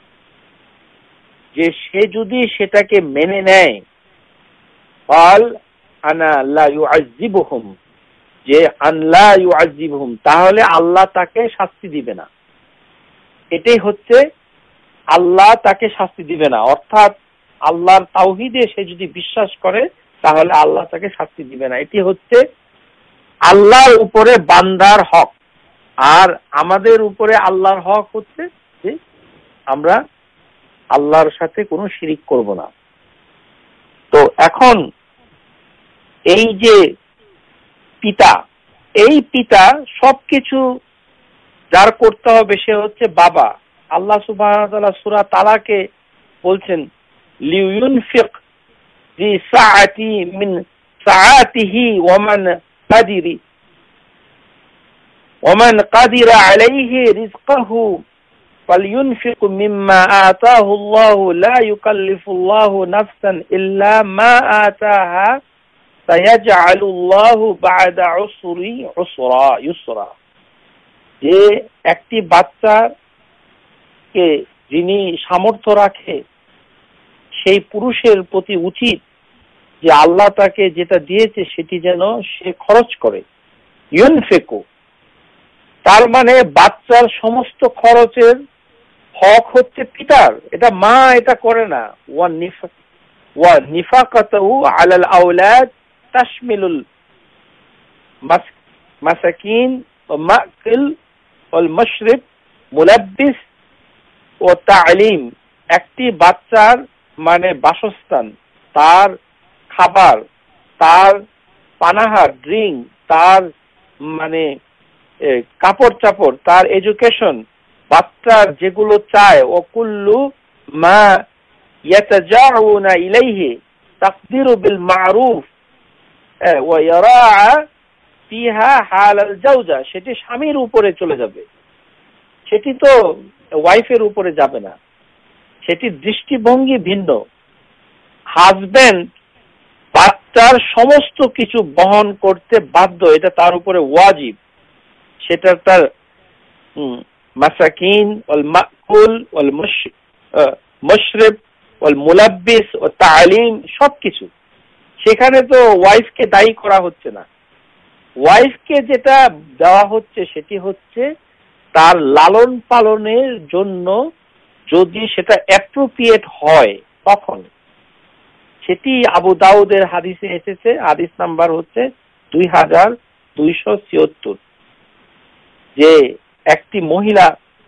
যে সে যদি সেটাকে মেনে নেয়, ক্বাল আনা লা ইউআযিবুহুম, যে আন লা ইউআযিবুহুম, তাহলে আল্লাহ তাকে শাস্তি দিবে না। এটাই হচ্ছে আল্লাহ তাকে শাস্তি দিবে না, অর্থাৎ আল্লাহর তাওহীদে সে যদি বিশ্বাস করে তাহলে আল্লাহ তাকে শাস্তি দিবে না। এটি হচ্ছে আল্লাহর উপরে বান্দার হক। আর আমাদের উপরে আল্লাহর হক হচ্ছে যে আমরা আল্লাহর সাথে কোনো শিরিক করব না। তো এখন এই যে পিতা, এই পিতা সবকিছু যার করতে হবে সে হচ্ছে বাবা। আল্লাহ সুবহানাহু ওয়া তাআলা সূরা তালাকে বলছেন, লিইউনফিক জি সাআতি মিন সাআতিহি ওয়া মান কাদিরি ওয়া মান কাদিরা আলাইহি রিজকাহু ফালইউনফিক মিম্মা আতাহু আল্লাহু লা ইউকাল্লিফু আল্লাহু নাফসান ইল্লা মা আতাহা সায়াজআলু আল্লাহু বা'দা উসরি উসরা ইউসরা, যে একটি বাচ্চাকে যিনি সামর্থ্য রাখে সেই পুরুষের প্রতি উচিত যে আল্লাহ তাকে যেটা দিয়েছে সেটি যেন সে খরচ করে। ইউনফিকু, তার মানে বাচ্চার সমস্ত খরচের হক হচ্ছে পিতার, এটা মা এটা করে না। ওয়া নিফাক ওয়া নিফাকাতু আলাল আওলাদ তাশমিলুল মাসাকিন ওয়া মাকিল ওয়াল মাশরিব মুলাব্বিস ও তালিম, একটি বাচ্চার মানে বাসস্থান, তার খাবার, তার পানাহার ড্রিঙ্ক, তার মানে কাপড় চাপড়, তার এডুকেশন, বাচ্চার যেগুলো চায়, ও কুল্লু মা ইয়াতাজাউনা ইলাইহি তাকদিরু বিল মারুফ ওয়া ইয়ারাআ ফিহা হালাল জাওজা, সেটি স্বামীর উপরে চলে যাবে, সেটি তো ওয়াইফের উপরে যাবে না, সেটি দৃষ্টিভঙ্গি ভিন্ন। হাজবেন্ড বাচ্চার সমস্ত কিছু বহন করতে বাধ্য, এটা তার উপরে ওয়াজিব। সেটা তার মাসাকিন ওয়াল মাকুল ওয়াল মাশরিব ওয়াল মুলাব্বিস ও তালিম সবকিছু, সেখানে তো ওয়াইফকে দায়ী করা হচ্ছে না। ওয়াইফকে যেটা দেওয়া হচ্ছে সেটি হচ্ছে তার লালন পালনের জন্য, যদি সেটা অ্যাপ্রোপ্রিয়েট হয় তখন। সেটি আবু দাউদের হাদিসে এসেছে, হাদিস নাম্বার হচ্ছে দুই হাজার দুইশো ছিয়াত্তর, যে একটি মহিলা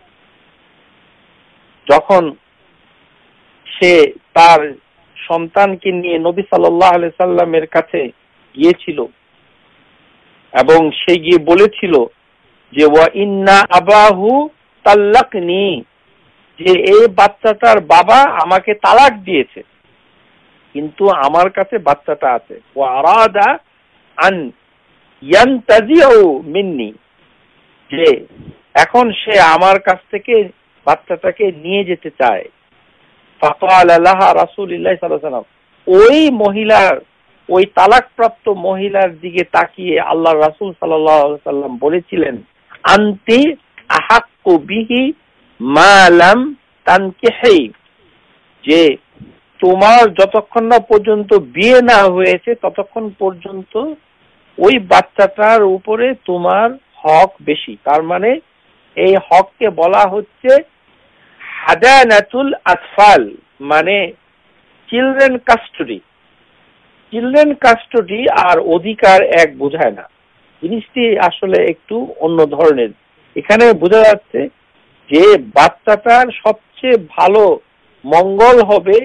যখন সে তার সন্তানকে নিয়ে নবী সাল্লাল্লাহু আলাইহি সাল্লামের কাছে গিয়েছিল এবং সে গিয়ে বলেছিল যে ওয়া ইন্না আবাহু তাল্লাকনি, যে এই বাচ্চাটার বাবা আমাকে তালাক দিয়েছে, কিন্তু আমার কাছে বাচ্চাটা আছে। ওয়া আরাদা আন ইয়ানতাজিউ মিন্নি, যে এখন সে আমার কাছ থেকে বাচ্চাটাকে নিয়ে যেতে চায়। ফাকালা লাহা রাসূলুল্লাহ সাল্লাল্লাহু আলাইহি ওয়াসাল্লাম, ওই মহিলার, ওই তালাকপ্রাপ্ত মহিলার দিকে তাকিয়ে আল্লাহর রাসূল সাল্লাল্লাহু আলাইহি ওয়াসাল্লাম বলেছিলেন, আনতি আহাক্কু বিহি মা লাম তানকিহি, যে তোমার যতক্ষণ না পর্যন্ত বিয়ে না হয়েছে ততক্ষণ পর্যন্ত ওই বাচ্চাটার উপরে তোমার হক বেশি। তার মানে এই হককে বলা হচ্ছে হাদানাতুল আতফাল, মানে চিলড্রেন কাস্টডি। চিলড্রেন কাস্টডি আর অধিকার এক বোঝায় না, জিনিসটি আসলে একটু অন্য ধরনের। এখানে বোঝা যাচ্ছে যে বাচ্চাটার সবচেয়ে ভালো মঙ্গল হবে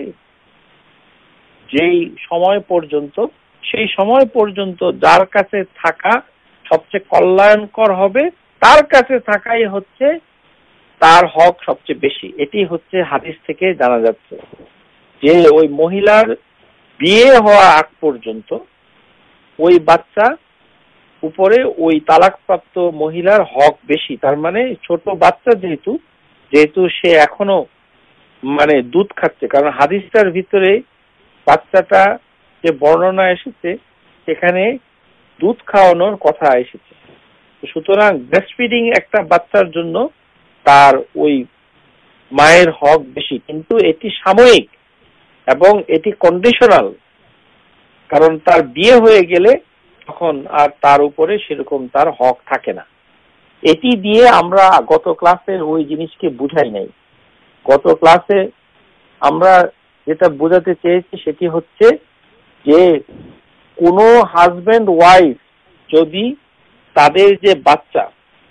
যেই সময় পর্যন্ত, সেই সময় পর্যন্ত যার কাছে থাকা সবচেয়ে কল্যাণকর হবে তার কাছে থাকাই হচ্ছে তার হক সবচেয়ে বেশি। এটি হচ্ছে হাদিস থেকে জানা যাচ্ছে যে ওই মহিলার বিয়ে হওয়া আগ পর্যন্ত ওই বাচ্চা উপরে ওই তালাকপ্রাপ্ত মহিলার হক বেশি। তার মানে ছোট বাচ্চা যেহেতু যেহেতু সে এখনো মানে দুধ খাচ্ছে, কারণ হাদিসটার ভিতরে বাচ্চাটা যে বর্ণনা এসেছে সেখানে দুধ খাওয়ানোর কথা এসেছে। সুতরাং ব্রেস্ট ফিডিং একটা বাচ্চার জন্য তার ওই মায়ের হক বেশি, কিন্তু এটি সাময়িক এবং এটি কন্ডিশনাল, কারণ তার বিয়ে হয়ে গেলে তখন আর তার উপরে সেরকম তার হক থাকে না। এটি দিয়ে আমরা গত ক্লাসে ওই জিনিসকে বুঝাই নাই। গত ক্লাসে আমরা যেটা বোঝাতে চেয়েছি সেটি হচ্ছে যে কোনো হাজবেন্ড ওয়াইফ যদি তাদের যে বাচ্চা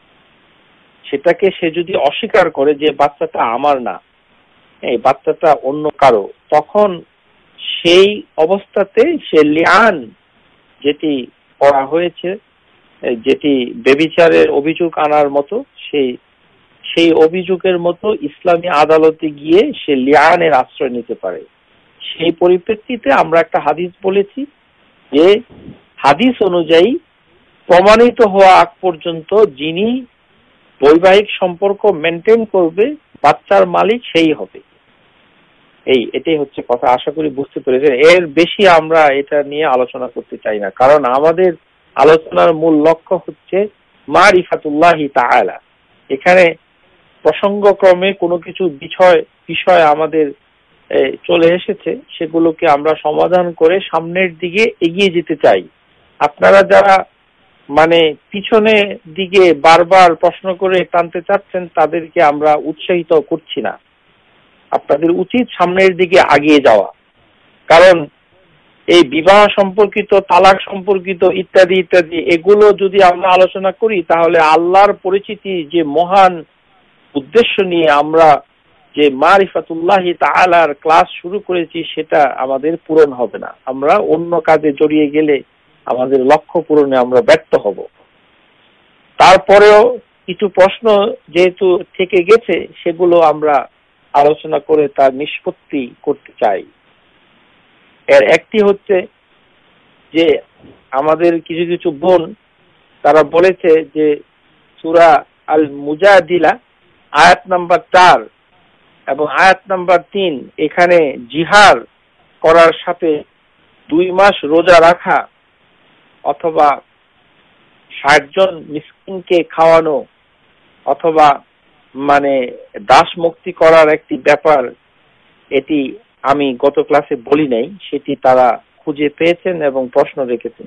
সেটাকে সে যদি অস্বীকার করে যে বাচ্চাটা আমার না, এই বাচ্চাটা অন্য কারো, তখন সেই অবস্থাতে সে লিআন যেটি করা হয়েছে, যেটি ব্যভিচারের অভিযোগ আনার মতো, সেই সেই অভিযোগের মতো ইসলামী আদালতে গিয়ে সে লিআনের আশ্রয় নিতে পারে। সেই পরিপ্রেক্ষিতে আমরা একটা হাদিস বলেছি যে হাদিস অনুযায়ী প্রমাণিত হওয়া আগ পর্যন্ত যিনি বৈবাহিক সম্পর্ক মেনটেন করবে বাচ্চার মালিক সেই হবে। এই এটাই হচ্ছে কথা, আশা করি বুঝতে পেরেছেন। এর বেশি আমরা এটা নিয়ে আলোচনা করতে চাই না, কারণ আমাদের আলোচনার মূল লক্ষ্য হচ্ছে মারিফাতুল্লাহি তাআলা। এখানে প্রসঙ্গক্রমে কোনো কিছু বিষয় বিষয় আমাদের চলে এসেছে, সেগুলোকে আমরা সমাধান করে সামনের দিকে এগিয়ে যেতে চাই। আপনারা যারা মানে পিছনে দিকে বারবার প্রশ্ন করে টানতে চাচ্ছেন তাদেরকে আমরা উৎসাহিত করছি না। আপনাদের উচিত সামনের দিকে আগিয়ে যাওয়া, কারণ এই বিবাহ সম্পর্কিত, তালাক সম্পর্কিত ইত্যাদি ইত্যাদি এগুলো যদি আমরা আলোচনা করি তাহলে আল্লাহর পরিচিতি যে মহান উদ্দেশ্য নিয়ে আমরা যে মারিফাতুল্লাহি তাআলার ক্লাস শুরু করেছি সেটা আমাদের পূরণ হবে না। আমরা অন্য কাজে জড়িয়ে গেলে আমাদের লক্ষ্য পূরণে আমরা ব্যর্থ হব। তারপরেও কিছু প্রশ্ন যেহেতু থেকে গেছে সেগুলো আমরা আলোচনা করে তার নিষ্পত্তি করতে চাই। এর একটি হচ্ছে যে আমাদের কিছু কিছু বোন তারা বলেছে যে সূরা আল মুজাদিলা আয়াত নাম্বার চার এবং আয়াত নাম্বার তিন, এখানে জিহার করার সাথে দুই মাস রোজা রাখা অথবা ষাট জন মিসকিনকে খাওয়ানো অথবা মানে দাস মুক্তি করার একটি ব্যাপার, এটি আমি গত ক্লাসে বলি নাই, সেটি তারা খুঁজে পেয়েছেন এবং প্রশ্ন রেখেছেন।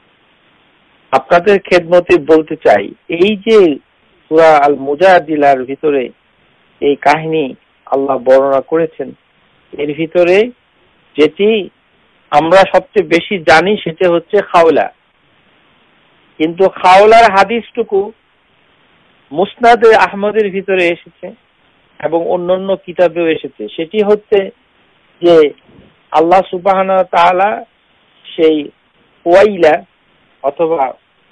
আপনাদের খেদমতে বলতে চাই, এই যে সূরা আল মুজাদিলার ভিতরে এই কাহিনী আল্লাহ বর্ণনা করেছেন, এর ভিতরে যেটি আমরা সবচেয়ে বেশি জানি সেটা হচ্ছে খাওলা। কিন্তু খাওলার হাদিসটুকু মুসনাদে আহমদের ভিতরে এসেছে এবং অন্যান্য কিতাবেও এসেছে। সেটি হচ্ছে যে আল্লাহ সুবহানাহু ওয়া তাআলা সেই ওয়াইলা অথবা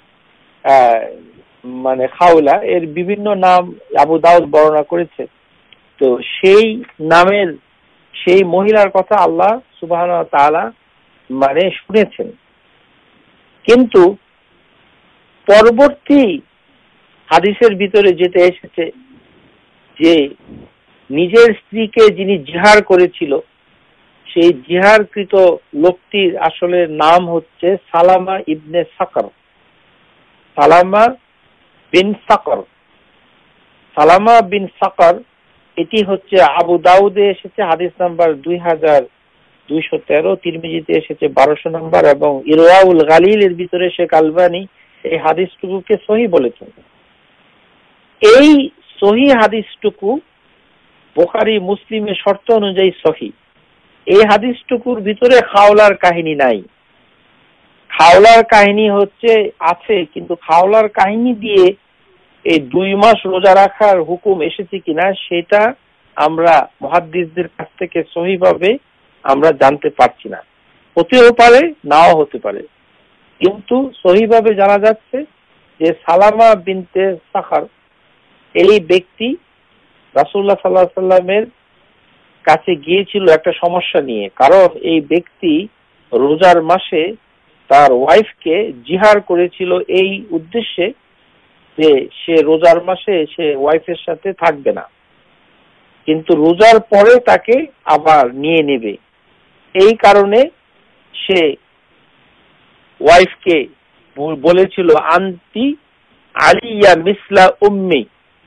মানে খাওলা এর বিভিন্ন নাম আবু দাউদ বর্ণনা করেছে। তো সেই নামের সেই মহিলার কথা আল্লাহ সুবহানাহু ওয়া তাআলা মানে শুনেছেন, কিন্তু পরবর্তী হাদিসের ভিতরে যেটা এসেছে যে নিজের স্ত্রীকে যিনি জিহার করেছিল সেই জিহারকৃত লোকটির আসলে নাম হচ্ছে সালামা ইবনে সাকর। সালামা বিন সাকর সালামা বিন সাকর এটি হচ্ছে আবু দাউদে এসেছে হাদিস নাম্বার দুই হাজার দুইশো তেরো, তিরমিজিতে এসেছে বারোশো নাম্বার, এবং ইরওয়াউল গালিলের ভিতরে শেখ আলবানী এই হাদিসটুকুকে সহি বলেছেন। এই সহি হাদিসটুকু বুখারী মুসলিমের শর্ত অনুযায়ী সহি। এই হাদিসটুকুর ভিতরে খাওলার কাহিনী নাই। খাওলার কাহিনী হচ্ছে আছে, কিন্তু খাওলার কাহিনী দিয়ে এই দুই মাস রোজা রাখার হুকুম এসেছে কিনা সেটা আমরা মুহাদ্দিসদের কাছ থেকে সহিভাবে আমরা জানতে পারছি না। হতেও পারে, নাও হতে পারে, কিন্তু সহিভাবে জানা যাচ্ছে যে সালামা বিনতে সাখার এই ব্যক্তি রাসূলুল্লাহ সাল্লাল্লাহু আলাইহি সাল্লামের কাছে গিয়েছিল একটা সমস্যা নিয়ে। কারণ এই ব্যক্তি রোজার মাসে তার ওয়াইফকে জিহার করেছিল এই উদ্দেশ্যে যে সে রোজার মাসে সে ওয়াইফের সাথে থাকবে না, কিন্তু রোজার পরে তাকে আবার নিয়ে নেবে। এই কারণে সে ওয়াইফকে বলেছিল আনতি আলিয়া মিসলা উম্মি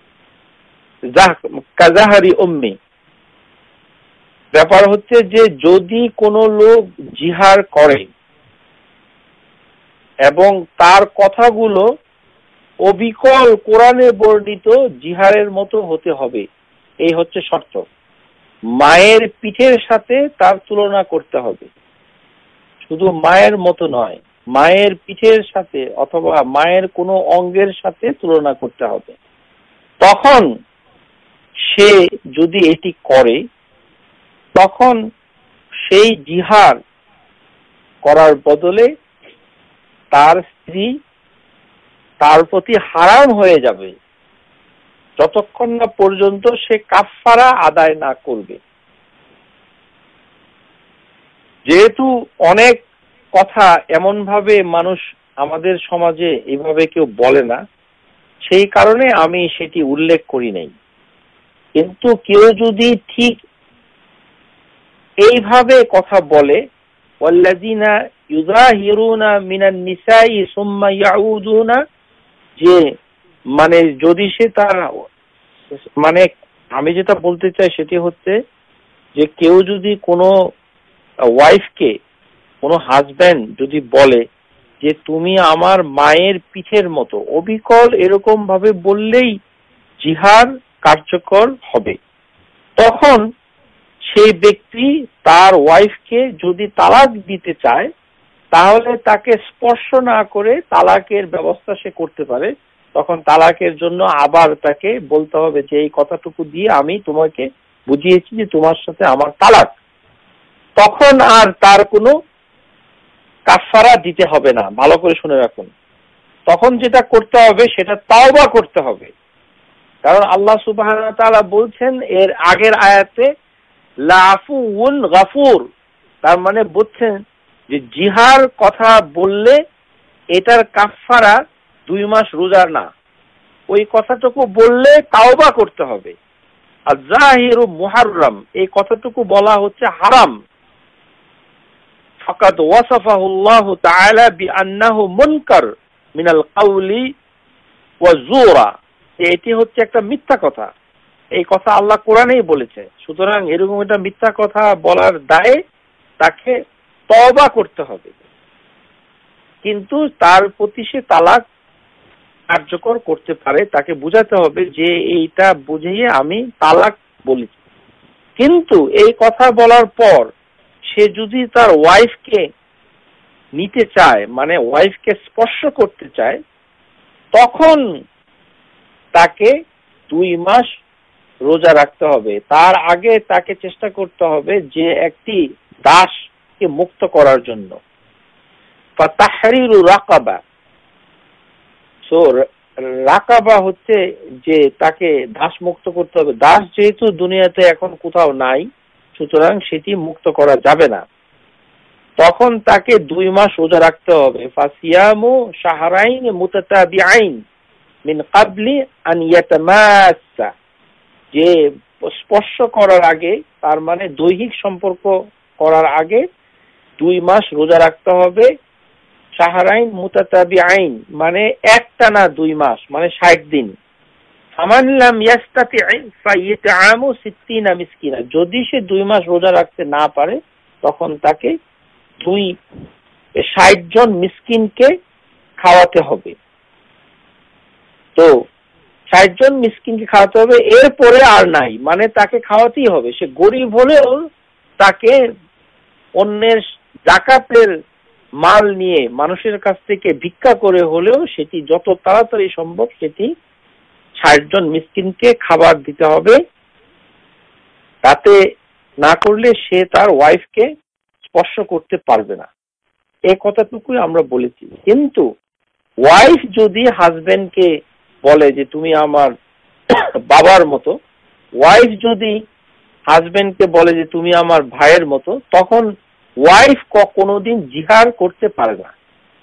কাজাহারি উম্মি। ব্যাপার হচ্ছে যে যদি কোনো লোক জিহার করে এবং তার কথাগুলো অবিকল কোরআনে বর্ণিত জিহারের মতো হতে হবে, এই হচ্ছে শর্ত। মায়ের পিঠের সাথে তার তুলনা করতে হবে, শুধু মায়ের মতো নয়, মায়ের পিঠের সাথে অথবা মায়ের কোনো অঙ্গের সাথে তুলনা করতে হবে। তখন সে যদি এটি করে তখন সেই জিহার করার বদলে তার স্ত্রী তার প্রতি হারাম হয়ে যাবে যতক্ষণ না পর্যন্ত সে কাফফারা আদায় না করবে। যেহেতু অনেক কথা এমন ভাবে মানুষ আমাদের সমাজে এভাবে কেউ বলে না, সেই কারণে আমি সেটি উল্লেখ করি নাই। কিন্তু কেউ যদি ঠিক এইভাবে কথা বলে, ওয়াল্লাযিনা ইউযাহিরুনা মিনান নিসাই সুম্মা ইয়াউদুনা, যে মানে যদি সে তার মানে আমি যেটা বলতে চাই সেটি হচ্ছে যে কেউ যদি কোনো ওয়াইফকে, কোনো হাজব্যান্ড যদি বলে যে তুমি আমার মায়ের পিঠের মতো, অবিকল এরকম ভাবে বললেই জিহার কার্যকর হবে। তখন সেই ব্যক্তি তার ওয়াইফকে যদি তালাক দিতে চায় তাহলে তাকে স্পর্শ না করে তালাকের ব্যবস্থা সে করতে পারে। তখন তালাকের জন্য আবার তাকে বলতে হবে যে এই কথাটুকু দিয়ে আমি তোমাকে বুঝিয়েছি যে তোমার সাথে আমার তালাক। তখন আর তার কোনো কাফারা দিতে হবে না। ভালো করে শুনে রাখুন, তখন যেটা করতে হবে সেটা তাওবা করতে হবে। কারণ আল্লাহ সুবহানাহু ওয়া তাআলা বলছেন এর আগের আয়াতে লাফুন গাফুর, তার মানে বলছেন যে জিহার কথা বললে এটার কাফারা দুই মাস রোজা না, ওই কথাটুকু বললে তাওবা করতে হবে। আর জাহিরু মুহাররাম, এই কথাটুকু বলা হচ্ছে হারাম। ফাকাদ ওয়াসাফাহু আল্লাহু তাআলা বিআন্নাহু মুনকার মিনাল কাওলি ওয়া যুরা, এটি হচ্ছে একটা মিথ্যা কথা। এই কথা আল্লাহ কোরআনেই বলেছে। সুতরাং এরকম একটা মিথ্যা কথা বলার দায়ে তাকে তওবা করতে হবে, কিন্তু তার প্রতি সে তালাক কার্যকর করতে পারে। তাকে বুঝাতে হবে যে এইটা বুঝিয়ে আমি তালাক বলেছি। কিন্তু এই কথা বলার পর সে যদি তার ওয়াইফকে নিতে চায়, মানে ওয়াইফকে স্পর্শ করতে চায়, তখন তাকে দুই মাস রোজা রাখতে হবে। তার আগে তাকে চেষ্টা করতে হবে যে একটি দাসকে মুক্ত করার জন্য। ফাতাহরিরু রাকাবা, সো রাকাবা হচ্ছে যে তাকে দাস মুক্ত করতে হবে। দাস যেহেতু দুনিয়াতে এখন কোথাও নাই, সুতরাং সেটি মুক্ত করা যাবে না। তখন তাকে দুই মাস রোজা রাখতে হবে। ফাসিয়ামু শাহরাইন মুতাতাবিআইন, মিন ক্বাবলি আন ইয়াতামাসসা, যে স্পর্শ করার আগে, তার মানে দৈহিক সম্পর্ক করার আগে দুই মাস রোজা রাখতে হবে। শাহরাইন মুতাতাবিআইন, মানে একটানা দুই মাস, মানে ষাট দিন। ফামান লাম ইয়াস্তাতি' ফাইতআমু সিত্তিনা মিসকিনা, যদি সে দুই মাস রোজা রাখতে না পারে তখন তাকে দুই ষাট জন মিসকিনকে খাওয়াতে হবে। তো ষাট জন মিসকিনকে খাওয়াতে হবে, এরপরে আর নাই, মানে তাকে খাওয়াতেই হবে। সে গরিব হলেও তাকে অন্যের যাকাতের মাল নিয়ে মানুষের কাছ থেকে ভিক্ষা করে হলেও সেটি যত তাড়াতাড়ি সম্ভব সেটি ষাট জন মিসকিনকে খাবার দিতে হবে। তাতে না করলে সে তার ওয়াইফকে স্পর্শ করতে পারবে না, এই কথাটুকুই আমরা বলেছি। কিন্তু ওয়াইফ যদি হাজবেন্ডকে বলে যে তুমি আমার বাবার মতো, ওয়াইফ যদি হাজবেন্ডকে বলে যে তুমি আমার ভাইয়ের মতো, তখন ওয়াইফ কোনোদিন জিহার করতে পারে না।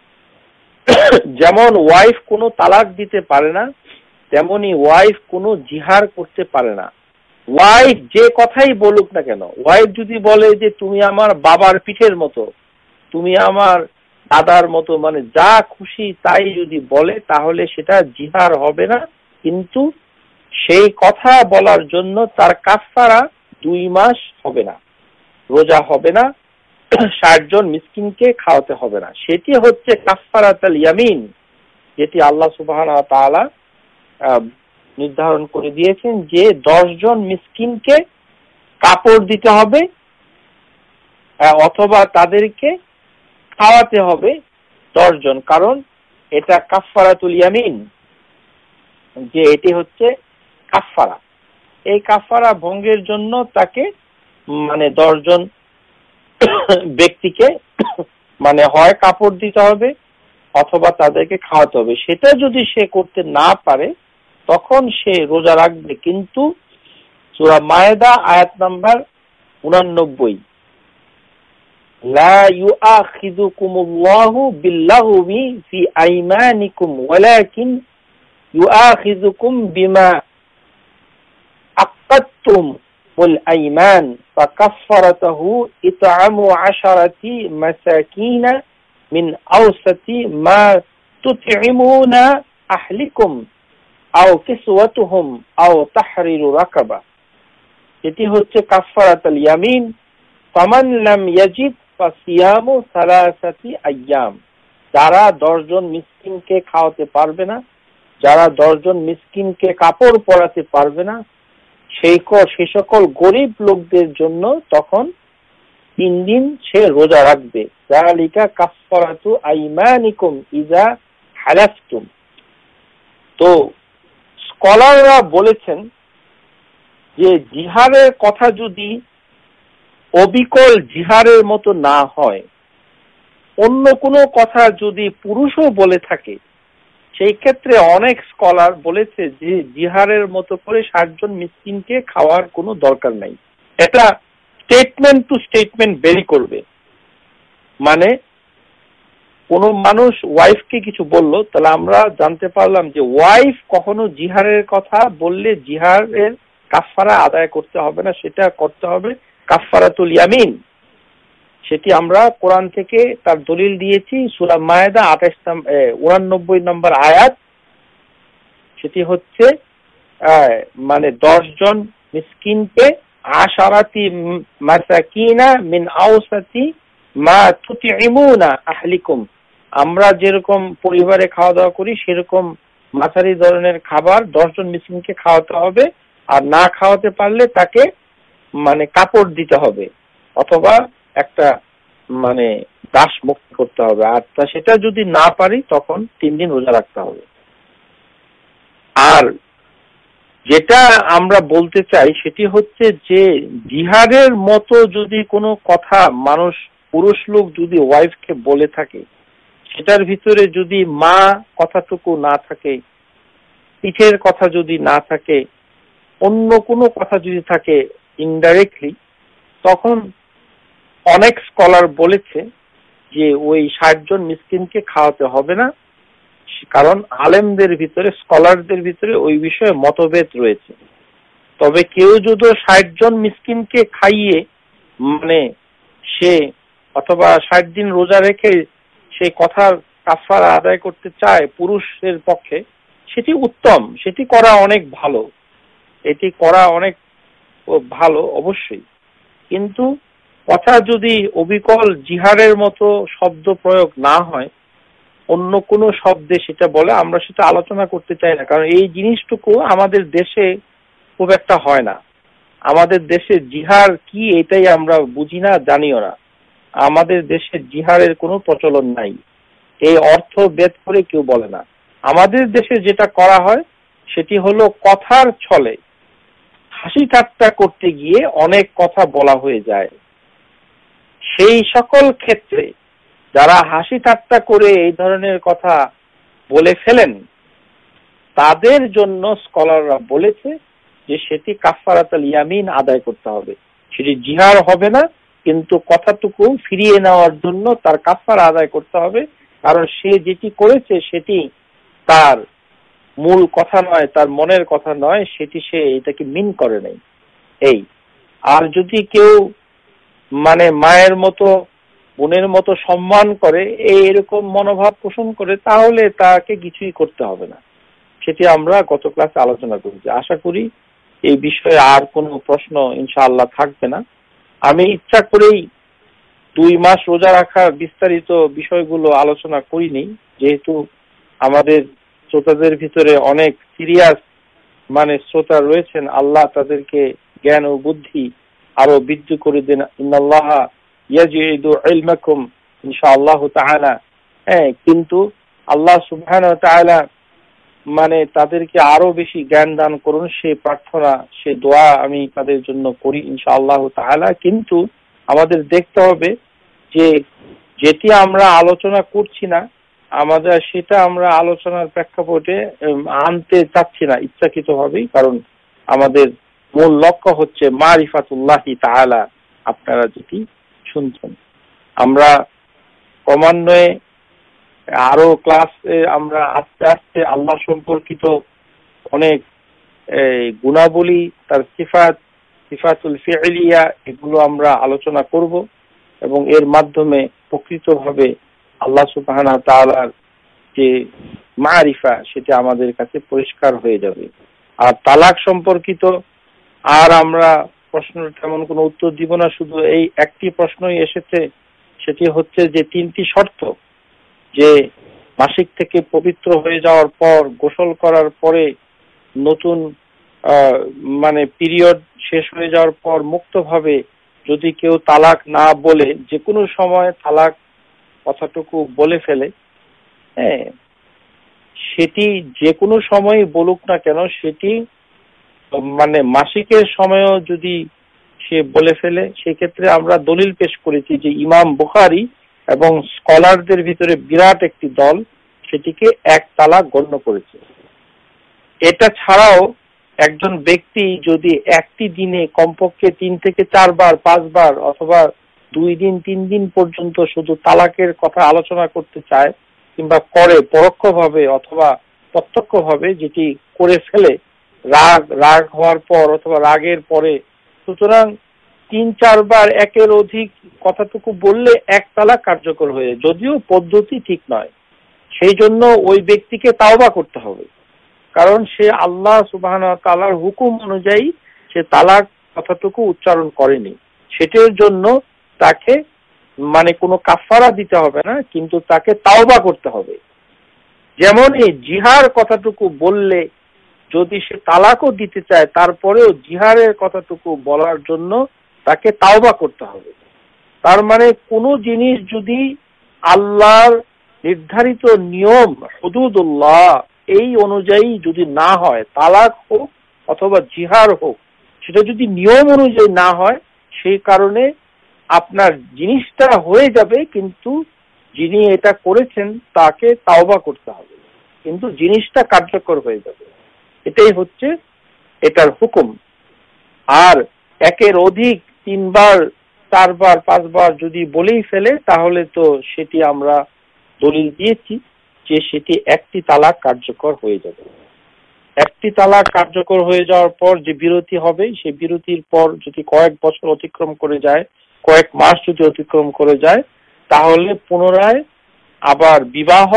যেমন ওয়াইফ কোনো তালাক দিতে পারে না, তেমনি ওয়াইফ কোনো জিহার করতে পারে না। ওয়াইফ যে কথাই বলুক না কেন, ওয়াইফ যদি বলে যে তুমি আমার বাবার পিঠের মতো, তুমি আমার দাদার মতো, মানে যা খুশি তাই যদি বলে, তাহলে সেটা জিহার হবে না। কিন্তু সেই কথা বলার জন্য তার কাফারা দুই মাস হবে না, রোজা হবে না, ষাট জন মিসকিনকে খাওয়াতে হবে না। সেটি হচ্ছে কাফারাতুল ইয়ামিন, যেটি আল্লাহ সুবহানাহু ওয়া তাআলা নির্ধারণ করে দিয়েছেন যে দশ জন মিসকিনকে কাপড় দিতে হবে অথবা তাদেরকে খাওয়াতে হবে দশ জন। কারণ এটা কাফারাতুল ইয়ামিন, যে এটি হচ্ছে কাফারা। এই কাফারা ভঙ্গের জন্য তাকে মানে দশ জন ব্যক্তিকে মানে হয় কাপড় দিতে হবে অথবা তাদেরকে খাওয়াতে হবে। সেটা যদি সে করতে না পারে তখন সে রোজা রাখবে। কিন্তু সূরা মায়েদা আয়াত নাম্বার উনানব্বই, লা ইউআখিযুকুমুল্লাহু বিল্লাহবি ফি আইমানিকুম ওয়ালাকিন ইউআখিযুকুম বিমা আক্কাদতুম ওয়াল আইমান ফাকাফফারাতুহু ইতআমু আশারাতি মাসাকিনা মিন আওসাতি মা তুতঈমুনা আহলিকুম আও কিসওয়াতুহুম আও তাহরিরু রাকাবা। এটি হচ্ছে কাফারাতুল ইয়ামিন। ফামান লাম ইয়াজিদ ফাসিয়ামু সালাসাতি আইয়াম, যারা দশ জন মিসকিনকে খাওয়াতে পারবে না, যারা দশ জন মিসকিনকে কাপড় পরাতে পারবে না, সেই সে সকল গরিব লোকদের জন্য তখন তিন দিন সে রোজা রাখবে। যালিকা কাফারাতু আইমানিকুম ইজা হালাফতুম। তো স্কলাররা বলেছেন যে জিহারের কথা যদি অবিকল জিহারের মতো না হয়, অন্য কোনো কথা যদি পুরুষও বলে থাকে, সেই ক্ষেত্রে অনেক স্কলার বলেছে যে জিহারের মতো করে ষাট জন মিসকিনকে খাওয়ার কোনো দরকার নাই। এটা স্টেটমেন্ট টু স্টেটমেন্ট ভেরি করবে। মানে কোন মানুষ ওয়াইফকে কিছু বললো, তাহলে আমরা জানতে পারলাম যে ওয়াইফ কখনো জিহারের কথা বললে জিহারের কাফারা আদায় করতে হবে না, সেটা করতে হবে কাফারাতুল ইয়ামিন। সেটি আমরা কোরআন থেকে তার দলিল দিয়েছি, সূরা মায়েদা আঠাশ উনানব্বই নম্বর আয়াত। সেটি হচ্ছে মানে দশ জন মিসকিনকে আশারাতি মাসাকিনা মিন আওসাতি মা তুতঈমুনা আহলিকুম, আমরা যেরকম পরিবারে খাওয়া দাওয়া করি সেরকম মাঝারি ধরনের খাবার দশ জন মিসকিনকে খাওয়াতে হবে। আর না খাওয়াতে পারলে তাকে মানে কাপড় দিতে হবে অথবা একটা মানে দাস মুক্ত করতে হবে। আর সেটা যদি না পারি তখন তিন দিন রোজা রাখতে হবে। আর যেটা আমরা বলতে চাই সেটি হচ্ছে যে জিহাদের মতো যদি কোনো কথা মানুষ পুরুষ লোক যদি ওয়াইফকে বলে থাকে, সেটার ভিতরে যদি মা কথাটুকু না থাকে, পিঠের কথা যদি না থাকে, অন্য কোনো কথা যদি থাকে ইনডাইরেক্টলি, তখন অনেক স্কলার বলেছে যে ওই ষাট জন মিসকিনকে খাওয়াতে হবে না, কারণ আলেমদের ভিতরে, স্কলারদের ভিতরে ওই বিষয়ে মতভেদ রয়েছে। তবে কেউ যদি ষাট জন মিসকিনকে খাইয়ে মানে সে অথবা ষাট দিন রোজা রেখে সেই কথার কাফারা আদায় করতে চায় পুরুষের পক্ষে, সেটি উত্তম, সেটি করা অনেক ভালো, এটি করা অনেক ভালো অবশ্যই। কিন্তু কথা যদি অবিকল জিহারের মতো শব্দ প্রয়োগ না হয়, অন্য কোনো শব্দে সেটা বলে, আমরা সেটা আলোচনা করতে চাই না। কারণ এই জিনিসটুকু আমাদের দেশে খুব একটা হয় না। আমাদের দেশে জিহার কি এটাই আমরা বুঝি না, জানিও না। আমাদের দেশে জিহারের কোনো প্রচলন নাই, এই অর্থ বেদ করে কেউ বলে না। আমাদের দেশে যেটা করা হয় সেটি হলো কথার ছলে হাসি ঠাট্টা করতে গিয়ে অনেক কথা বলা হয়ে যায়। সেই সকল ক্ষেত্রে যারা হাসি ঠাট্টা করে এই ধরনের কথা বলে ফেলেন, তাদের জন্য স্কলাররা বলেছে যে সেটি কাফারাতুল ইয়ামিন আদায় করতে হবে। সেটি জিহার হবে না, কিন্তু কথাটুকু ফিরিয়ে নেওয়ার জন্য তার কাফারা আদায় করতে হবে। কারণ সে যেটি করেছে সেটি তার মূল কথা নয়, তার মনের কথা নয়, সেটি সে এটাকে মিন করে নাই। এই আর যদি কেউ মানে মায়ের মতো, বোনের মতো সম্মান করে, এই এরকম মনোভাব পোষণ করে, তাহলে তাকে কিছুই করতে হবে না। সেটি আমরা গত ক্লাসে আলোচনা করেছি। আশা করি এই বিষয়ে আর কোনো প্রশ্ন ইনশাআল্লাহ থাকবে না। আমি ইচ্ছা করেই দুই মাস রোজা রাখার বিস্তারিত বিষয়গুলো আলোচনা করিনি, যেহেতু আমাদের শ্রোতাদের ভিতরে অনেক সিরিয়াস মানে শ্রোতা রয়েছেন। আল্লাহ তাদেরকে জ্ঞান ও বুদ্ধি আরো বৃদ্ধি করে দেন। ইন্নাল্লাহা ইয়াজিদু ইলমাকুম ইনশাআল্লাহ তাআলা। হ্যাঁ, কিন্তু আল্লাহ সুবহানাহু ওয়া তাআলা মানে তাদেরকে আরো বেশি জ্ঞান দান করুন, সে প্রার্থনা, সে দোয়া আমি তাদের জন্য করি ইনশাআল্লাহ তাআলা। কিন্তু আমাদের দেখতে হবে যে যেটি আমরা আলোচনা করছি না, আমাদের সেটা আমরা আলোচনার প্রেক্ষাপটে আনতে চাচ্ছি না ইচ্ছাকৃতভাবেই। কারণ আমাদের মূল লক্ষ্য হচ্ছে মারিফাতুল্লাহি তাআলা। আপনারা যেটি শুনছেন, আমরা ক্রমান্বয়ে আরো ক্লাসে আমরা আস্তে আস্তে আল্লাহ সম্পর্কিত অনেক গুণাবলী, তার সিফাত, সিফাতুল ফি'লিয়া, এগুলো আমরা আলোচনা করব এবং এর মাধ্যমে প্রকৃতভাবে আল্লাহ সুবহানাহু ওয়া তাআলার যে মারিফা সেটা আমাদের কাছে পরিষ্কার হয়ে যাবে। আর তালাক সম্পর্কিত আর আমরা প্রশ্ন তেমন কোনো উত্তর দিব না, শুধু এই একটি প্রশ্নই এসেছে, সেটি হচ্ছে যে তিনটি শর্ত, যে মাসিক থেকে পবিত্র হয়ে যাওয়ার পর, গোসল করার পরে, নতুন মানে পিরিয়ড শেষ হয়ে যাওয়ার পর মুক্তভাবে যদি কেউ তালাক না বলে, যে কোনো সময় তালাক কথাটুকু বলে ফেলে, হ্যাঁ, সেটি যে কোনো সময় বলুক না কেন, সেটি মানে মাসিকের সময়ও যদি সে বলে ফেলে, সেক্ষেত্রে আমরা দলিল পেশ করেছি যে ইমাম বুখারী এবং স্কলারদের ভিতরে বিরাট একটি দল সেটিকে এক তালাক গণ্য করেছে। এটা ছাড়াও একজন ব্যক্তি যদি একটি দিনে কমপক্ষে তিন থেকে চারবার, পাঁচবার অথবা দুই দিন তিন দিন পর্যন্ত শুধু তালাকের কথা আলোচনা করতে চায় কিংবা করে পরোক্ষভাবে অথবা প্রত্যক্ষভাবে, যেটি করে ফেলে রাগ রাগ হওয়ার পর অথবা রাগের পরে, সুতরাং তিন চারবার একের অধিক কথাটুকু বললে এক তালাক কার্যকর হয়ে, যদিও পদ্ধতি ঠিক নয়। সেই জন্য ওই ব্যক্তিকে তাওবা করতে হবে, কারণ সে আল্লাহ সুবহানাহু ওয়া তাআলার হুকুম অনুযায়ী সে তালাক কথাটুকু উচ্চারণ করেনি। সেটার জন্য তাকে মানে কোনো কাফারা দিতে হবে না, কিন্তু তাকে তাওবা করতে হবে। যেমন এই জিহার কথাটুকু বললে যদি সে তালাকও দিতে চায়, তারপরেও জিহারের কথাটুকু বলার জন্য তাকে তাওবা করতে হবে। তার মানে কোনো জিনিস যদি আল্লাহর নির্ধারিত নিয়ম হুদুদুল্লাহ এই অনুযায়ী যদি না হয়, তালাক হোক অথবা জিহার হোক, সেটা যদি নিয়ম অনুযায়ী না হয়, সেই কারণে আপনার জিনিসটা হয়ে যাবে, কিন্তু যিনি এটা করেছেন তাকে তাওবা করতে হবে, কিন্তু জিনিসটা কার্যকর হয়ে যাবে। এটাই হচ্ছে এটার হুকুম। আর একের অধিক তিনবার, চারবার, পাঁচবার যদি বলেই ফেলে, তাহলে তো সেটি আমরা দলিল দিয়েছি যে সেটি একটি তালাক কার্যকর হয়ে যাবে। একটি তালাক কার্যকর হয়ে যাওয়ার পর যে বিরতি হবে, সেই বিরতির পর যদি কয়েক বছর অতিক্রম করে যায়, কয়েক মাস যদি অতিক্রম করে যায়, তাহলে পুনরায় আবার বিবাহ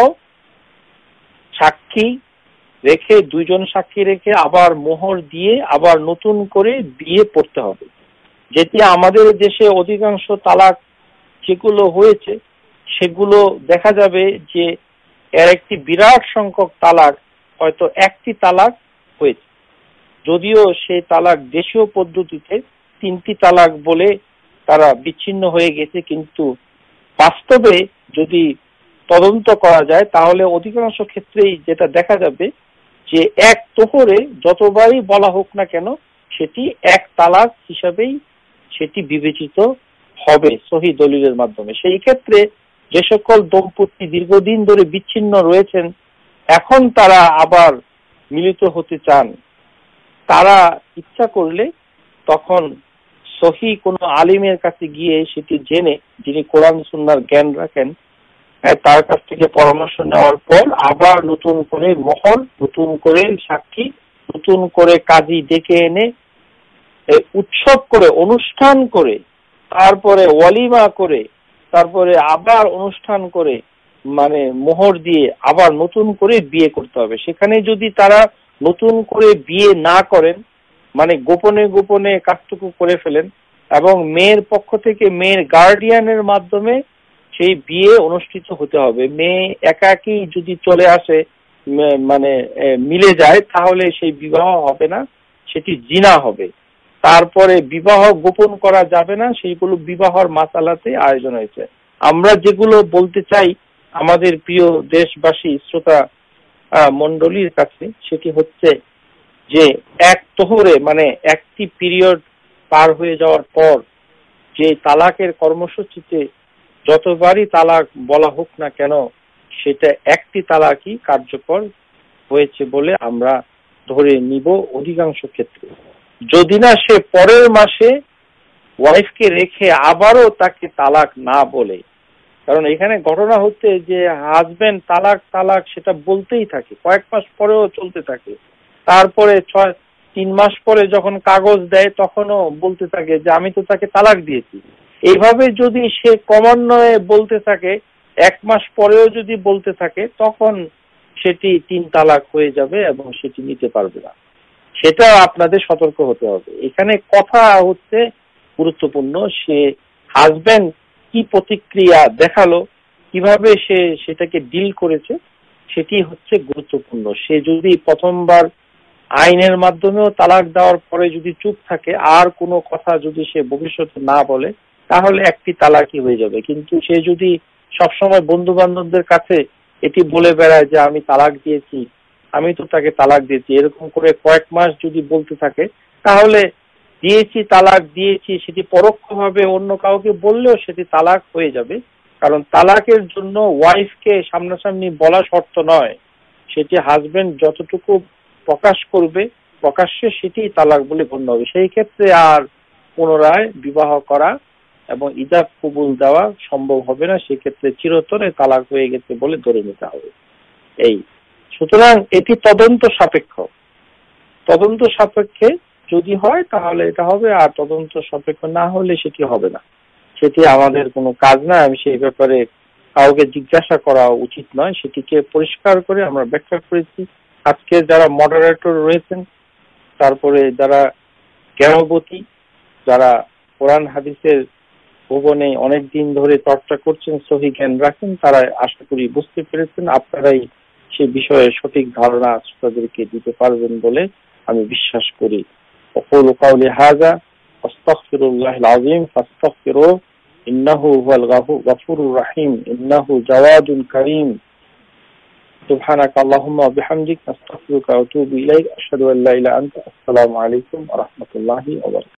সাক্ষী রেখে, দুইজন সাক্ষী রেখে আবার মোহর দিয়ে আবার নতুন করে বিয়ে পড়তে হবে। যেটি আমাদের দেশে অধিকাংশ তালাক যেগুলো হয়েছে সেগুলো দেখা যাবে যে এর একটি বিরাট সংখ্যক তালাক হয়তো একটি তালাক হয়েছে, যদিও সেই তালাক দেশীয় পদ্ধতিতে তিনটি তালাক বলে তারা বিচ্ছিন্ন হয়ে গেছে, কিন্তু বাস্তবে যদি তদন্ত করা যায় তাহলে অধিকাংশ ক্ষেত্রেই যেটা দেখা যাবে যে এক তোহরে যতবারই বলা হোক না কেন সেটি এক তালাক হিসাবেই সেটি বিবেচিত হবে সহি দলিলের মাধ্যমে। সেই ক্ষেত্রে যে সকল দম্পতি দীর্ঘদিন ধরে বিচ্ছিন্ন রয়েছেন, এখন তারা আবার মিলিত হতে চান, তারা ইচ্ছা করলে তখন সহি কোনো আলিমের কাছে গিয়ে সেটি জেনে, যিনি কোরআন সুন্নাহর জ্ঞান রাখেন, তার কাছ থেকে পরামর্শ নেওয়ার পর আবার নতুন করে মোহর, নতুন করে সাক্ষী, নতুন করে কাজী ডেকে এনে উৎসব করে, অনুষ্ঠান করে, তারপরে ওয়ালিমা করে, তারপরে আবার অনুষ্ঠান করে, মানে মোহর দিয়ে আবার নতুন করে বিয়ে করতে হবে। সেখানে যদি তারা নতুন করে বিয়ে না করেন, মানে গোপনে গোপনে কাজটুকু করে ফেলেন এবং মেয়ের পক্ষ থেকে মেয়ের গার্ডিয়ানের মাধ্যমে সেই বিয়ে অনুষ্ঠিত হতে হবে। মেয়ে একাকী যদি চলে আসে, মানে মিলে যায়, তাহলে সেই বিবাহ হবে না, সেটি জিনা হবে। তারপরে বিবাহ গোপন করা যাবে না, সেইগুলো বিবাহর মাসালাতে আয়োজন হয়েছে। আমরা যেগুলো বলতে চাই আমাদের প্রিয় দেশবাসী শ্রোতা মন্ডলীর কাছে, সেটি হচ্ছে যে এক তোহরে, মানে একটি পিরিয়ড পার হয়ে যাওয়ার পর যে তালাকের কর্মসূচিতে যতবারই তালাক বলা হোক না কেন, সেটা একটি তালাকই কার্যকর হয়েছে বলে আমরা ধরে নিব অধিকাংশ ক্ষেত্রে। যদি না সে পরের মাসে ওয়াইফকে রেখে আবারও তাকে তালাক না বলে, কারণ এখানে ঘটনা হচ্ছে যে হাজবেন্ড তালাক তালাক সেটা বলতেই থাকে, কয়েক মাস পরেও চলতে থাকে, তারপরে ছয় তিন মাস পরে যখন কাগজ দেয় তখনও বলতে থাকে যে আমি তো তাকে তালাক দিয়েছি। এইভাবে যদি সে ক্রমান্বয়ে বলতে থাকে, এক মাস পরেও যদি বলতে থাকে, তখন সেটি তিন তালাক হয়ে যাবে এবং সেটি নিতে পারবে না। সেটা আপনাদের সতর্ক হতে হবে। এখানে কথা হচ্ছে গুরুত্বপূর্ণ, সে হাজবেন্ড কি প্রতিক্রিয়া দেখালো, কিভাবে সে সেটাকে ডিল করেছে, সেটি হচ্ছে গুরুত্বপূর্ণ। সে যদি প্রথমবার আইনের মাধ্যমেও তালাক দেওয়ার পরে যদি চুপ থাকে, আর কোনো কথা যদি সে ভবিষ্যতে না বলে, তাহলে একটি তালাকই হয়ে যাবে। কিন্তু সে যদি সবসময় বন্ধু বান্ধবদের কাছে এটি বলে বেড়ায় যে আমি তালাক দিয়েছি, আমি তো তাকে তালাক দিয়েছি, এরকম করে কয়েক মাস যদি বলতে থাকে, তাহলে দিয়েছি তালাক দিয়েছি সেটি পরোক্ষভাবে অন্য কাউকে বললেও সেটি তালাক হয়ে যাবে। কারণ তালাকের জন্য ওয়াইফকে সামনাসামনি বলা শর্ত নয়, সেটি হাজবেন্ড যতটুকু প্রকাশ করবে প্রকাশ্যে সেটি তালাক বলে গণ্য হবে। সেই ক্ষেত্রে আর পুনরায় বিবাহ করা এবং ইজাব কবুল দেওয়া সম্ভব হবে না, সেক্ষেত্রে চিরতরে তালাক হয়ে গেছে বলে ধরে নিতে হবে। এই সুতরাং এটি তদন্ত সাপেক্ষ, তদন্ত সাপেক্ষে যদি হয় তাহলে এটা হবে, আর তদন্ত সাপেক্ষ না হলে সেটি হবে না। সেটি আমাদের কোনো কাজ না, আমি সেই ব্যাপারে কাউকে জিজ্ঞাসা করা উচিত নয়, সেটিকে পরিষ্কার করে আমরা ব্যাখ্যা করেছি। আজকে যারা মডারেটর রয়েছেন, তারপরে যারা জ্ঞানবতী, যারা কোরআন হাদিসের ভুবনে অনেক দিন ধরে চর্চা করছেন, সহি জ্ঞান রাখেন, তারা আশা করি বুঝতে পেরেছেন। আপনারাই সে বিষয়ে সঠিক ধারণা তাদেরকে দিতে পারবেন বলে আমি বিশ্বাস করি। আকুলু কাওলি হাযা আস্তাগফিরুল্লাহিল আযীম ফাস্তাগফিরুহু ইন্নাহু হুয়াল গফুরুর রহিম ইন্নাহু জাওয়াদুন কারীম। সুবহানাকা আল্লাহুম্মা ওয়া বিহামদিকা আস্তাগফিরুকা ওয়া আতুবু ইলাইক। আশহাদু আল্লা ইলাহা ইল্লা আনতা। আসসালামু আলাইকুম ওয়া রাহমাতুল্লাহি ওয়া বারাকাতুহু।